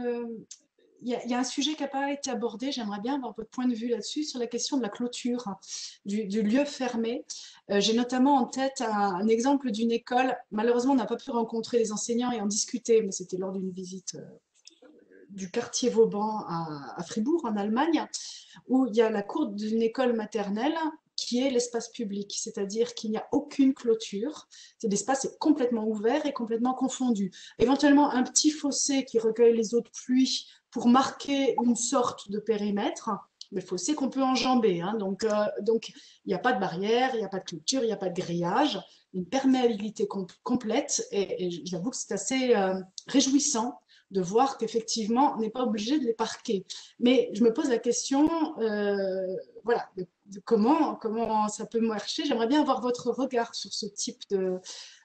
Speaker 6: il y, a, il y a un sujet qui n'a pas été abordé, j'aimerais bien avoir votre point de vue là-dessus, sur la question de la clôture du, du lieu fermé. Euh, J'ai notamment en tête un, un exemple d'une école, malheureusement on n'a pas pu rencontrer les enseignants et en discuter, mais c'était lors d'une visite euh, du quartier Vauban à, à Fribourg en Allemagne, où il y a la cour d'une école maternelle qui est l'espace public, c'est-à-dire qu'il n'y a aucune clôture, l'espace est complètement ouvert et complètement confondu. Éventuellement un petit fossé qui recueille les eaux de pluie pour marquer une sorte de périmètre, mais fossé qu'on peut enjamber, hein. donc, euh, donc il n'y a pas de barrière, il n'y a pas de clôture, il n'y a pas de grillage, une perméabilité com complète, et, et j'avoue que c'est assez euh, réjouissant de voir qu'effectivement, on n'est pas obligé de les parquer. Mais je me pose la question, euh, voilà, de, de comment, comment ça peut marcher. J'aimerais bien avoir votre regard sur ce type de,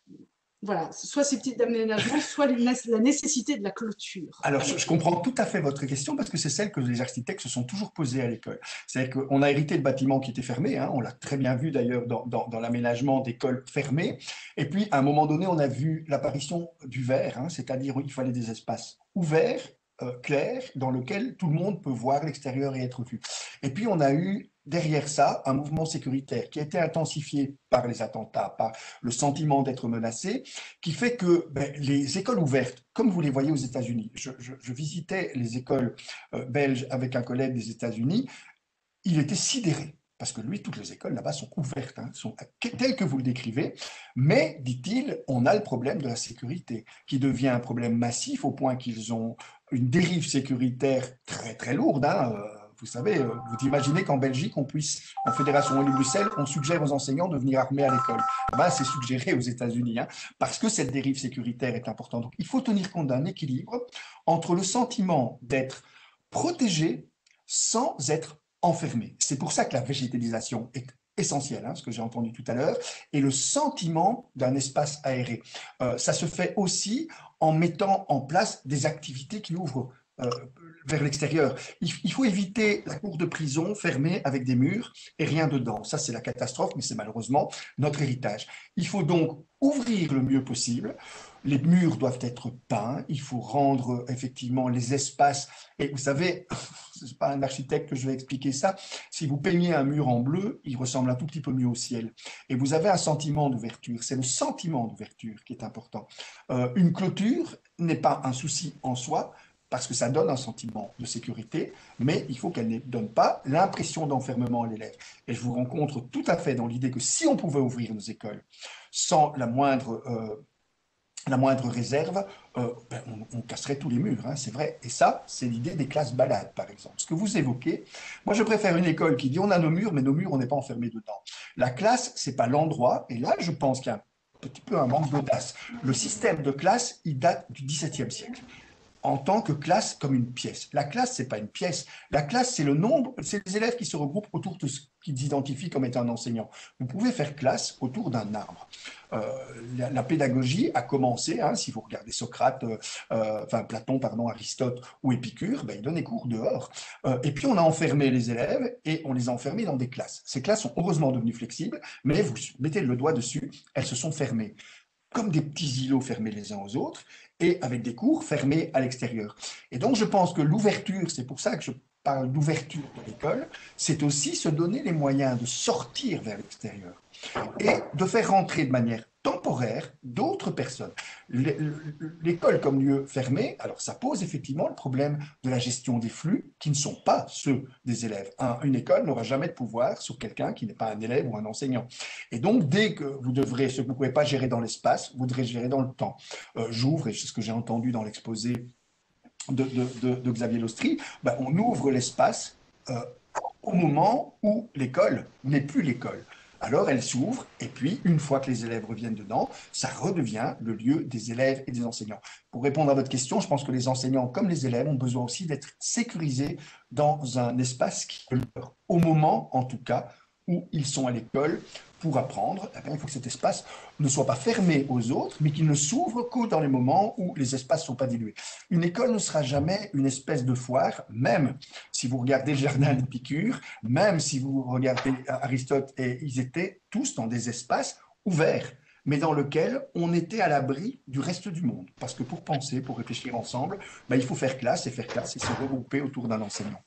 Speaker 6: voilà, soit ces petits aménagements, soit la nécessité de la clôture.
Speaker 3: Alors, je, je comprends tout à fait votre question parce que c'est celle que les architectes se sont toujours posées à l'école. C'est-à-dire qu'on a hérité de bâtiments qui étaient fermés, hein, on l'a très bien vu d'ailleurs dans, dans, dans l'aménagement d'écoles fermées. Et puis, à un moment donné, on a vu l'apparition du verre, hein, c'est-à-dire qu'il fallait des espaces ouverts, euh, clairs, dans lesquels tout le monde peut voir l'extérieur et être vu. Et puis, on a eu derrière ça un mouvement sécuritaire qui a été intensifié par les attentats, par le sentiment d'être menacé, qui fait que ben, les écoles ouvertes, comme vous les voyez aux États-Unis, je, je, je visitais les écoles euh, belges avec un collègue des États-Unis, il était sidéré. Parce que lui, toutes les écoles là-bas sont ouvertes, hein, sont telles que vous le décrivez, mais, dit-il, on a le problème de la sécurité, qui devient un problème massif au point qu'ils ont une dérive sécuritaire très très lourde. Hein, euh, vous savez, euh, vous imaginez qu'en Belgique, on puisse, en Fédération Wallonie-Bruxelles, on suggère aux enseignants de venir armés à l'école. Ben, c'est suggéré aux États-Unis, hein, parce que cette dérive sécuritaire est importante. Donc, il faut tenir compte d'un équilibre entre le sentiment d'être protégé sans être enfermé. C'est pour ça que la végétalisation est essentielle, hein, ce que j'ai entendu tout à l'heure, et le sentiment d'un espace aéré. Euh, ça se fait aussi en mettant en place des activités qui ouvrent euh, vers l'extérieur. Il, il faut éviter la cour de prison fermée avec des murs et rien dedans. Ça, c'est la catastrophe, mais c'est malheureusement notre héritage. Il faut donc ouvrir le mieux possible. Les murs doivent être peints. Il faut rendre effectivement les espaces. Et vous savez, c'est pas un architecte que je vais expliquer ça. Si vous peignez un mur en bleu, il ressemble un tout petit peu mieux au ciel. Et vous avez un sentiment d'ouverture. C'est le sentiment d'ouverture qui est important. Euh, une clôture n'est pas un souci en soi, parce que ça donne un sentiment de sécurité, mais il faut qu'elle ne donne pas l'impression d'enfermement à l'élève. Et je vous rencontre tout à fait dans l'idée que si on pouvait ouvrir nos écoles sans la moindre, euh, la moindre réserve, euh, ben on, on casserait tous les murs, hein, c'est vrai. Et ça, c'est l'idée des classes balades, par exemple. Ce que vous évoquez, moi je préfère une école qui dit on a nos murs, mais nos murs, on n'est pas enfermés dedans. La classe, c'est pas l'endroit, et là, je pense qu'il y a un petit peu un manque d'audace. Le système de classe, il date du dix-septième siècle. En tant que classe comme une pièce. La classe, c'est pas une pièce. La classe, c'est le nombre, c'est les élèves qui se regroupent autour de ce qu'ils identifient comme étant un enseignant. Vous pouvez faire classe autour d'un arbre. Euh, la, la pédagogie a commencé, hein, si vous regardez Socrate, euh, euh, enfin Platon, pardon, Aristote ou Épicure, ben, ils donnaient cours dehors. Euh, et puis on a enfermé les élèves et on les a enfermés dans des classes. Ces classes sont heureusement devenues flexibles, mais vous mettez le doigt dessus, elles se sont fermées comme des petits îlots fermés les uns aux autres, et avec des cours fermés à l'extérieur. Et donc, je pense que l'ouverture, c'est pour ça que je parle d'ouverture de l'école, c'est aussi se donner les moyens de sortir vers l'extérieur et de faire rentrer de manière temporaire d'autres personnes. L'école comme lieu fermé, alors ça pose effectivement le problème de la gestion des flux qui ne sont pas ceux des élèves. Un, une école n'aura jamais de pouvoir sur quelqu'un qui n'est pas un élève ou un enseignant. Et donc, dès que vous devrez, ce que vous ne pouvez pas gérer dans l'espace, vous devrez gérer dans le temps. Euh, J'ouvre, et c'est ce que j'ai entendu dans l'exposé de, de, de, de Xavier Lostry, ben, on ouvre l'espace euh, au moment où l'école n'est plus l'école. Alors elle s'ouvre, et puis une fois que les élèves reviennent dedans, ça redevient le lieu des élèves et des enseignants. Pour répondre à votre question, je pense que les enseignants comme les élèves ont besoin aussi d'être sécurisés dans un espace qui est leur, au moment en tout cas où ils sont à l'école pour apprendre. Eh bien, il faut que cet espace ne soit pas fermé aux autres, mais qu'il ne s'ouvre que dans les moments où les espaces ne sont pas dilués. Une école ne sera jamais une espèce de foire, même si vous regardez le jardin d'Épicure, même si vous regardez Aristote, et ils étaient tous dans des espaces ouverts, mais dans lesquels on était à l'abri du reste du monde. Parce que pour penser, pour réfléchir ensemble, ben, il faut faire classe, et faire classe, c'est se regrouper autour d'un enseignant.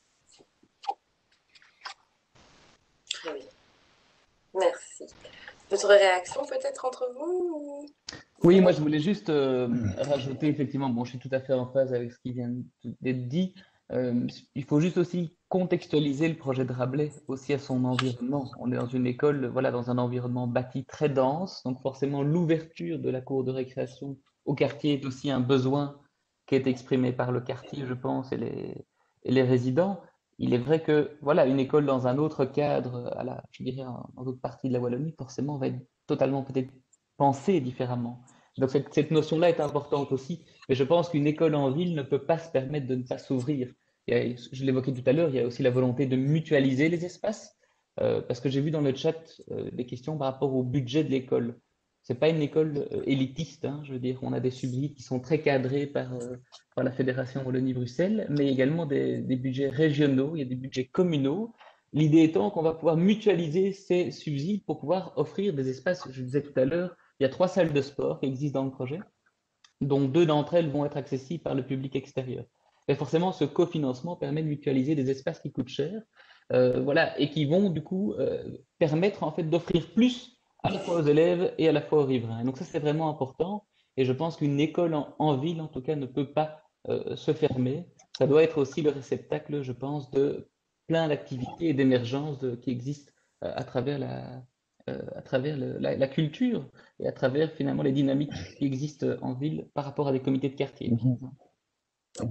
Speaker 2: Très bien. Merci. D'autres réactions peut-être entre vous?
Speaker 4: Oui, moi je voulais juste euh, rajouter effectivement, bon, je suis tout à fait en phase avec ce qui vient d'être dit. Euh, il faut juste aussi contextualiser le projet de Rabelais aussi à son environnement. On est dans une école, voilà, dans un environnement bâti très dense, donc forcément l'ouverture de la cour de récréation au quartier est aussi un besoin qui est exprimé par le quartier, je pense, et les, et les résidents. Il est vrai que voilà, une école dans un autre cadre, à la, je dirais, dans d'autres parties de la Wallonie, forcément va être totalement peut-être pensée différemment. Donc cette, cette notion-là est importante aussi. Mais je pense qu'une école en ville ne peut pas se permettre de ne pas s'ouvrir. Et, je l'évoquais tout à l'heure, il y a aussi la volonté de mutualiser les espaces, euh, parce que j'ai vu dans le chat euh, des questions par rapport au budget de l'école. C'est pas une école euh, élitiste, hein, je veux dire, on a des subsides qui sont très cadrés par, euh, par la Fédération Wallonie-Bruxelles, mais également des, des budgets régionaux, il y a des budgets communaux. L'idée étant qu'on va pouvoir mutualiser ces subsides pour pouvoir offrir des espaces, je disais tout à l'heure, il y a trois salles de sport qui existent dans le projet, dont deux d'entre elles vont être accessibles par le public extérieur. Et forcément, ce cofinancement permet de mutualiser des espaces qui coûtent cher, euh, voilà, et qui vont du coup euh, permettre en fait d'offrir plus à la fois aux élèves et à la fois aux riverains. Et donc ça, c'est vraiment important. Et je pense qu'une école en, en ville, en tout cas, ne peut pas euh, se fermer. Ça doit être aussi le réceptacle, je pense, de plein d'activités et d'émergences qui existent euh, à travers la, euh, à travers le, la, la culture et à travers finalement les dynamiques qui existent en ville par rapport à des comités de quartier.
Speaker 5: Mmh.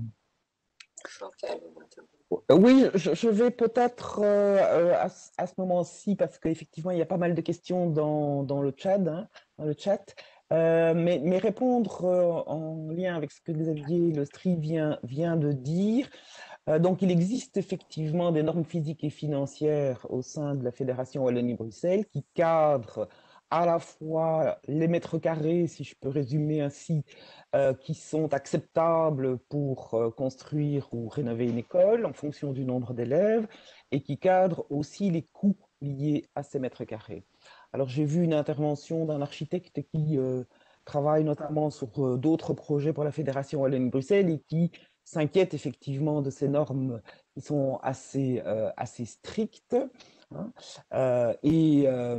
Speaker 5: Oui, je, je vais peut-être euh, à, à ce moment-ci, parce qu'effectivement, il y a pas mal de questions dans, dans le chat, hein, dans le chat. Euh, mais, mais répondre euh, en lien avec ce que Xavier Lostry vient, vient de dire. Euh, donc, il existe effectivement des normes physiques et financières au sein de la Fédération Wallonie-Bruxelles qui cadrent à la fois les mètres carrés, si je peux résumer ainsi, euh, qui sont acceptables pour euh, construire ou rénover une école en fonction du nombre d'élèves et qui cadrent aussi les coûts liés à ces mètres carrés. Alors, j'ai vu une intervention d'un architecte qui euh, travaille notamment sur euh, d'autres projets pour la Fédération Wallonie-Bruxelles et qui s'inquiète effectivement de ces normes qui sont assez, euh, assez strictes. Hein, euh, et euh,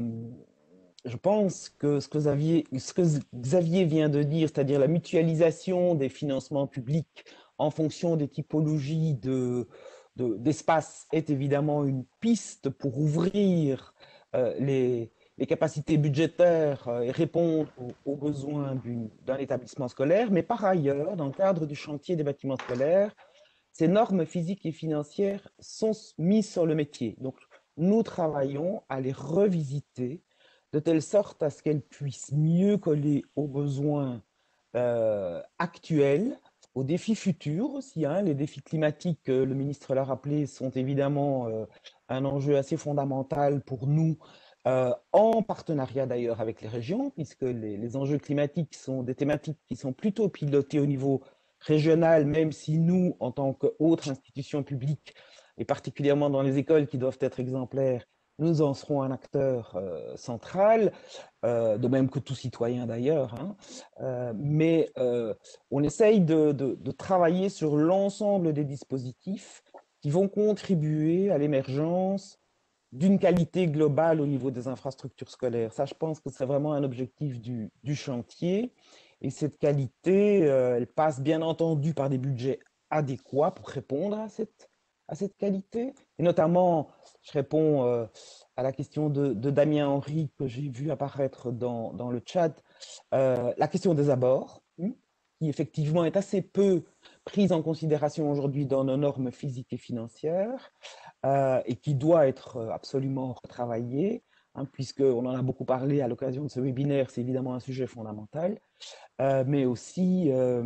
Speaker 5: je pense que ce que Xavier, ce que Xavier vient de dire, c'est-à-dire la mutualisation des financements publics en fonction des typologies de, de, d'espace est évidemment une piste pour ouvrir euh, les, les capacités budgétaires et répondre aux, aux besoins d'un établissement scolaire. Mais par ailleurs, dans le cadre du chantier des bâtiments scolaires, ces normes physiques et financières sont mises sur le métier. Donc, nous travaillons à les revisiter de telle sorte à ce qu'elles puissent mieux coller aux besoins euh, actuels, aux défis futurs aussi. Hein. Les défis climatiques, euh, le ministre l'a rappelé, sont évidemment euh, un enjeu assez fondamental pour nous, euh, en partenariat d'ailleurs avec les régions, puisque les, les enjeux climatiques sont des thématiques qui sont plutôt pilotées au niveau régional, même si nous, en tant qu'autres institutions publiques, et particulièrement dans les écoles qui doivent être exemplaires, nous en serons un acteur euh, central, euh, de même que tout citoyen d'ailleurs, hein. euh, mais euh, on essaye de, de, de travailler sur l'ensemble des dispositifs qui vont contribuer à l'émergence d'une qualité globale au niveau des infrastructures scolaires. Ça, je pense que c'est vraiment un objectif du, du chantier. Et cette qualité, euh, elle passe bien entendu par des budgets adéquats pour répondre à cette, à cette qualité. Et notamment, je réponds euh, à la question de, de Damien Henry que j'ai vu apparaître dans, dans le chat, euh, la question des abords, hein, qui effectivement est assez peu prise en considération aujourd'hui dans nos normes physiques et financières. Euh, et qui doit être absolument retravaillé, hein, puisqu'on en a beaucoup parlé à l'occasion de ce webinaire, c'est évidemment un sujet fondamental, euh, mais aussi euh,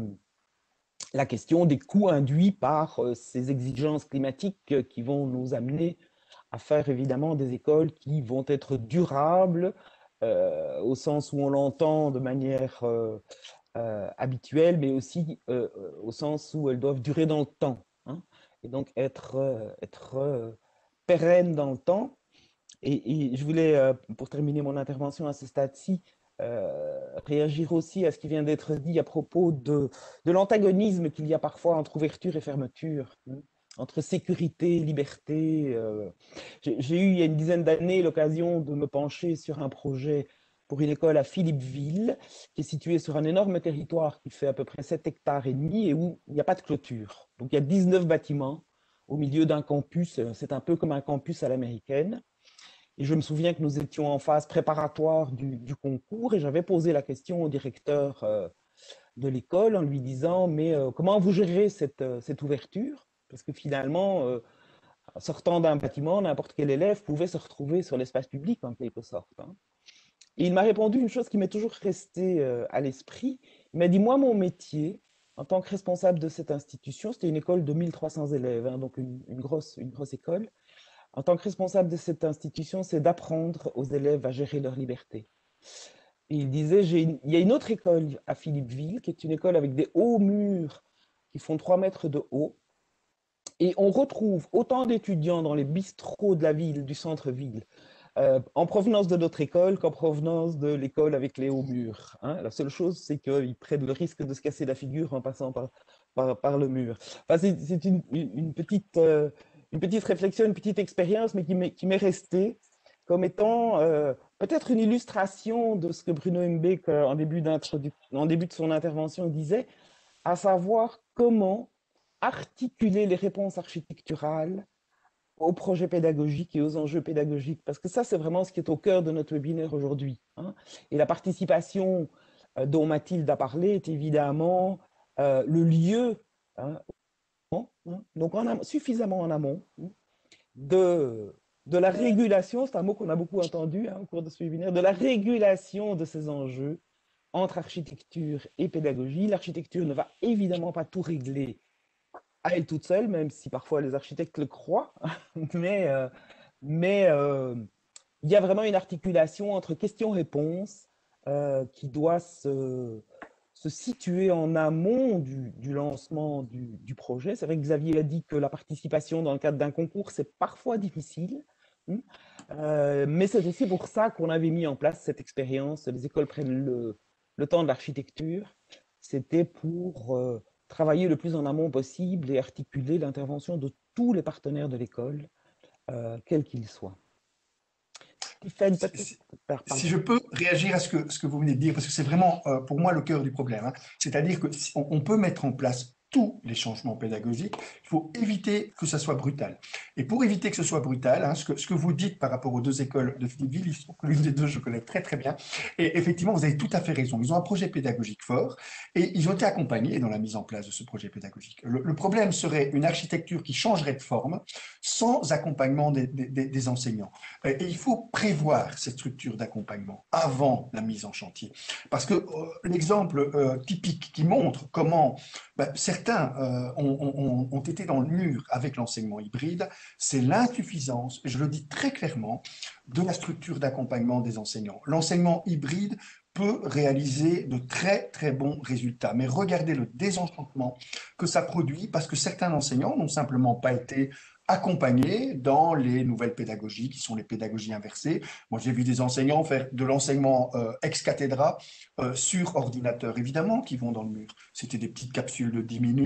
Speaker 5: la question des coûts induits par euh, ces exigences climatiques qui vont nous amener à faire évidemment des écoles qui vont être durables, euh, au sens où on l'entend de manière euh, euh, habituelle, mais aussi euh, au sens où elles doivent durer dans le temps, hein, et donc être, euh, être euh, pérennes dans le temps. Et, et je voulais, euh, pour terminer mon intervention à ce stade-ci, euh, réagir aussi à ce qui vient d'être dit à propos de, de l'antagonisme qu'il y a parfois entre ouverture et fermeture, hein, entre sécurité et liberté. Euh. J'ai eu il y a une dizaine d'années l'occasion de me pencher sur un projet pour une école à Philippeville, qui est située sur un énorme territoire qui fait à peu près sept hectares et demi et où il n'y a pas de clôture. Donc il y a dix-neuf bâtiments au milieu d'un campus, c'est un peu comme un campus à l'américaine. Et je me souviens que nous étions en phase préparatoire du, du concours et j'avais posé la question au directeur euh, de l'école en lui disant « Mais euh, comment vous gérez cette, euh, cette ouverture ?» Parce que finalement, euh, sortant d'un bâtiment, n'importe quel élève pouvait se retrouver sur l'espace public en quelque sorte, hein. Et il m'a répondu une chose qui m'est toujours restée euh, à l'esprit. Il m'a dit « Moi, mon métier, en tant que responsable de cette institution, c'était une école de mille trois cents élèves, hein, donc une, une, grosse, une grosse école. En tant que responsable de cette institution, c'est d'apprendre aux élèves à gérer leur liberté. » Et il disait, une, il y a une autre école à Philippeville, qui est une école avec des hauts murs qui font trois mètres de haut. Et on retrouve autant d'étudiants dans les bistrots de la ville, du centre-ville, euh, en provenance de notre école qu'en provenance de l'école avec les hauts murs, hein. La seule chose, c'est qu'ils prennent le risque de se casser la figure en passant par, par, par le mur. Enfin, c'est une, une petite... Euh, une petite réflexion, une petite expérience, mais qui m'est restée comme étant euh, peut-être une illustration de ce que Bruno Hembeek, euh, en, début en début de son intervention, disait, à savoir comment articuler les réponses architecturales aux projets pédagogiques et aux enjeux pédagogiques. Parce que ça, c'est vraiment ce qui est au cœur de notre webinaire aujourd'hui, hein. Et la participation euh, dont Mathilde a parlé est évidemment euh, le lieu, hein, donc en am- suffisamment en amont de, de la régulation, c'est un mot qu'on a beaucoup entendu, hein, au cours de ce webinaire, de la régulation de ces enjeux entre architecture et pédagogie. L'architecture ne va évidemment pas tout régler à elle toute seule, même si parfois les architectes le croient, mais, euh, mais euh, il y a vraiment une articulation entre questions-réponses euh, qui doit se se situer en amont du, du lancement du, du projet. C'est vrai que Xavier a dit que la participation dans le cadre d'un concours, c'est parfois difficile, hein, euh, mais c'est aussi pour ça qu'on avait mis en place cette expérience. Les écoles prennent le, le temps de l'architecture. C'était pour euh, travailler le plus en amont possible et articuler l'intervention de tous les partenaires de l'école, euh, quels qu'ils soient. Stéphane,
Speaker 3: si, si je peux réagir à ce que, ce que vous venez de dire, parce que c'est vraiment euh, pour moi le cœur du problème, hein. C'est-à-dire qu'on si on peut mettre en place tous les changements pédagogiques, il faut éviter que ça soit brutal. Et pour éviter que ce soit brutal, hein, ce, que, ce que vous dites par rapport aux deux écoles de Philippeville, il se trouve que l'une des deux, je connais très très bien, et effectivement, vous avez tout à fait raison. Ils ont un projet pédagogique fort, et ils ont été accompagnés dans la mise en place de ce projet pédagogique. Le, le problème serait une architecture qui changerait de forme, sans accompagnement des, des, des enseignants. Et il faut prévoir cette structure d'accompagnement avant la mise en chantier. Parce que euh, l'exemple euh, typique qui montre comment ben, certains euh, ont, ont, ont été dans le mur avec l'enseignement hybride, c'est l'insuffisance, je le dis très clairement, de la structure d'accompagnement des enseignants. L'enseignement hybride peut réaliser de très très bons résultats. Mais regardez le désenchantement que ça produit parce que certains enseignants n'ont simplement pas été accompagnés dans les nouvelles pédagogies qui sont les pédagogies inversées. Moi, j'ai vu des enseignants faire de l'enseignement euh, ex cathedra euh, sur ordinateur, évidemment, qui vont dans le mur. C'était des petites capsules de dix minutes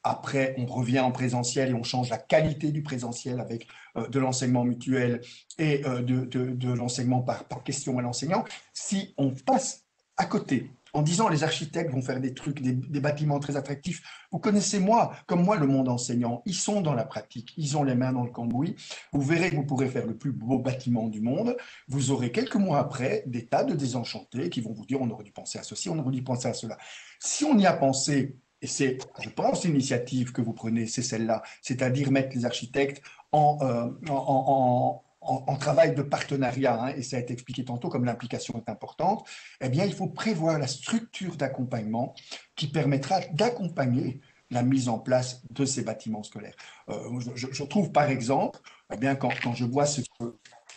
Speaker 3: Après, on revient en présentiel et on change la qualité du présentiel avec euh, de l'enseignement mutuel et euh, de, de, de l'enseignement par, par question à l'enseignant. Si on passe à côté en disant les architectes vont faire des trucs, des, des bâtiments très attractifs, vous connaissez moi, comme moi, le monde enseignant, ils sont dans la pratique, ils ont les mains dans le cambouis, vous verrez que vous pourrez faire le plus beau bâtiment du monde, vous aurez quelques mois après des tas de désenchantés qui vont vous dire on aurait dû penser à ceci, on aurait dû penser à cela. Si on y a pensé, et c'est, je pense, l'initiative que vous prenez, c'est celle-là, c'est-à-dire mettre les architectes en, euh, en, en, en, en travail de partenariat, hein, et ça a été expliqué tantôt comme l'implication est importante, eh bien, il faut prévoir la structure d'accompagnement qui permettra d'accompagner la mise en place de ces bâtiments scolaires. Euh, je, je trouve, par exemple, eh bien, quand, quand je vois ce que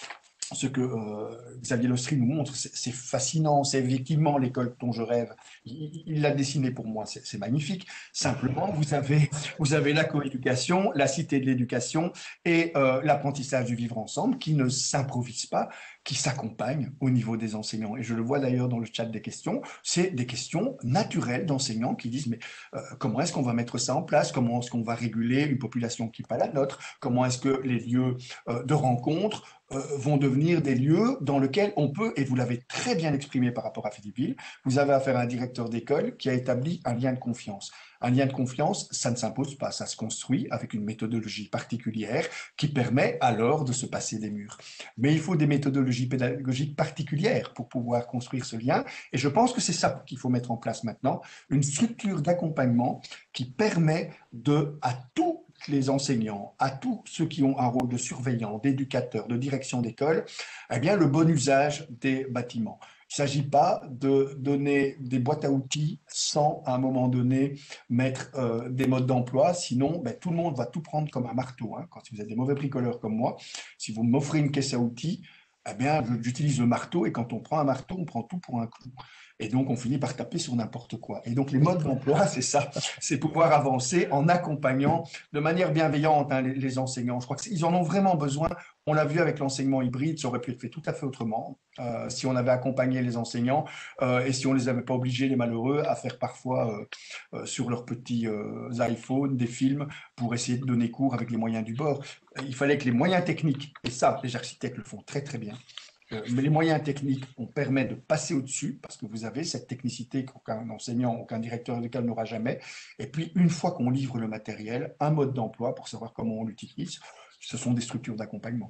Speaker 3: ce que euh, Xavier Lostry nous montre, c'est fascinant, c'est effectivement l'école dont je rêve. Il l'a dessiné pour moi, c'est magnifique. Simplement, vous avez, vous avez la coéducation, la cité de l'éducation et euh, l'apprentissage du vivre ensemble qui ne s'improvise pas, qui s'accompagnent au niveau des enseignants. Et je le vois d'ailleurs dans le chat des questions, c'est des questions naturelles d'enseignants qui disent mais euh, comment est-ce qu'on va mettre ça en place? Comment est-ce qu'on va réguler une population qui n'est pas la nôtre? Comment est-ce que les lieux euh, de rencontre Euh, vont devenir des lieux dans lesquels on peut, et vous l'avez très bien exprimé par rapport à Philippeville, vous avez affaire à un directeur d'école qui a établi un lien de confiance. Un lien de confiance, ça ne s'impose pas, ça se construit avec une méthodologie particulière qui permet alors de se passer des murs. Mais il faut des méthodologies pédagogiques particulières pour pouvoir construire ce lien, et je pense que c'est ça qu'il faut mettre en place maintenant, une structure d'accompagnement qui permet de, à tout les enseignants, à tous ceux qui ont un rôle de surveillant, d'éducateur, de direction d'école, eh bien, le bon usage des bâtiments. Il ne s'agit pas de donner des boîtes à outils sans, à un moment donné, mettre euh, des modes d'emploi. Sinon, ben, tout le monde va tout prendre comme un marteau. Hein. Quand vous êtes des mauvais bricoleurs comme moi, si vous m'offrez une caisse à outils, eh bien, j'utilise le marteau et quand on prend un marteau, on prend tout pour un clou. Et donc, on finit par taper sur n'importe quoi. Et donc, les modes d'emploi, c'est ça. C'est pouvoir avancer en accompagnant de manière bienveillante hein, les, les enseignants. Je crois qu'ils en ont vraiment besoin. On l'a vu avec l'enseignement hybride, ça aurait pu être fait tout à fait autrement euh, si on avait accompagné les enseignants euh, et si on ne les avait pas obligés, les malheureux, à faire parfois euh, euh, sur leurs petits euh, iPhones des films pour essayer de donner cours avec les moyens du bord. Il fallait que les moyens techniques, et ça, les architectes le font très très bien, Euh, mais les moyens techniques, on permet de passer au-dessus parce que vous avez cette technicité qu'aucun enseignant, aucun directeur d'école n'aura jamais. Et puis, une fois qu'on livre le matériel, un mode d'emploi pour savoir comment on l'utilise, ce sont des structures d'accompagnement.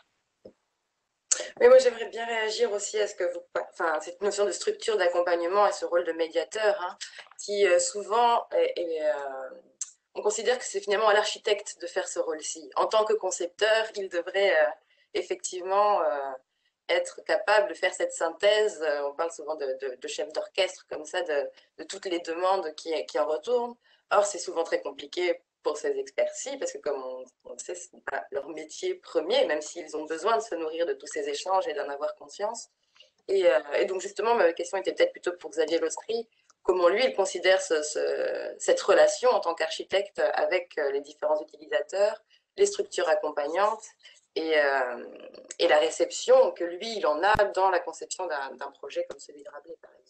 Speaker 2: Mais moi, j'aimerais bien réagir aussi à ce que vous, enfin, cette notion de structure d'accompagnement et ce rôle de médiateur, hein, qui euh, souvent est, est, euh, on considère que c'est finalement à l'architecte de faire ce rôle-ci. En tant que concepteur, il devrait euh, effectivement euh, être capable de faire cette synthèse. On parle souvent de, de, de chef d'orchestre comme ça, de, de toutes les demandes qui, qui en retournent. Or, c'est souvent très compliqué pour ces experts-ci, parce que comme on, on le sait, ce n'est pas leur métier premier, même s'ils ont besoin de se nourrir de tous ces échanges et d'en avoir conscience. Et, euh, et donc, justement, ma question était peut-être plutôt pour Xavier Lostry. Comment lui, il considère ce, ce, cette relation en tant qu'architecte avec les différents utilisateurs, les structures accompagnantes et, euh, et la réception que lui, il en a dans la conception d'un projet comme celui de Rabelais, par exemple.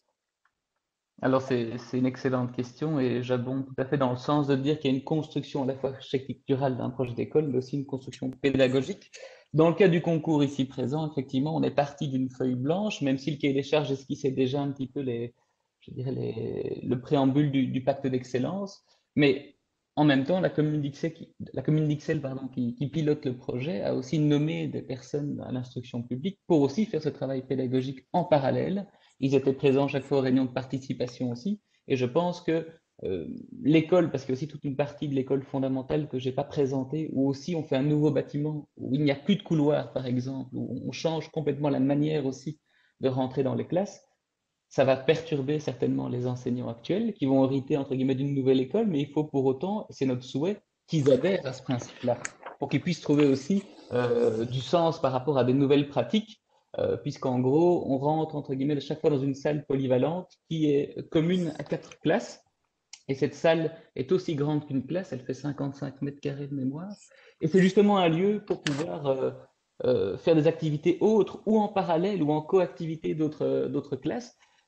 Speaker 4: Alors, c'est c'est une excellente question et j'abonde tout à fait dans le sens de dire qu'il y a une construction à la fois architecturale d'un projet d'école, mais aussi une construction pédagogique. Dans le cas du concours ici présent, effectivement, on est parti d'une feuille blanche, même si le cahier des charges esquissait déjà un petit peu les, je dirais les, le préambule du, du pacte d'excellence. Mais en même temps, la commune d'Ixelles, qui, la commune d'Ixelles, pardon, qui, qui pilote le projet a aussi nommé des personnes à l'instruction publique pour aussi faire ce travail pédagogique en parallèle. Ils étaient présents chaque fois aux réunions de participation aussi. Et je pense que euh, l'école, parce qu'il y a aussi toute une partie de l'école fondamentale que j'ai pas présentée, où aussi on fait un nouveau bâtiment, où il n'y a plus de couloir, par exemple, où on change complètement la manière aussi de rentrer dans les classes. Ça va perturber certainement les enseignants actuels qui vont hériter, entre guillemets, d'une nouvelle école, mais il faut pour autant, et c'est notre souhait, qu'ils adhèrent à ce principe-là, pour qu'ils puissent trouver aussi euh, du sens par rapport à des nouvelles pratiques, euh, puisqu'en gros, on rentre, entre guillemets, chaque fois dans une salle polyvalente qui est commune à quatre classes, et cette salle est aussi grande qu'une classe, elle fait cinquante-cinq mètres carrés de mémoire, et c'est justement un lieu pour pouvoir euh, euh, faire des activités autres, ou en parallèle, ou en coactivité d'autres d'autres classes.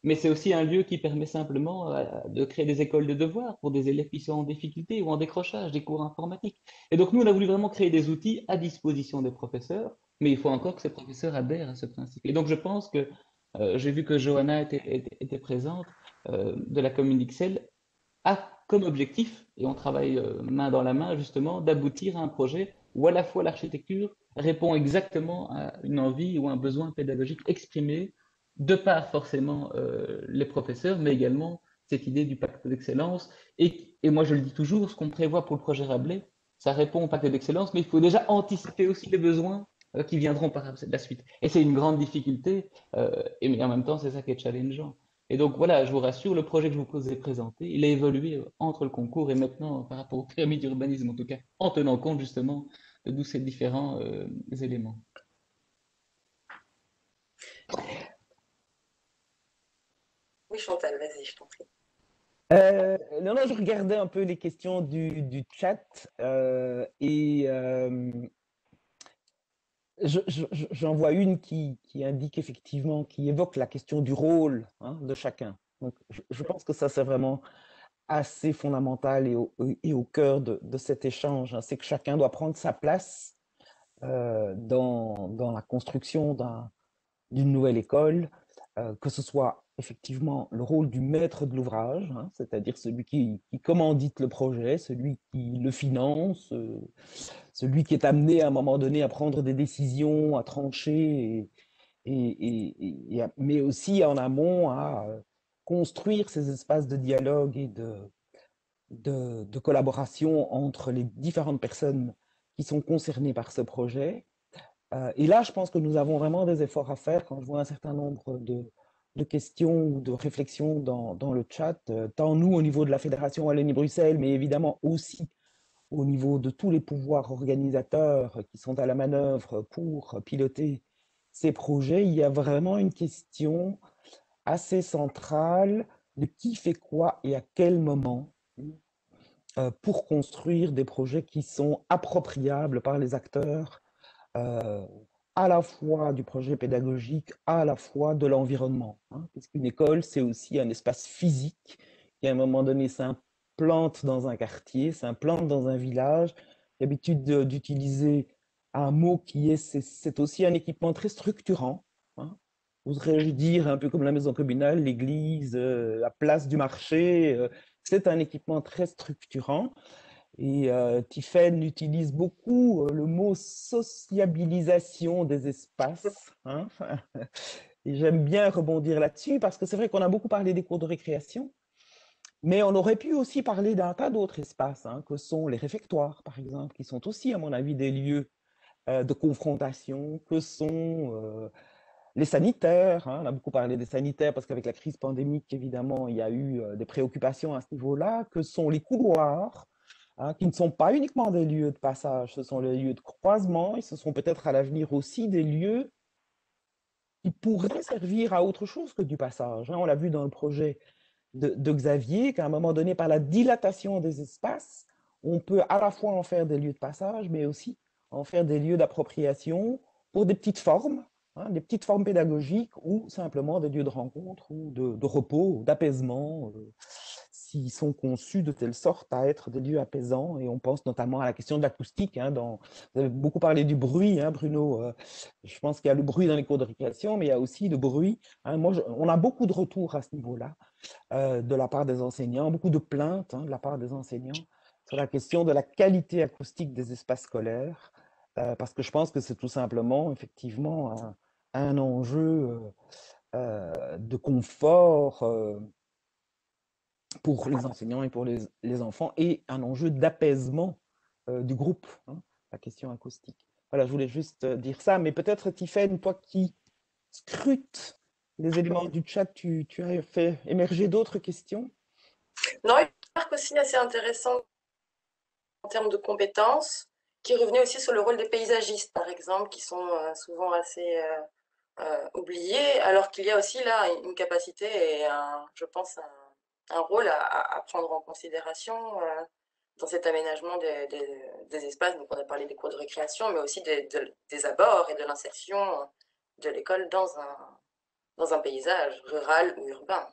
Speaker 4: mais c'est aussi un lieu qui permet simplement euh, de créer des écoles de devoirs pour des élèves qui sont en difficulté ou en décrochage, des cours informatiques. Et donc, nous, on a voulu vraiment créer des outils à disposition des professeurs, mais il faut encore que ces professeurs adhèrent à ce principe. Et donc, je pense que euh, j'ai vu que Johanna était, était, était présente euh, de la commune d'Ixelles a comme objectif, et on travaille euh, main dans la main justement, d'aboutir à un projet où à la fois l'architecture répond exactement à une envie ou un besoin pédagogique exprimé de par forcément euh, les professeurs, mais également cette idée du pacte d'excellence. Et, et moi je le dis toujours, ce qu'on prévoit pour le projet Rabelais, ça répond au pacte d'excellence, mais il faut déjà anticiper aussi les besoins euh, qui viendront par la suite. Et c'est une grande difficulté, euh, et mais en même temps c'est ça qui est challengeant. Et donc voilà, je vous rassure, le projet que je vous ai présenté, il a évolué euh, entre le concours et maintenant par rapport au permis d'urbanisme en tout cas, en tenant compte justement de tous ces différents euh, éléments.
Speaker 2: Oui, Chantal, vas-y, je t'en prie.
Speaker 5: Euh, non, non, je regardais un peu les questions du, du chat euh, et euh, je- je- je- j'en vois une qui, qui indique effectivement, qui évoque la question du rôle hein, de chacun. Donc, je, je pense que ça, c'est vraiment assez fondamental et au, et au cœur de, de cet échange. Hein. C'est que chacun doit prendre sa place euh, dans, dans la construction d'un d'une nouvelle école, euh, que ce soit effectivement le rôle du maître de l'ouvrage, hein, c'est-à-dire celui qui, qui commandite le projet, celui qui le finance, euh, celui qui est amené à un moment donné à prendre des décisions, à trancher, et, et, et, et à, mais aussi en amont à euh, construire ces espaces de dialogue et de, de, de collaboration entre les différentes personnes qui sont concernées par ce projet. Euh, et là, je pense que nous avons vraiment des efforts à faire quand je vois un certain nombre de, de questions ou de réflexions dans, dans le chat, euh, tant nous au niveau de la Fédération Wallonie-Bruxelles, mais évidemment aussi au niveau de tous les pouvoirs organisateurs qui sont à la manœuvre pour piloter ces projets. Il y a vraiment une question assez centrale de qui fait quoi et à quel moment euh, pour construire des projets qui sont appropriables par les acteurs euh, à la fois du projet pédagogique, à la fois de l'environnement. Hein, puisqu'une école, c'est aussi un espace physique qui, à un moment donné, s'implante dans un quartier, s'implante dans un village. J'ai l'habitude d'utiliser un mot qui est, c'est aussi un équipement très structurant. Hein. Oserais-je dire, un peu comme la maison communale, l'église, euh, la place du marché, euh, c'est un équipement très structurant. Et euh, Tiphaine utilise beaucoup euh, le mot sociabilisation des espaces. Hein. Et j'aime bien rebondir là-dessus parce que c'est vrai qu'on a beaucoup parlé des cours de récréation, mais on aurait pu aussi parler d'un tas d'autres espaces, hein, que sont les réfectoires, par exemple, qui sont aussi, à mon avis, des lieux euh, de confrontation, que sont euh, les sanitaires. Hein. On a beaucoup parlé des sanitaires parce qu'avec la crise pandémique, évidemment, il y a eu euh, des préoccupations à ce niveau-là, que sont les couloirs. Hein, qui ne sont pas uniquement des lieux de passage, ce sont les lieux de croisement et ce sont peut-être à l'avenir aussi des lieux qui pourraient servir à autre chose que du passage. Hein. On l'a vu dans le projet de, de Xavier, qu'à un moment donné, par la dilatation des espaces, on peut à la fois en faire des lieux de passage, mais aussi en faire des lieux d'appropriation pour des petites formes, hein, des petites formes pédagogiques ou simplement des lieux de rencontre ou de, de repos, d'apaisement. Euh, s'ils sont conçus de telle sorte à être des lieux apaisants. Et on pense notamment à la question de l'acoustique. Hein, dans, vous avez beaucoup parlé du bruit, hein, Bruno. Euh, je pense qu'il y a le bruit dans les cours de récréation, mais il y a aussi le bruit. Hein, moi, je, on a beaucoup de retours à ce niveau-là euh, de la part des enseignants, beaucoup de plaintes hein, de la part des enseignants sur la question de la qualité acoustique des espaces scolaires, euh, parce que je pense que c'est tout simplement, effectivement, un, un enjeu euh, de confort. Euh, pour les enseignants et pour les, les enfants, et un enjeu d'apaisement euh, du groupe, hein, la question acoustique. Voilà, je voulais juste euh, dire ça, mais peut-être, Tiffaine, toi qui scrutes les éléments du chat, tu, tu as fait émerger d'autres questions?
Speaker 2: Non, une remarque aussi assez intéressante en termes de compétences, qui revenait aussi sur le rôle des paysagistes, par exemple, qui sont euh, souvent assez euh, euh, oubliés, alors qu'il y a aussi là une capacité et un, je pense un, un rôle à, à, prendre en considération euh, dans cet aménagement des, des, des, espaces. Donc on a parlé des cours de récréation, mais aussi des, de, des abords et de l'insertion de l'école dans un, dans un paysage rural ou urbain.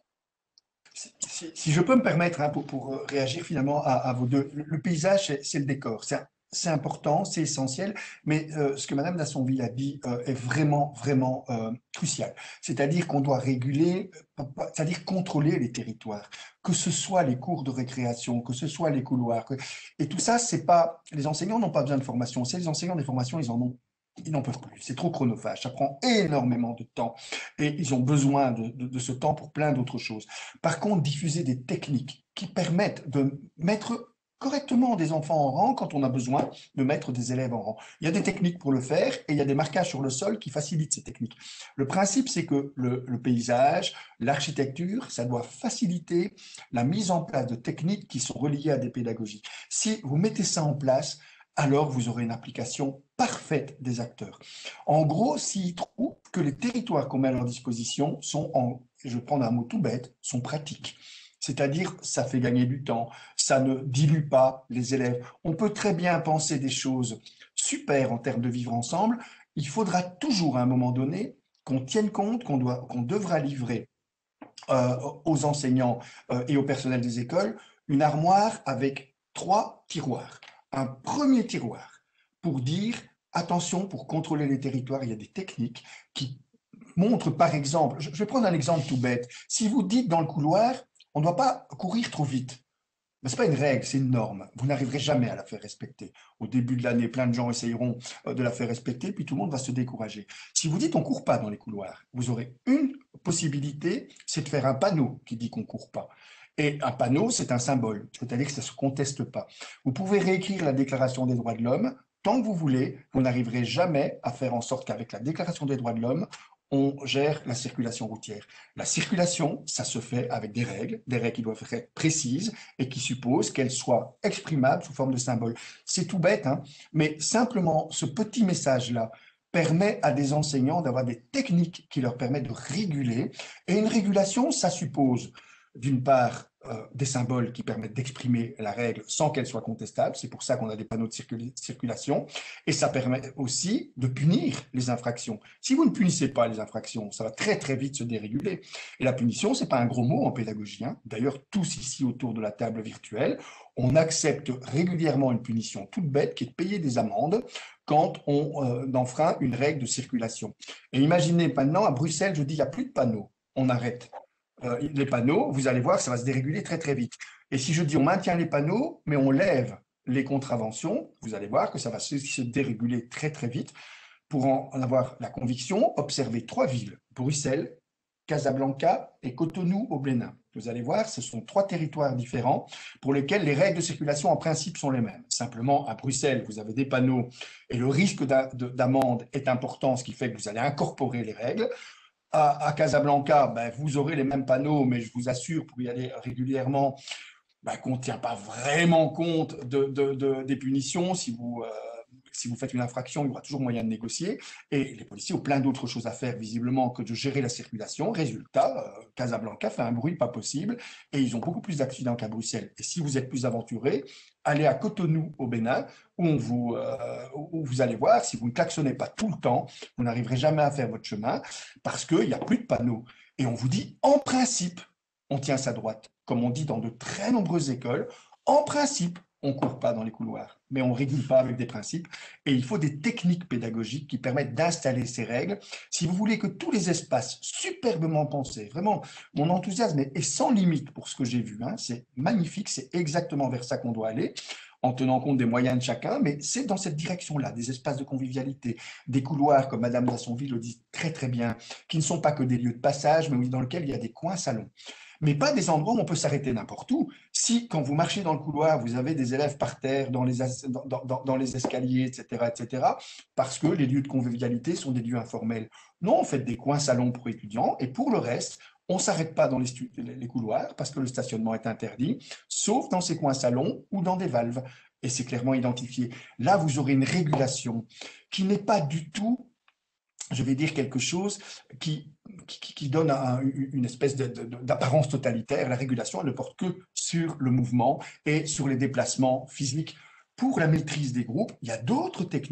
Speaker 3: Si, si- si je peux me permettre, hein, pour, pour euh, réagir finalement à, à vos deux, le, le paysage, c'est c'est le décor. C'est c'est important, c'est essentiel, mais euh, ce que Madame Dassonville a dit euh, est vraiment, vraiment euh, crucial. C'est-à-dire qu'on doit réguler, euh, pas- c'est-à-dire contrôler les territoires, que ce soit les cours de récréation, que ce soit les couloirs. que- Et tout ça, c'est pas, les enseignants n'ont pas besoin de formation. C'est les enseignants des formations, ils en ont, ils n'en peuvent plus. C'est trop chronophage. Ça prend énormément de temps et ils ont besoin de, de, de ce temps pour plein d'autres choses. Par contre, diffuser des techniques qui permettent de mettre correctement des enfants en rang quand on a besoin de mettre des élèves en rang. Il y a des techniques pour le faire et il y a des marquages sur le sol qui facilitent ces techniques. Le principe, c'est que le, le paysage, l'architecture, ça doit faciliter la mise en place de techniques qui sont reliées à des pédagogies. Si vous mettez ça en place, alors vous aurez une application parfaite des acteurs. En gros, s'ils trouvent que les territoires qu'on met à leur disposition sont, en, je vais prendre un mot tout bête, sont pratiques. C'est-à-dire, ça fait gagner du temps, ça ne dilue pas les élèves. On peut très bien penser des choses super en termes de vivre ensemble. Il faudra toujours, à un moment donné, qu'on tienne compte qu'on doit, qu'on devra livrer euh, aux enseignants euh, et au personnel des écoles une armoire avec trois tiroirs. Un premier tiroir pour dire attention, pour contrôler les territoires, il y a des techniques qui montrent, par exemple, je vais prendre un exemple tout bête. Si vous dites dans le couloir, on ne doit pas courir trop vite. Ce n'est pas une règle, c'est une norme. Vous n'arriverez jamais à la faire respecter. Au début de l'année, plein de gens essayeront de la faire respecter, puis tout le monde va se décourager. Si vous dites on court pas dans les couloirs, vous aurez une possibilité, c'est de faire un panneau qui dit qu'on court pas. Et un panneau, c'est un symbole, c'est-à-dire que ça se conteste pas. Vous pouvez réécrire la Déclaration des droits de l'homme. Tant que vous voulez, vous n'arriverez jamais à faire en sorte qu'avec la Déclaration des droits de l'homme, on gère la circulation routière. La circulation, ça se fait avec des règles, des règles qui doivent être précises et qui supposent qu'elles soient exprimables sous forme de symboles. C'est tout bête, hein, mais simplement ce petit message-là permet à des enseignants d'avoir des techniques qui leur permettent de réguler. Et une régulation, ça suppose d'une part euh, des symboles qui permettent d'exprimer la règle sans qu'elle soit contestable. C'est pour ça qu'on a des panneaux de circul circulation. Et ça permet aussi de punir les infractions. Si vous ne punissez pas les infractions, ça va très très vite se déréguler. Et la punition, c'est pas un gros mot en pédagogie, hein. D'ailleurs, tous ici autour de la table virtuelle, on accepte régulièrement une punition toute bête qui est de payer des amendes quand on euh, enfreint une règle de circulation. Et imaginez maintenant, à Bruxelles, je dis, il n'y a plus de panneaux. On arrête. Euh, les panneaux, vous allez voir, ça va se déréguler très très vite. Et si je dis on maintient les panneaux, mais on lève les contraventions, vous allez voir que ça va se, se déréguler très très vite. Pour en avoir la conviction, observez trois villes, Bruxelles, Casablanca et Cotonou au Bénin. Vous allez voir, ce sont trois territoires différents pour lesquels les règles de circulation en principe sont les mêmes. Simplement, à Bruxelles, vous avez des panneaux et le risque d'amende est important, ce qui fait que vous allez incorporer les règles. À, à Casablanca, ben, vous aurez les mêmes panneaux, mais je vous assure, pour y aller régulièrement, ben, qu'on ne tient pas vraiment compte de, de, de, des punitions. Si vous, euh, si vous faites une infraction, il y aura toujours moyen de négocier. Et les policiers ont plein d'autres choses à faire, visiblement, que de gérer la circulation. Résultat, euh, Casablanca fait un bruit pas possible et ils ont beaucoup plus d'accidents qu'à Bruxelles. Et si vous êtes plus aventuré, allez à Cotonou, au Bénin, où, on vous, euh, où vous allez voir, si vous ne klaxonnez pas tout le temps, vous n'arriverez jamais à faire votre chemin parce qu'il n'y a plus de panneaux. Et on vous dit, en principe, on tient sa droite. Comme on dit dans de très nombreuses écoles, en principe, on ne court pas dans les couloirs, mais on ne régule pas avec des principes. Et il faut des techniques pédagogiques qui permettent d'installer ces règles. Si vous voulez que tous les espaces superbement pensés, vraiment, mon enthousiasme est sans limite pour ce que j'ai vu, hein, c'est magnifique, c'est exactement vers ça qu'on doit aller, en tenant compte des moyens de chacun, mais c'est dans cette direction-là, des espaces de convivialité, des couloirs, comme Madame Dassonville le dit très très bien, qui ne sont pas que des lieux de passage, mais dans lesquels il y a des coins salons. Mais pas des endroits où on peut s'arrêter n'importe où. Si, quand vous marchez dans le couloir, vous avez des élèves par terre, dans les, dans, dans, dans les escaliers, et cetera, et cetera, parce que les lieux de convivialité sont des lieux informels. Non, on fait des coins salons pour étudiants, et pour le reste, on ne s'arrête pas dans les, les couloirs, parce que le stationnement est interdit, sauf dans ces coins salons ou dans des valves. Et c'est clairement identifié. Là, vous aurez une régulation qui n'est pas du tout, je vais dire quelque chose qui, qui, qui donne un, une espèce d'apparence totalitaire. La régulation, elle ne porte que sur le mouvement et sur les déplacements physiques. Pour la maîtrise des groupes, il y a d'autres techniques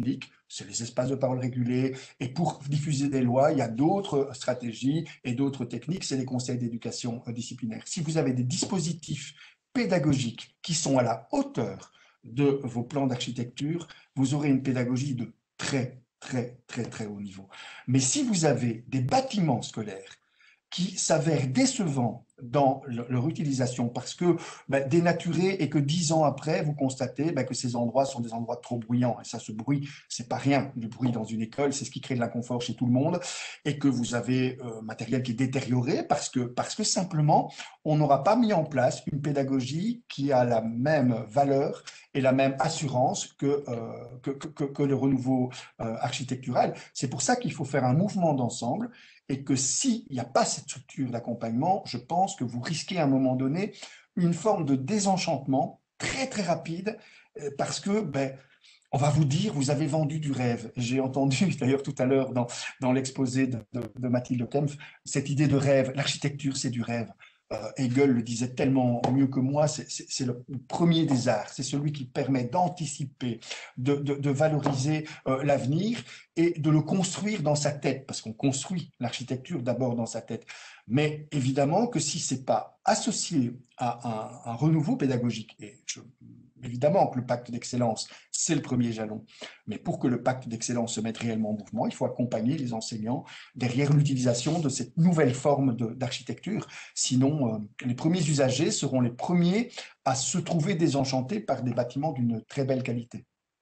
Speaker 3: c'est les espaces de parole régulés. Et pour diffuser des lois, il y a d'autres stratégies et d'autres techniques, c'est les conseils d'éducation disciplinaire. Si vous avez des dispositifs pédagogiques qui sont à la hauteur de vos plans d'architecture, vous aurez une pédagogie de très, très, très, très haut niveau. Mais si vous avez des bâtiments scolaires qui s'avèrent décevants dans leur utilisation parce que ben, dénaturés et que dix ans après, vous constatez ben, que ces endroits sont des endroits trop bruyants. Et ça, ce bruit, c'est pas rien. Le bruit dans une école, c'est ce qui crée de l'inconfort chez tout le monde. Et que vous avez euh, matériel qui est détérioré parce que, parce que simplement, on n'aura pas mis en place une pédagogie qui a la même valeur et la même assurance que, euh, que, que, que le renouveau euh, architectural. C'est pour ça qu'il faut faire un mouvement d'ensemble et que s'il n'y a pas cette structure d'accompagnement, je pense que vous risquez à un moment donné une forme de désenchantement très très rapide parce que ben, on va vous dire, vous avez vendu du rêve. J'ai entendu d'ailleurs tout à l'heure dans, dans l'exposé de, de, de Mathilde Kempf, cette idée de rêve. L'architecture, c'est du rêve. Euh, Hegel le disait tellement mieux que moi, c'est le premier des arts, c'est celui qui permet d'anticiper, de, de, de valoriser euh, l'avenir et de le construire dans sa tête, parce qu'on construit l'architecture d'abord dans sa tête. Mais évidemment que si ce n'est pas associé à un, un renouveau pédagogique, et je, évidemment que le pacte d'excellence, c'est le premier jalon, mais pour que le pacte d'excellence se mette réellement en mouvement, il faut accompagner les enseignants derrière l'utilisation de cette nouvelle forme d'architecture. Sinon, euh, les premiers usagers seront les premiers à se trouver désenchantés par des bâtiments d'une très belle qualité.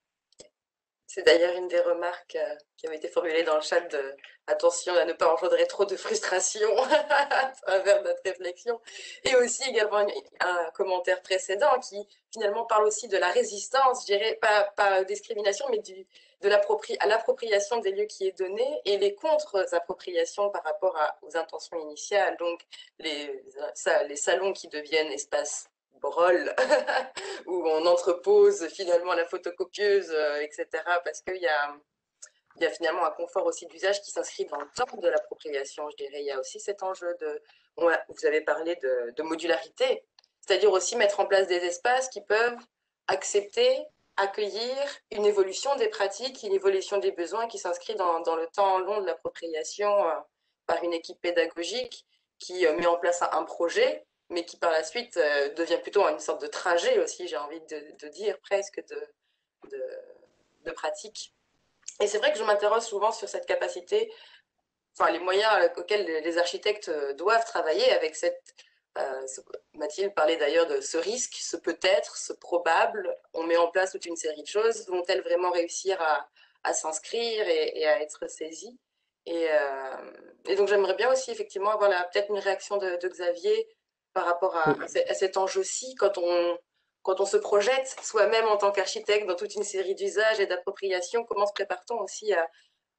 Speaker 2: C'est d'ailleurs une des remarques euh, qui avait été formulée dans le chat de attention à ne pas engendrer trop de frustration à travers notre réflexion. Et aussi également un, un commentaire précédent qui finalement parle aussi de la résistance, je dirais, pas, pas discrimination, mais du, de l'appropriation des lieux qui est donnée et les contre-appropriations par rapport à, aux intentions initiales. Donc les, ça, les salons qui deviennent espaces brol où on entrepose finalement la photocopieuse, euh, et cetera. Parce qu'il y a, il y a finalement un confort aussi d'usage qui s'inscrit dans le temps de l'appropriation, je dirais. Il y a aussi cet enjeu de, vous avez parlé de, de modularité, c'est-à-dire aussi mettre en place des espaces qui peuvent accepter, accueillir une évolution des pratiques, une évolution des besoins qui s'inscrit dans, dans le temps long de l'appropriation euh, par une équipe pédagogique qui euh, met en place un, un projet, mais qui par la suite euh, devient plutôt une sorte de trajet aussi, j'ai envie de, de dire, presque de, de, de pratique. Et c'est vrai que je m'interroge souvent sur cette capacité, enfin les moyens auxquels les architectes doivent travailler avec cette... Euh, Mathilde parlait d'ailleurs de ce risque, ce peut-être, ce probable. On met en place toute une série de choses. Vont-elles vraiment réussir à, à s'inscrire et, et à être saisies? Et, euh, et donc j'aimerais bien aussi effectivement avoir peut-être une réaction de, de Xavier par rapport à, à cet enjeu-ci, quand on, quand on se projette soi-même en tant qu'architecte dans toute une série d'usages et d'appropriations, comment se prépare-t-on aussi à,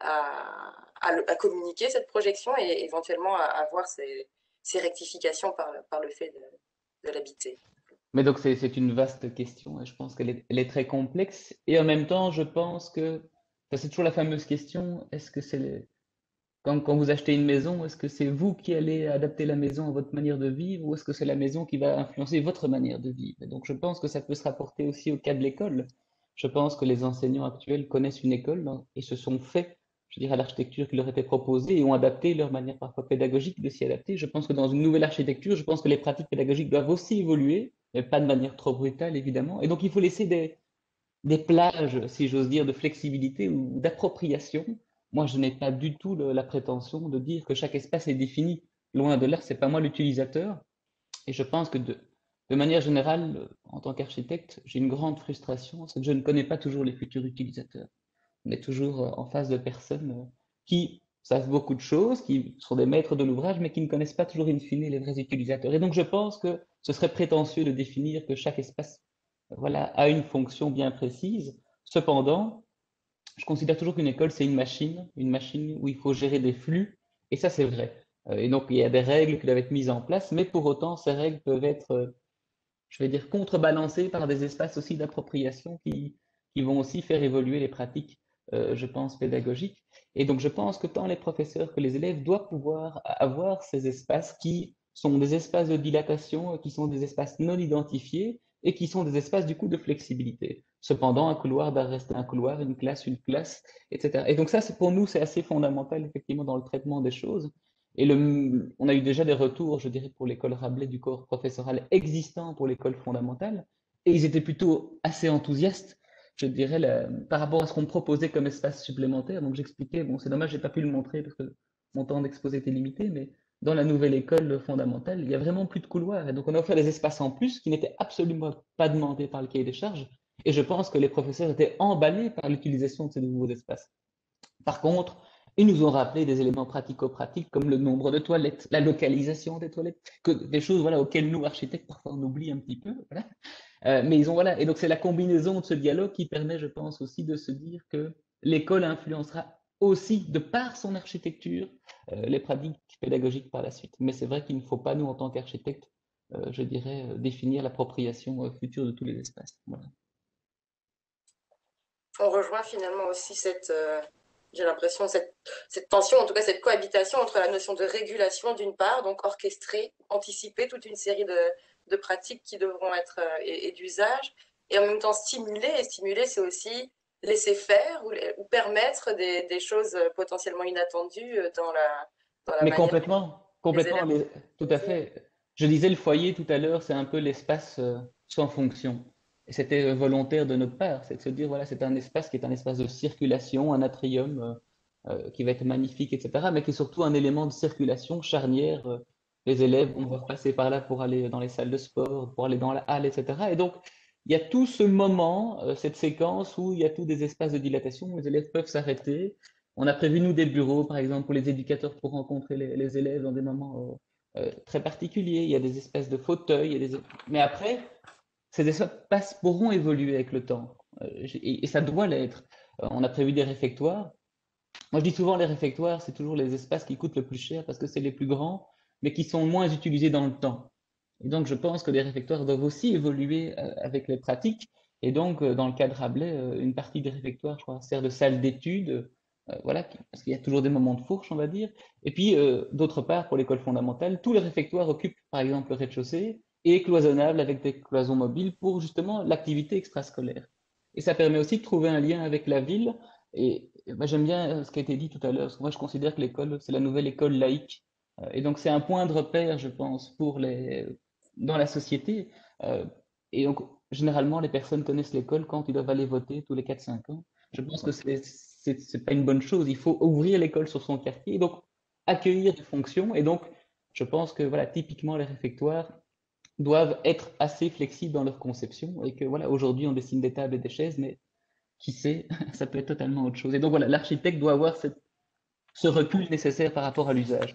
Speaker 2: à, à, à communiquer cette projection et éventuellement à, à voir ces, ces rectifications par, par le fait de, de l'habiter?
Speaker 4: Mais donc c'est une vaste question et je pense qu'elle est, elle est très complexe. Et en même temps, je pense que c'est toujours la fameuse question, est-ce que c'est les... Quand, quand vous achetez une maison, est-ce que c'est vous qui allez adapter la maison à votre manière de vivre ou est-ce que c'est la maison qui va influencer votre manière de vivre? Et donc je pense que ça peut se rapporter aussi au cas de l'école. Je pense que les enseignants actuels connaissent une école et se sont fait, je dirais, l'architecture qui leur était proposée et ont adapté leur manière parfois pédagogique de s'y adapter. Je pense que dans une nouvelle architecture, je pense que les pratiques pédagogiques doivent aussi évoluer, mais pas de manière trop brutale évidemment. Et donc il faut laisser des, des plages, si j'ose dire, de flexibilité ou d'appropriation. Moi, je n'ai pas du tout le, la prétention de dire que chaque espace est défini. Loin de là, c'est pas moi l'utilisateur. Et je pense que de, de manière générale, en tant qu'architecte, j'ai une grande frustration, c'est que je ne connais pas toujours les futurs utilisateurs. On est toujours en face de personnes qui savent beaucoup de choses, qui sont des maîtres de l'ouvrage, mais qui ne connaissent pas toujours in fine les vrais utilisateurs. Et donc, je pense que ce serait prétentieux de définir que chaque espace, voilà, a une fonction bien précise. Cependant, je considère toujours qu'une école, c'est une machine, une machine où il faut gérer des flux, et ça, c'est vrai. Et donc, il y a des règles qui doivent être mises en place, mais pour autant, ces règles peuvent être, je vais dire, contrebalancées par des espaces aussi d'appropriation qui, qui vont aussi faire évoluer les pratiques, euh, je pense, pédagogiques. Et donc, je pense que tant les professeurs que les élèves doivent pouvoir avoir ces espaces qui sont des espaces de dilatation, qui sont des espaces non identifiés, et qui sont des espaces, du coup, de flexibilité. Cependant, un couloir doit rester un couloir, une classe, une classe, et cetera. Et donc ça, pour nous, c'est assez fondamental, effectivement, dans le traitement des choses. Et le, on a eu déjà des retours, je dirais, pour l'école Rabelais du corps professoral existant pour l'école fondamentale. Et ils étaient plutôt assez enthousiastes, je dirais, la, par rapport à ce qu'on me proposait comme espace supplémentaire. Donc j'expliquais, bon, c'est dommage, j'ai pas pu le montrer parce que mon temps d'exposé était limité, mais dans la nouvelle école fondamentale, il y a vraiment plus de couloirs. Et donc on a offert des espaces en plus qui n'étaient absolument pas demandés par le cahier des charges. Et je pense que les professeurs étaient emballés par l'utilisation de ces nouveaux espaces. Par contre, ils nous ont rappelé des éléments pratico-pratiques comme le nombre de toilettes, la localisation des toilettes, que des choses voilà, auxquelles nous, architectes, parfois on oublie un petit peu. Voilà. Euh, mais ils ont, voilà. Et donc c'est la combinaison de ce dialogue qui permet, je pense, aussi de se dire que l'école influencera aussi, de par son architecture, euh, les pratiques pédagogiques par la suite. Mais c'est vrai qu'il ne faut pas, nous, en tant qu'architectes, euh, je dirais, euh, définir l'appropriation euh, future de tous les espaces. Voilà.
Speaker 2: On rejoint finalement aussi cette, euh, j'ai l'impression, cette, cette tension, en tout cas cette cohabitation entre la notion de régulation d'une part, donc orchestrer, anticiper toute une série de, de pratiques qui devront être euh, et, et d'usages, et en même temps stimuler, et stimuler c'est aussi laisser faire ou, ou permettre des, des choses potentiellement inattendues dans la, dans la
Speaker 4: Mais
Speaker 2: manière
Speaker 4: complètement,
Speaker 2: des
Speaker 4: complètement,
Speaker 2: élèves.
Speaker 4: les- tout à fait. Je disais le foyer tout à l'heure, c'est un peu l'espace euh, sans fonction. Et c'était euh, volontaire de notre part, c'est de se dire, voilà, c'est un espace qui est un espace de circulation, un atrium euh, euh, qui va être magnifique, et cetera, mais qui est surtout un élément de circulation charnière. euh, les élèves vont devoir passer par là pour aller dans les salles de sport, pour aller dans la halle, et cetera. Et donc, il y a tout ce moment, euh, cette séquence où il y a tous des espaces de dilatation où les élèves peuvent s'arrêter. On a prévu, nous, des bureaux, par exemple, pour les éducateurs pour rencontrer les, les élèves dans des moments euh, euh, très particuliers. Il y a des espèces de fauteuils. Il y a des... Mais après, ces espaces pourront évoluer avec le temps. Euh, et, et ça doit l'être. Euh, on a prévu des réfectoires. Moi, je dis souvent, les réfectoires, c'est toujours les espaces qui coûtent le plus cher parce que c'est les plus grands, mais qui sont moins utilisés dans le temps. Et donc, je pense que les réfectoires doivent aussi évoluer euh, avec les pratiques. Et donc, euh, dans le cadre Rabelais, euh, une partie des réfectoires, je crois, sert de salle d'études, euh, voilà, qui- parce qu'il y a toujours des moments de fourche, on va dire. Et puis, euh, d'autre part, pour l'école fondamentale, tous les réfectoires occupent, par exemple, le rez-de-chaussée et cloisonnables avec des cloisons mobiles pour justement l'activité extrascolaire. Et ça permet aussi de trouver un lien avec la ville. Et et moi, j'aime bien euh, ce qui a été dit tout à l'heure, parce que moi, je considère que l'école, c'est la nouvelle école laïque. Euh, Et donc, c'est un point de repère, je pense, pour les, dans la société. Euh, et donc, généralement, les personnes connaissent l'école quand ils doivent aller voter tous les quatre cinq ans. Je pense que c'est, c'est, c'est pas une bonne chose. Il faut ouvrir l'école sur son quartier et donc accueillir des fonctions. Et donc, je pense que, voilà, typiquement, les réfectoires doivent être assez flexibles dans leur conception et que, voilà, aujourd'hui, on dessine des tables et des chaises, mais qui sait, ça peut être totalement autre chose. Et donc, voilà, l'architecte doit avoir cette- ce recul nécessaire par rapport à l'usage.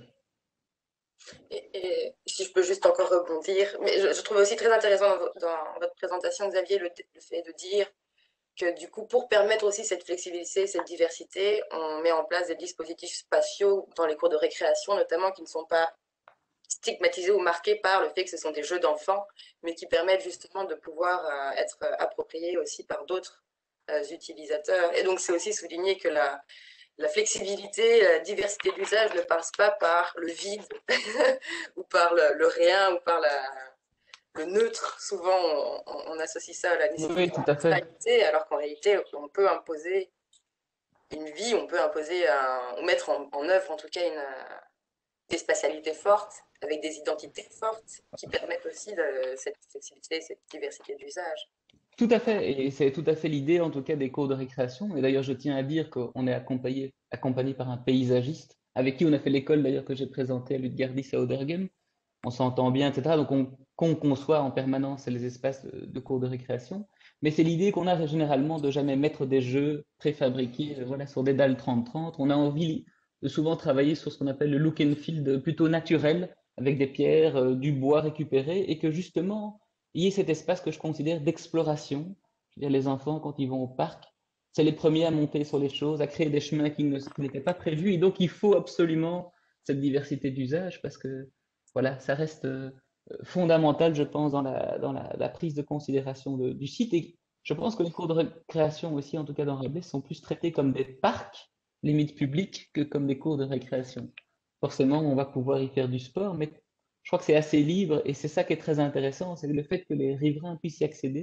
Speaker 2: Et, et si je peux juste encore rebondir, mais je, je trouve aussi très intéressant dans, vo- dans votre présentation, Xavier, le, le fait de dire que du coup, pour permettre aussi cette flexibilité, cette diversité, on met en place des dispositifs spatiaux dans les cours de récréation, notamment qui ne sont pas stigmatisés ou marqués par le fait que ce sont des jeux d'enfants, mais qui permettent justement de pouvoir euh, être appropriés aussi par d'autres euh, utilisateurs. Et donc, c'est aussi souligner que la, la flexibilité, la diversité d'usage ne passe pas par le vide ou par le, le rien ou par la, le neutre. Souvent, on, on, associe ça à la
Speaker 4: Oui,
Speaker 2: nécessité
Speaker 4: oui, tout à
Speaker 2: de
Speaker 4: fait.
Speaker 2: neutralité, alors qu'en réalité, on peut imposer une vie, on peut imposer, un, ou mettre en, en œuvre en tout cas une, des spatialités fortes, avec des identités fortes, qui permettent aussi de, cette flexibilité, cette diversité d'usage.
Speaker 4: Tout à fait, et c'est tout à fait l'idée en tout cas des cours de récréation. Et d'ailleurs, je tiens à dire qu'on est accompagné, accompagné par un paysagiste avec qui on a fait l'école d'ailleurs que j'ai présentée à Ludgardis à Oberghem. On s'entend bien, et cetera. Donc on, qu'on conçoit en permanence les espaces de, de cours de récréation. Mais c'est l'idée qu'on a généralement de jamais mettre des jeux préfabriqués, euh, voilà, sur des dalles trente trente. On a envie de souvent travailler sur ce qu'on appelle le look and feel plutôt naturel, avec des pierres, euh, du bois récupéré, et que justement il y ait cet espace que je considère d'exploration. Je veux dire, les enfants, quand ils vont au parc, c'est les premiers à monter sur les choses, à créer des chemins qui ne- qui n'étaient pas prévus. Et donc, il faut absolument cette diversité d'usage parce que, voilà, ça reste euh, fondamental, je pense, dans la, dans la, la prise de considération de- du site. Et je pense que les cours de récréation aussi, en tout cas dans Rabelais, sont plus traités comme des parcs, limite publics, que comme des cours de récréation. Forcément, on va pouvoir y faire du sport, mais je crois que c'est assez libre et c'est ça qui est très intéressant, c'est le fait que les riverains puissent y accéder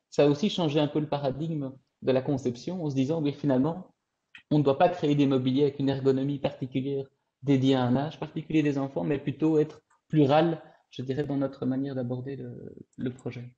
Speaker 4: ça a aussi changé un peu le paradigme de la conception en se disant, oui, finalement, on ne doit pas créer des mobiliers avec une ergonomie particulière dédiée à un âge particulier des enfants, mais plutôt être plural, je dirais, dans notre manière d'aborder le, le projet.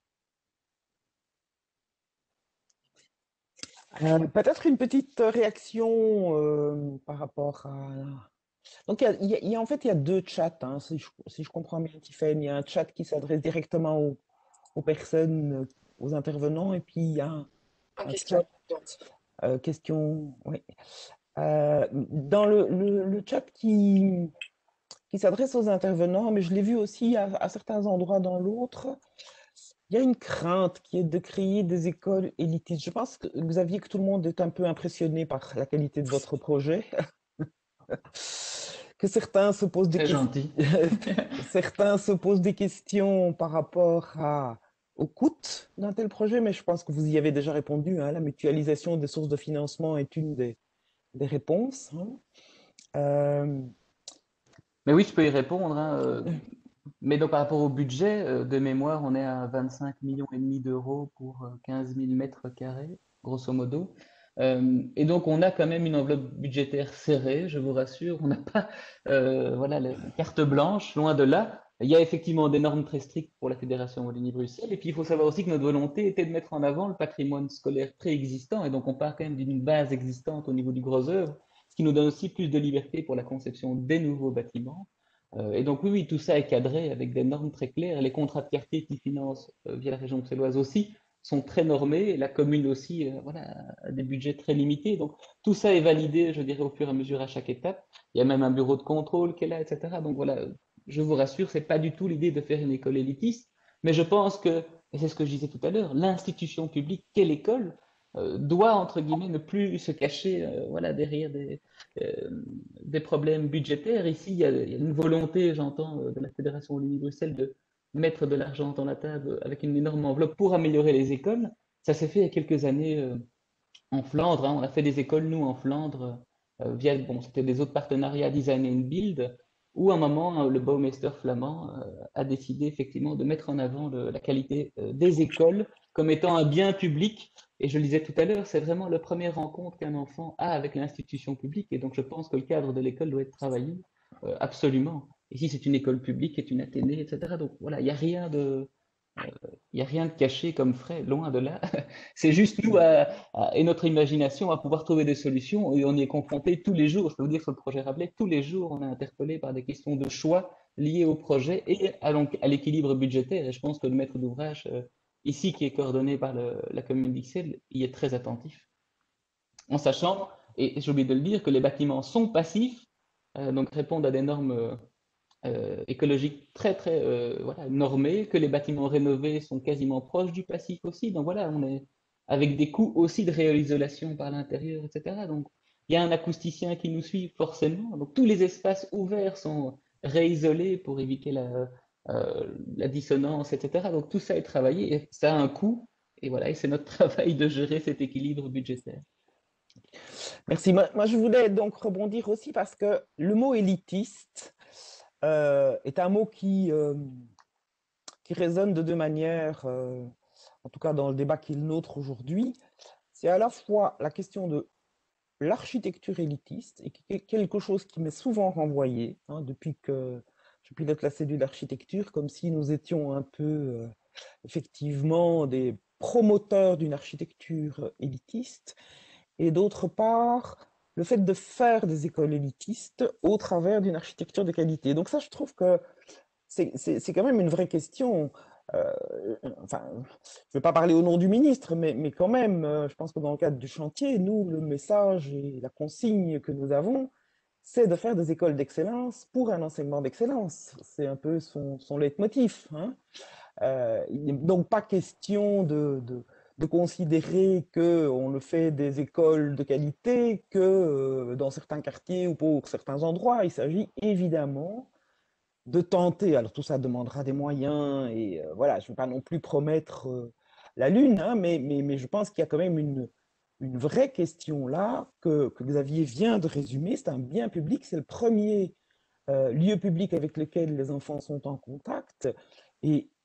Speaker 5: Euh, peut-être une petite réaction euh, par rapport à... Donc, il y a, il y a- il y a- en fait, il y a deux chats, hein, si je, si je comprends bien, Tiffany. Il y a un chat qui s'adresse directement aux, aux personnes, euh, aux intervenants, et puis il y a un,
Speaker 2: En
Speaker 5: un
Speaker 2: question.
Speaker 5: chat euh, question. Oui. Euh, dans le, le- le chat qui, qui s'adresse aux intervenants, mais je l'ai vu aussi à, à certains endroits dans l'autre, il y a une crainte qui est de créer des écoles élitistes. Je pense que, Xavier, que tout le monde est un peu impressionné par la qualité de votre projet. Que certains se posent des
Speaker 4: Très
Speaker 5: questions,
Speaker 4: gentil.
Speaker 5: certains se posent des questions par rapport à, au coût d'un tel projet, mais je pense que vous y avez déjà répondu, hein. La mutualisation des sources de financement est une des, des réponses, hein. Euh,
Speaker 4: Mais oui, je peux y répondre, hein, euh, mais donc par rapport au budget, euh, de mémoire, on est à vingt-cinq millions et demi d'euros pour euh, quinze mille mètres carrés, grosso modo. Euh, et donc on a quand même une enveloppe budgétaire serrée, je vous rassure. On n'a pas euh, voilà, la carte blanche, loin de là. Il y a effectivement des normes très strictes pour la Fédération Wallonie-Bruxelles. Et puis il faut savoir aussi que notre volonté était de mettre en avant le patrimoine scolaire préexistant. Et donc on part quand même d'une base existante au niveau du gros œuvre, ce qui nous donne aussi plus de liberté pour la conception des nouveaux bâtiments. Euh, et donc oui, oui, tout ça est cadré avec des normes très claires. Les contrats de quartier qui financent euh, via la région bruxelloise aussi sont très normés. Et la commune aussi, euh, voilà, a des budgets très limités. Donc tout ça est validé, je dirais, au fur et à mesure à chaque étape. Il y a même un bureau de contrôle qui est là, et cetera. Donc voilà, je vous rassure, c'est pas du tout l'idée de faire une école élitiste, mais je pense que, et c'est ce que je disais tout à l'heure, l'institution publique qu'est l'école euh, doit entre guillemets ne plus se cacher, euh, voilà, derrière des euh, des problèmes budgétaires. Ici, il y a, il y a une volonté, j'entends, euh, de la Fédération Wallonie-Bruxelles de mettre de l'argent dans la table avec une énorme enveloppe pour améliorer les écoles. Ça s'est fait il y a quelques années euh, en Flandre, hein. On a fait des écoles, nous, en Flandre, euh, via, bon, c'était des autres partenariats Design and Build, où à un moment, hein, le Bouwmeester flamand euh, a décidé effectivement de mettre en avant le- la qualité euh, des écoles comme étant un bien public. Et je le disais tout à l'heure, c'est vraiment la première rencontre qu'un enfant a avec l'institution publique. Et donc, je pense que le cadre de l'école doit être travaillé euh, absolument. Ici, c'est une école publique, c'est une Athénée, et cetera. Donc, voilà, il n'y a rien de, il n'y a rien de caché comme frais, loin de là. C'est juste nous à, à- et notre imagination à pouvoir trouver des solutions et on y est confronté tous les jours. Je peux vous dire sur le projet Rabelais, tous les jours on est interpellé par des questions de choix liées au projet et à l'en- à l'équilibre budgétaire. Et je pense que le maître d'ouvrage euh, ici, qui est coordonné par le- la commune d'Ixelles, y est très attentif. En sachant, et j'ai oublié de le dire, que les bâtiments sont passifs, euh, donc répondent à des normes euh, euh, écologique très très euh, voilà, normé, que les bâtiments rénovés sont quasiment proches du passif aussi. Donc voilà, on est avec des coûts aussi de réisolation par l'intérieur, et cetera. Donc il y a un acousticien qui nous suit forcément. Donc tous les espaces ouverts sont réisolés pour éviter la, euh, la dissonance, et cetera. Donc tout ça est travaillé et ça a un coût. Et voilà, et c'est notre travail de gérer cet équilibre budgétaire.
Speaker 5: Merci. Moi, moi, je voulais donc rebondir aussi parce que le mot élitiste euh, est un mot qui, euh, qui résonne de deux manières, euh, en tout cas dans le débat qui est le nôtre aujourd'hui. C'est à la fois la question de l'architecture élitiste, et qui est quelque chose qui m'est souvent renvoyé, hein, depuis que je pilote la cellule d'architecture, comme si nous étions un peu euh, effectivement des promoteurs d'une architecture élitiste, et d'autre part, le fait de faire des écoles élitistes au travers d'une architecture de qualité. Donc ça, je trouve que c'est c'est quand même une vraie question. Euh, enfin, je ne vais pas parler au nom du ministre, mais, mais quand même, euh, je pense que dans le cadre du chantier, nous, le message et la consigne que nous avons, c'est de faire des écoles d'excellence pour un enseignement d'excellence. C'est un peu son, son leitmotiv, hein. Euh, il n'est donc pas question de, de, de considérer qu'on ne fait des écoles de qualité que euh, dans certains quartiers ou pour certains endroits. Il s'agit évidemment de tenter, alors tout ça demandera des moyens, et euh, voilà, je ne vais pas non plus promettre euh, la Lune, hein, mais, mais, mais je pense qu'il y a quand même une, une vraie question là que, que Xavier vient de résumer. C'est un bien public, c'est le premier euh, lieu public avec lequel les enfants sont en contact, et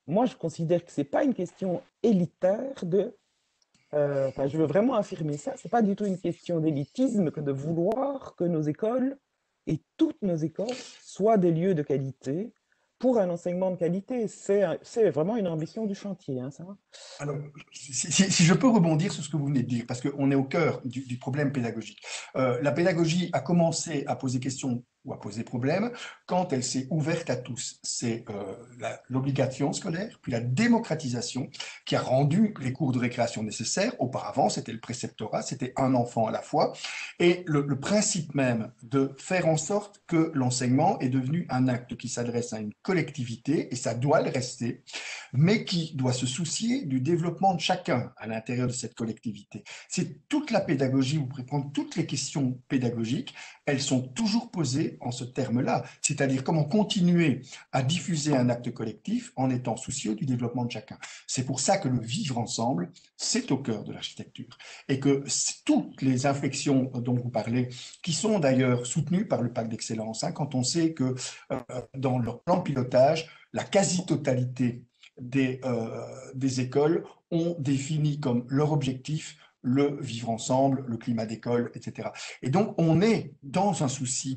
Speaker 5: moi, je considère que c'est pas une question élitaire de. Euh, enfin, je veux vraiment affirmer ça. C'est pas du tout une question d'élitisme que de vouloir que nos écoles et toutes nos écoles soient des lieux de qualité pour un enseignement de qualité. C'est un- c'est vraiment une ambition du chantier, hein, ça.
Speaker 3: Alors, si, si- si je peux rebondir sur ce que vous venez de dire, parce qu'on est au cœur du, du problème pédagogique. Euh, la pédagogie a commencé à poser questions ou à poser problème quand elle s'est ouverte à tous. C'est euh, la- l'obligation scolaire, puis la démocratisation qui a rendu les cours de récréation nécessaires. Auparavant, c'était le préceptorat, c'était un enfant à la fois. Et le, le principe même de faire en sorte que l'enseignement est devenu un acte qui s'adresse à une collectivité, et ça doit le rester, mais qui doit se soucier du développement de chacun à l'intérieur de cette collectivité. C'est toute la pédagogie, vous pouvez prendre toutes les questions pédagogiques, elles sont toujours posées en ce terme-là, c'est-à-dire comment continuer à diffuser un acte collectif en étant soucieux du développement de chacun. C'est pour ça que le vivre ensemble, c'est au cœur de l'architecture, et que toutes les inflexions dont vous parlez, qui sont d'ailleurs soutenues par le pacte d'excellence, hein, quand on sait que euh, dans leur plan de pilotage, la quasi-totalité des, euh, des écoles ont défini comme leur objectif le vivre ensemble, le climat d'école, et cetera. Et donc, on est dans un souci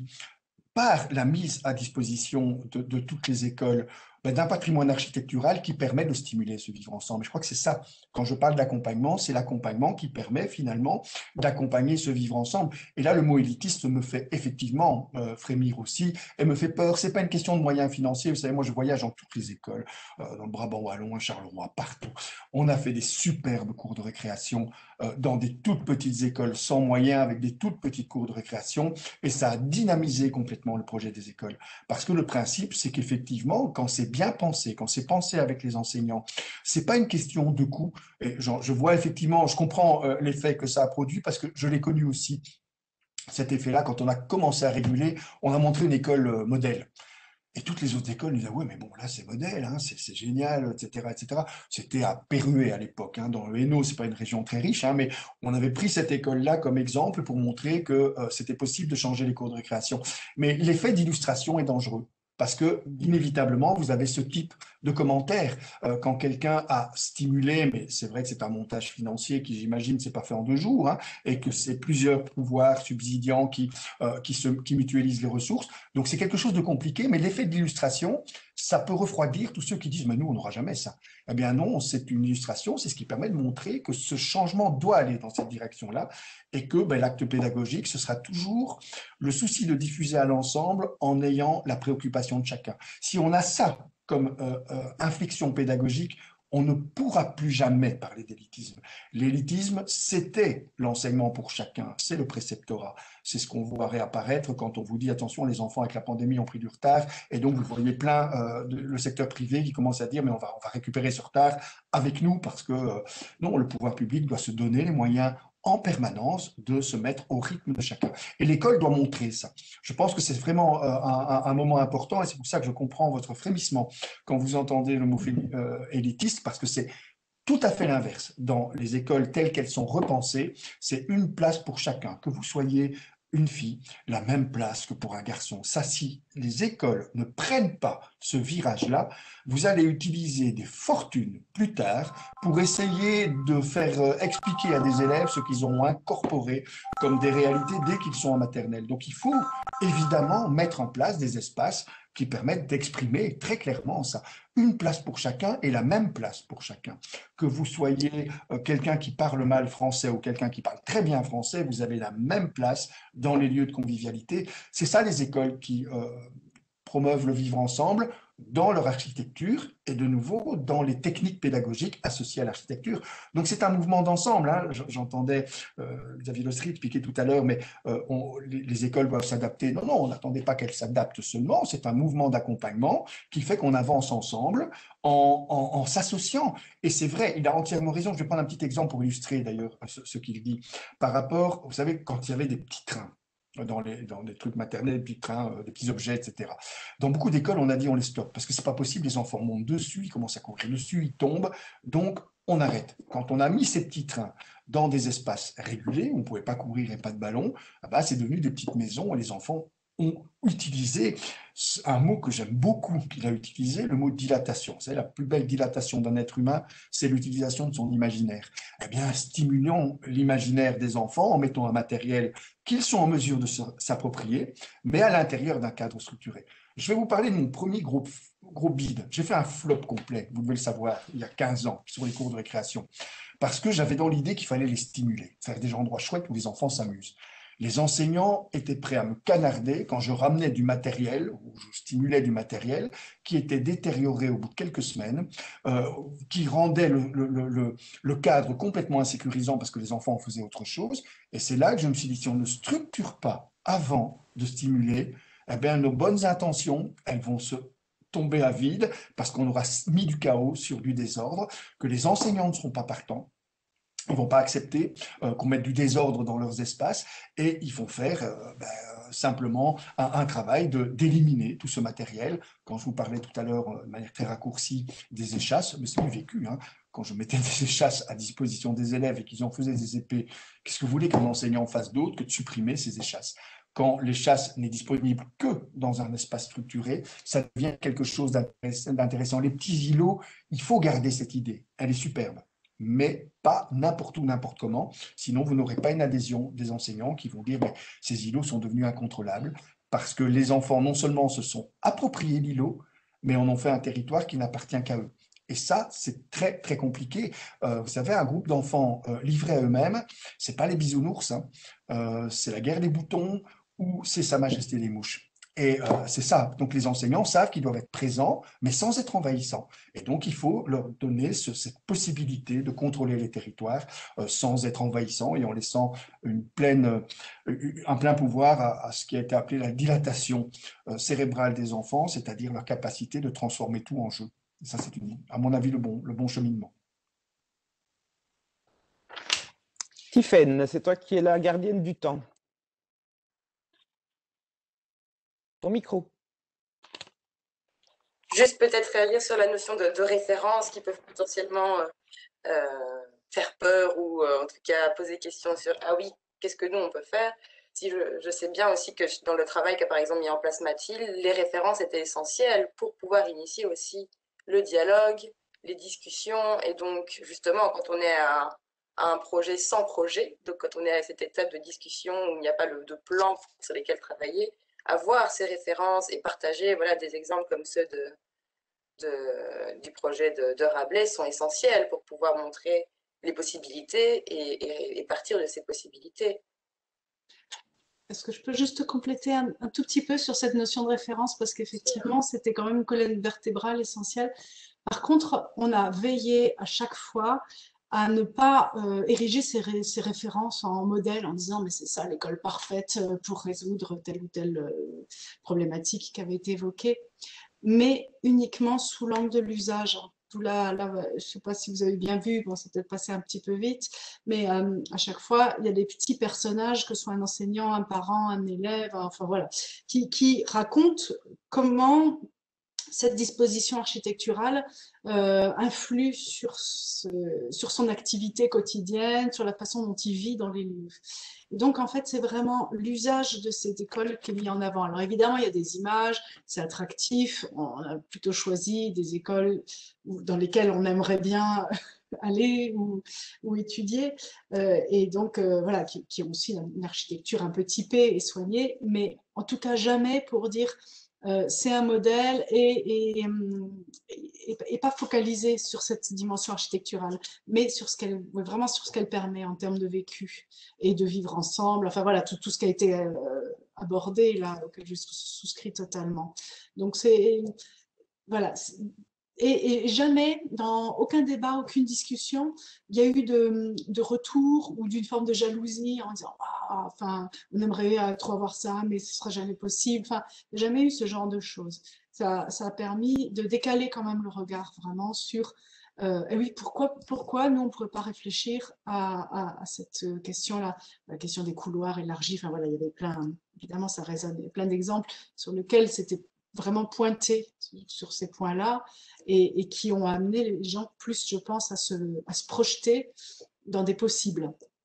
Speaker 3: par la mise à disposition de, de toutes les écoles ben, d'un patrimoine architectural qui permet de stimuler ce vivre ensemble. Je crois que c'est ça, quand je parle d'accompagnement, c'est l'accompagnement qui permet finalement d'accompagner ce vivre ensemble. Et là, le mot élitiste me fait effectivement euh, frémir aussi et me fait peur. C'est pas une question de moyens financiers. Vous savez, moi, je voyage dans toutes les écoles, euh, dans le Brabant wallon, à Charleroi, partout. On a fait des superbes cours de récréation euh, dans des toutes petites écoles sans moyens, avec des toutes petites cours de récréation, et ça a dynamisé complètement le projet des écoles. Parce que le principe, c'est qu'effectivement, quand c'est bien pensé, quand c'est pensé avec les enseignants, c'est pas une question de coût. Et genre, je vois effectivement, je comprends euh, l'effet que ça a produit parce que je l'ai connu aussi. Cet effet-là, quand on a commencé à réguler, on a montré une école euh, modèle. Et toutes les autres écoles nous disaient, ouais, mais bon, là, c'est modèle, hein, c'est c'est génial, et cetera, et cetera. C'était à Pérué à l'époque, hein, dans le Hainaut, c'est pas une région très riche, hein, mais on avait pris cette école-là comme exemple pour montrer que euh, c'était possible de changer les cours de récréation. Mais l'effet d'illustration est dangereux. Parce que, inévitablement, vous avez ce type de commentaires. Euh, quand quelqu'un a stimulé, mais c'est vrai que c'est un montage financier qui, j'imagine, c'est pas fait en deux jours, hein, et que c'est plusieurs pouvoirs subsidiants qui, euh, qui, se, qui mutualisent les ressources. Donc, c'est quelque chose de compliqué, mais l'effet de l'illustration, ça peut refroidir tous ceux qui disent, mais nous, on n'aura jamais ça. Eh bien non, c'est une illustration, c'est ce qui permet de montrer que ce changement doit aller dans cette direction-là et que ben, l'acte pédagogique, ce sera toujours le souci de diffuser à l'ensemble en ayant la préoccupation de chacun. Si on a ça comme euh, euh, inflexion pédagogique, on ne pourra plus jamais parler d'élitisme. L'élitisme, c'était l'enseignement pour chacun, c'est le préceptorat. C'est ce qu'on voit réapparaître quand on vous dit, attention, les enfants avec la pandémie ont pris du retard, et donc vous voyez plein euh, de, le secteur privé qui commence à dire, mais on va, on va récupérer ce retard avec nous, parce que euh, non, le pouvoir public doit se donner les moyens en permanence de se mettre au rythme de chacun. Et l'école doit montrer ça. Je pense que c'est vraiment euh, un, un, moment important, et c'est pour ça que je comprends votre frémissement quand vous entendez le mot euh, élitiste, parce que c'est tout à fait l'inverse. Dans les écoles telles qu'elles sont repensées, c'est une place pour chacun. Que vous soyez une fille, la même place que pour un garçon. Ça, si les écoles ne prennent pas ce virage-là, vous allez utiliser des fortunes plus tard pour essayer de faire expliquer à des élèves ce qu'ils ont incorporé comme des réalités dès qu'ils sont en maternelle. Donc, il faut évidemment mettre en place des espaces qui permettent d'exprimer très clairement ça. Une place pour chacun et la même place pour chacun. Que vous soyez euh, quelqu'un qui parle mal français ou quelqu'un qui parle très bien français, vous avez la même place dans les lieux de convivialité. C'est ça les écoles qui euh, promeuvent le vivre ensemble dans leur architecture et de nouveau dans les techniques pédagogiques associées à l'architecture. Donc c'est un mouvement d'ensemble. Hein. J'entendais euh, Xavier Le Street piquer tout à l'heure, mais euh, on, les, les écoles doivent s'adapter. Non, non, on n'attendait pas qu'elles s'adaptent seulement. C'est un mouvement d'accompagnement qui fait qu'on avance ensemble en, en, en s'associant. Et c'est vrai, il a entièrement raison. Je vais prendre un petit exemple pour illustrer d'ailleurs ce, ce qu'il dit. Par rapport, vous savez, quand il y avait des petits trains, dans les, dans les trucs maternels, des petits trains, euh, des petits objets, et cetera. Dans beaucoup d'écoles, on a dit on les stoppe parce que c'est pas possible, les enfants montent dessus, ils commencent à courir dessus, ils tombent, donc on arrête. Quand on a mis ces petits trains dans des espaces régulés, où on ne pouvait pas courir et pas de ballon, ah bah, c'est devenu des petites maisons et les enfants ont utilisé un mot que j'aime beaucoup qu'il a utilisé, le mot dilatation. Vous savez, la plus belle dilatation d'un être humain, c'est l'utilisation de son imaginaire. Eh bien, stimulons l'imaginaire des enfants en mettant un matériel qu'ils sont en mesure de s'approprier, mais à l'intérieur d'un cadre structuré. Je vais vous parler de mon premier gros, gros bide. J'ai fait un flop complet, vous devez le savoir, il y a quinze ans, sur les cours de récréation, parce que j'avais dans l'idée qu'il fallait les stimuler, faire des endroits chouettes où les enfants s'amusent. Les enseignants étaient prêts à me canarder quand je ramenais du matériel, ou je stimulais du matériel, qui était détérioré au bout de quelques semaines, euh, qui rendait le, le, le, le cadre complètement insécurisant parce que les enfants en faisaient autre chose. Et c'est là que je me suis dit, si on ne structure pas avant de stimuler, eh bien, nos bonnes intentions, elles vont se tomber à vide parce qu'on aura mis du chaos sur du désordre, que les enseignants ne seront pas partants. Ils ne vont pas accepter euh, qu'on mette du désordre dans leurs espaces et ils vont faire euh, ben, simplement un, un travail de, d'éliminer tout ce matériel. Quand je vous parlais tout à l'heure euh, de manière très raccourcie des échasses, mais c'est du vécu, hein. Quand je mettais des échasses à disposition des élèves et qu'ils en faisaient des épées, qu'est-ce que vous voulez qu'un enseignant fasse d'autre que de supprimer ces échasses? Quand l'échasse n'est disponible que dans un espace structuré, ça devient quelque chose d'intéressant. Les petits îlots, il faut garder cette idée, elle est superbe, mais pas n'importe où, n'importe comment. Sinon, vous n'aurez pas une adhésion des enseignants qui vont dire ben, « ces îlots sont devenus incontrôlables » parce que les enfants, non seulement se sont appropriés l'îlot, mais en ont fait un territoire qui n'appartient qu'à eux. Et ça, c'est très, très compliqué. Euh, vous savez, un groupe d'enfants euh, livrés à eux-mêmes, c'est pas les bisounours, hein. euh, c'est la guerre des boutons ou c'est Sa Majesté les mouches. Et euh, c'est ça. Donc, les enseignants savent qu'ils doivent être présents, mais sans être envahissants. Et donc, il faut leur donner ce, cette possibilité de contrôler les territoires euh, sans être envahissants et en laissant une pleine, euh, un plein pouvoir à, à ce qui a été appelé la dilatation euh, cérébrale des enfants, c'est-à-dire leur capacité de transformer tout en jeu. Et ça, c'est, une, à mon avis, le bon, le bon cheminement.
Speaker 5: Tiffaine, c'est toi qui es la gardienne du temps. Ton micro.
Speaker 2: Juste peut-être réagir sur la notion de, de référence qui peuvent potentiellement euh, euh, faire peur ou euh, en tout cas poser question sur « ah oui, qu'est-ce que nous on peut faire ?» Si je, je sais bien aussi que dans le travail qu'a par exemple mis en place Mathilde, les références étaient essentielles pour pouvoir initier aussi le dialogue, les discussions et donc justement quand on est à, à un projet sans projet, donc quand on est à cette étape de discussion où il n'y a pas le, de plan sur lesquels travailler, avoir ces références et partager voilà, des exemples comme ceux de, de, du projet de, de Rabelais sont essentiels pour pouvoir montrer les possibilités et, et, et partir de ces possibilités.
Speaker 6: Est-ce que je peux juste compléter un, un tout petit peu sur cette notion de référence parce qu'effectivement, c'était quand même une colonne vertébrale essentielle. Par contre, on a veillé à chaque fois à ne pas euh, ériger ces, ré, ces références en modèle en disant mais c'est ça l'école parfaite pour résoudre telle ou telle euh, problématique qui avait été évoquée, mais uniquement sous l'angle de l'usage. Tout là, là, je ne sais pas si vous avez bien vu, bon, c'est peut-être passé un petit peu vite, mais euh, à chaque fois, il y a des petits personnages, que ce soit un enseignant, un parent, un élève, enfin voilà, qui, qui racontent comment cette disposition architecturale euh, influe sur, ce, sur son activité quotidienne, sur la façon dont il vit dans les lieux. Et donc, en fait, c'est vraiment l'usage de cette école qui est mis en avant. Alors, évidemment, il y a des images, c'est attractif. On a plutôt choisi des écoles dans lesquelles on aimerait bien aller ou, ou étudier. Euh, et donc, euh, voilà, qui, qui ont aussi une architecture un peu typée et soignée, mais en tout cas, jamais pour dire Euh, c'est un modèle et, et, et, et pas focalisé sur cette dimension architecturale, mais sur ce qu'elle, vraiment sur ce qu'elle permet en termes de vécu et de vivre ensemble. Enfin voilà, tout, tout ce qui a été euh, abordé là, auquel je souscris totalement. Donc c'est voilà. Et, et jamais, dans aucun débat, aucune discussion, il y a eu de, de retour ou d'une forme de jalousie en disant ah, enfin, on aimerait trop avoir ça, mais ce sera jamais possible. Enfin, il n'y a jamais eu ce genre de choses. Ça, ça a permis de décaler quand même le regard vraiment sur euh, et oui, pourquoi, pourquoi nous on ne pourrait pas réfléchir à, à, à cette question-là, la question des couloirs élargis. Enfin voilà, il y avait plein, évidemment, ça résonne, il y a plein d'exemples sur lesquels c'était vraiment pointé sur ces points-là et, et qui ont amené les gens plus, je pense, à se, à se projeter dans des possibles.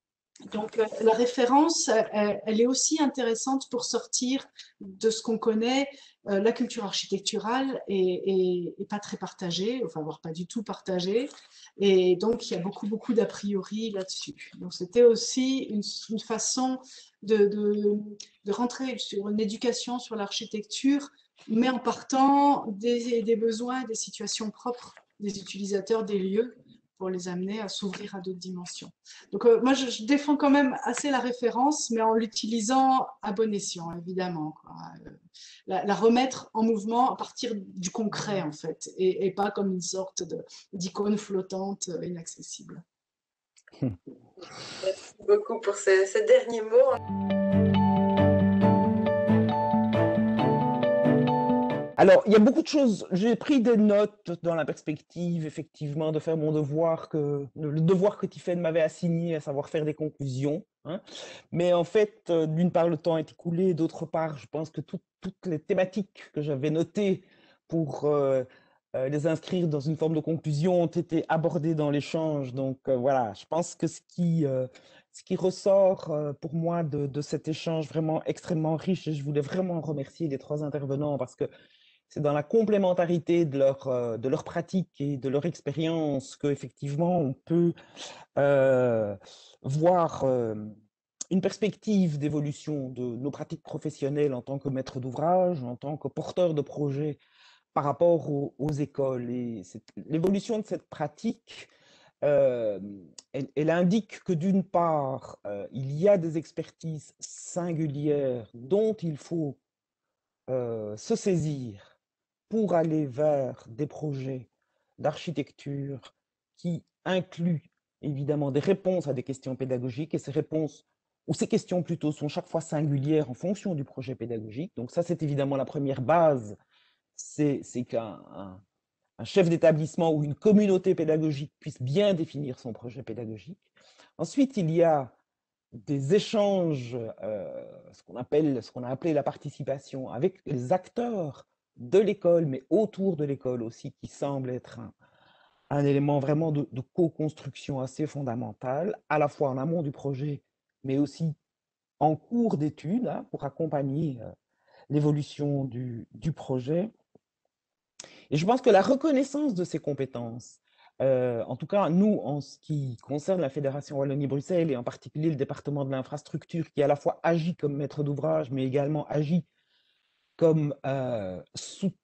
Speaker 6: Donc, euh, la référence, elle, elle est aussi intéressante pour sortir de ce qu'on connaît. Euh, la culture architecturale est, est, est pas très partagée, enfin, voire pas du tout partagée. Et donc, il y a beaucoup, beaucoup d'a priori là-dessus. Donc, c'était aussi une, une façon de, de, de rentrer sur une éducation sur l'architecture, mais en partant des, des besoins, des situations propres des utilisateurs des lieux pour les amener à s'ouvrir à d'autres dimensions. Donc, euh, moi, je, je défends quand même assez la référence, mais en l'utilisant à bon escient, évidemment, quoi. Euh, La, la remettre en mouvement à partir du concret, en fait, et, et pas comme une sorte de- d'icône flottante euh, inaccessible.
Speaker 2: Merci beaucoup pour ce, ce dernier mot.
Speaker 5: Alors, il y a beaucoup de choses. J'ai pris des notes dans la perspective, effectivement, de faire mon devoir, que, le devoir que Tiffaine m'avait assigné, à savoir faire des conclusions, hein. Mais en fait, euh, d'une part, le temps est écoulé, d'autre part, je pense que tout- toutes les thématiques que j'avais notées pour euh, euh, les inscrire dans une forme de conclusion ont été abordées dans l'échange. Donc euh, voilà, je pense que ce qui, euh, ce qui ressort euh, pour moi de, de cet échange vraiment extrêmement riche, et je voulais vraiment remercier les trois intervenants parce que c'est dans la complémentarité de leur, euh, de leur pratique et de leur expérience qu'effectivement on peut euh, voir euh, une perspective d'évolution de nos pratiques professionnelles en tant que maître d'ouvrage, en tant que porteur de projet par rapport aux, aux écoles. Et l'évolution de cette pratique, euh, elle, elle indique que d'une part, euh, il y a des expertises singulières dont il faut euh, se saisir pour aller vers des projets d'architecture qui incluent évidemment des réponses à des questions pédagogiques, et ces réponses, ou ces questions plutôt, sont chaque fois singulières en fonction du projet pédagogique. Donc ça, c'est évidemment la première base, c'est qu'un un, un chef d'établissement ou une communauté pédagogique puisse bien définir son projet pédagogique. Ensuite, il y a des échanges, euh, ce qu'on appelle, ce qu'on a appelé la participation avec les acteurs de l'école, mais autour de l'école aussi, qui semble être un, un élément vraiment de, de co-construction assez fondamental, à la fois en amont du projet, mais aussi en cours d'études, hein, pour accompagner euh, l'évolution du, du projet. Et je pense que la reconnaissance de ces compétences, euh, en tout cas, nous, en ce qui concerne la Fédération Wallonie-Bruxelles et en particulier le département de l'infrastructure qui à la fois agit comme maître d'ouvrage, mais également agit comme euh, sous,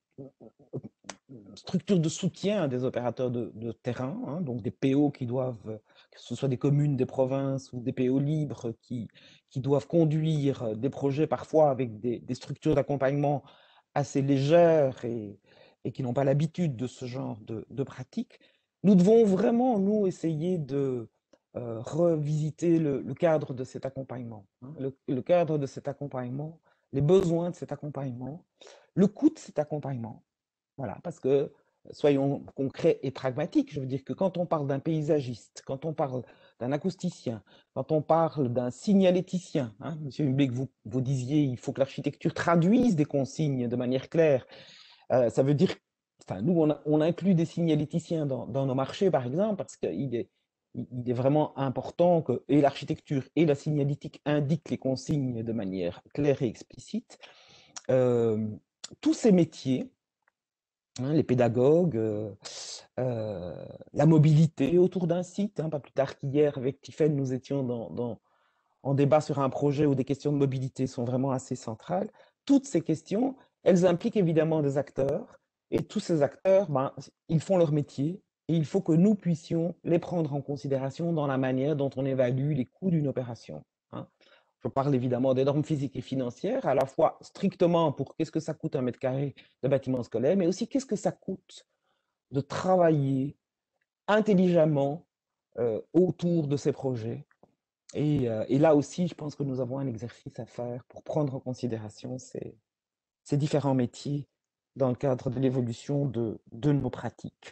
Speaker 5: structure de soutien à des opérateurs de, de terrain, hein, donc des P O qui doivent, que ce soit des communes, des provinces ou des P O libres qui, qui doivent conduire des projets parfois avec des, des structures d'accompagnement assez légères et, et qui n'ont pas l'habitude de ce genre de, de pratique. Nous devons vraiment, nous, essayer de euh, revisiter le, le cadre de cet accompagnement, hein, le, le cadre de cet accompagnement, les besoins de cet accompagnement, le coût de cet accompagnement. Voilà, parce que, soyons concrets et pragmatiques, je veux dire que quand on parle d'un paysagiste, quand on parle d'un acousticien, quand on parle d'un signaléticien, hein, Monsieur Humbeck, vous, vous disiez il faut que l'architecture traduise des consignes de manière claire. Euh, ça veut dire, enfin, nous, on, a, on inclut des signaléticiens dans, dans nos marchés, par exemple, parce qu'il est, il est vraiment important que et l'architecture et la signalétique indiquent les consignes de manière claire et explicite. Euh, tous ces métiers, hein, les pédagogues, euh, euh, la mobilité autour d'un site. Hein, pas plus tard qu'hier, avec Tiffaine, nous étions dans, dans, en débat sur un projet où des questions de mobilité sont vraiment assez centrales. Toutes ces questions, elles impliquent évidemment des acteurs, et tous ces acteurs, ben, ils font leur métier, et il faut que nous puissions les prendre en considération dans la manière dont on évalue les coûts d'une opération. Hein. Je parle évidemment des normes physiques et financières, à la fois strictement pour qu'est-ce que ça coûte un mètre carré de bâtiment scolaire, mais aussi qu'est-ce que ça coûte de travailler intelligemment euh, autour de ces projets. Et, euh, et, là aussi, je pense que nous avons un exercice à faire pour prendre en considération ces, ces différents métiers dans le cadre de l'évolution de, de nos pratiques.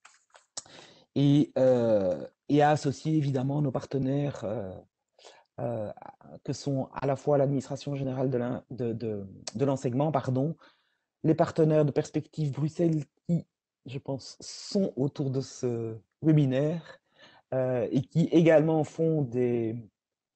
Speaker 5: Et, euh, et à associer évidemment nos partenaires euh, euh, que sont à la fois l'administration générale de l'enseignement, pardon, les partenaires de Perspective Bruxelles qui, je pense, sont autour de ce webinaire euh, et qui également font des,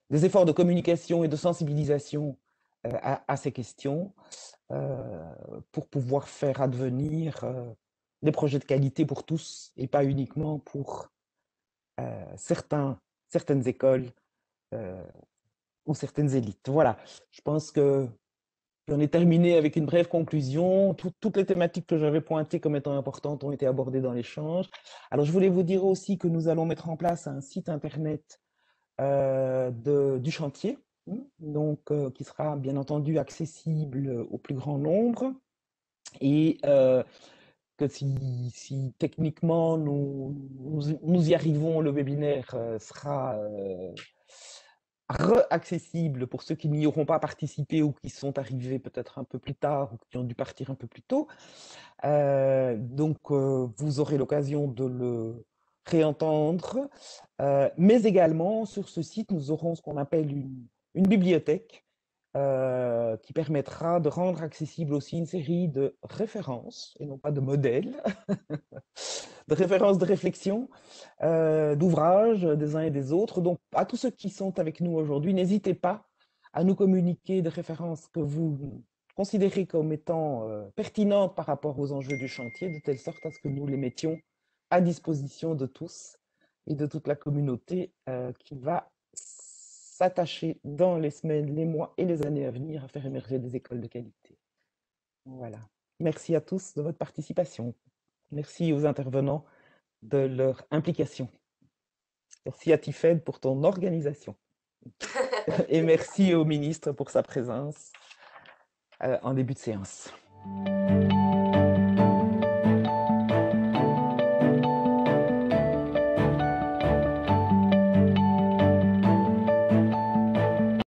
Speaker 5: des efforts de communication et de sensibilisation euh, à, à ces questions euh, pour pouvoir faire advenir euh, des projets de qualité pour tous et pas uniquement pour euh, certains, certaines écoles euh, ou certaines élites. Voilà, je pense que j'en ai terminé avec une brève conclusion. Tout, toutes les thématiques que j'avais pointées comme étant importantes ont été abordées dans l'échange. Alors, je voulais vous dire aussi que nous allons mettre en place un site internet euh, de, du chantier, donc euh, qui sera bien entendu accessible au plus grand nombre, et euh, que si, si techniquement nous, nous, nous, y arrivons, le webinaire euh, sera euh, re-accessible pour ceux qui n'y auront pas participé ou qui sont arrivés peut-être un peu plus tard ou qui ont dû partir un peu plus tôt. Euh, donc, euh, vous aurez l'occasion de le réentendre. Euh, mais également, sur ce site, nous aurons ce qu'on appelle une, une bibliothèque euh, qui permettra de rendre accessible aussi une série de références, et non pas de modèles, de références de réflexion, euh, d'ouvrages des uns et des autres. Donc, à tous ceux qui sont avec nous aujourd'hui, n'hésitez pas à nous communiquer des références que vous considérez comme étant euh, pertinentes par rapport aux enjeux du chantier, de telle sorte à ce que nous les mettions à disposition de tous et de toute la communauté euh, qui va s'attacher dans les semaines, les mois et les années à venir à faire émerger des écoles de qualité. Voilà. Merci à tous de votre participation. Merci aux intervenants de leur implication. Merci à Tifed pour ton organisation. Et merci au ministre pour sa présence euh, en début de séance.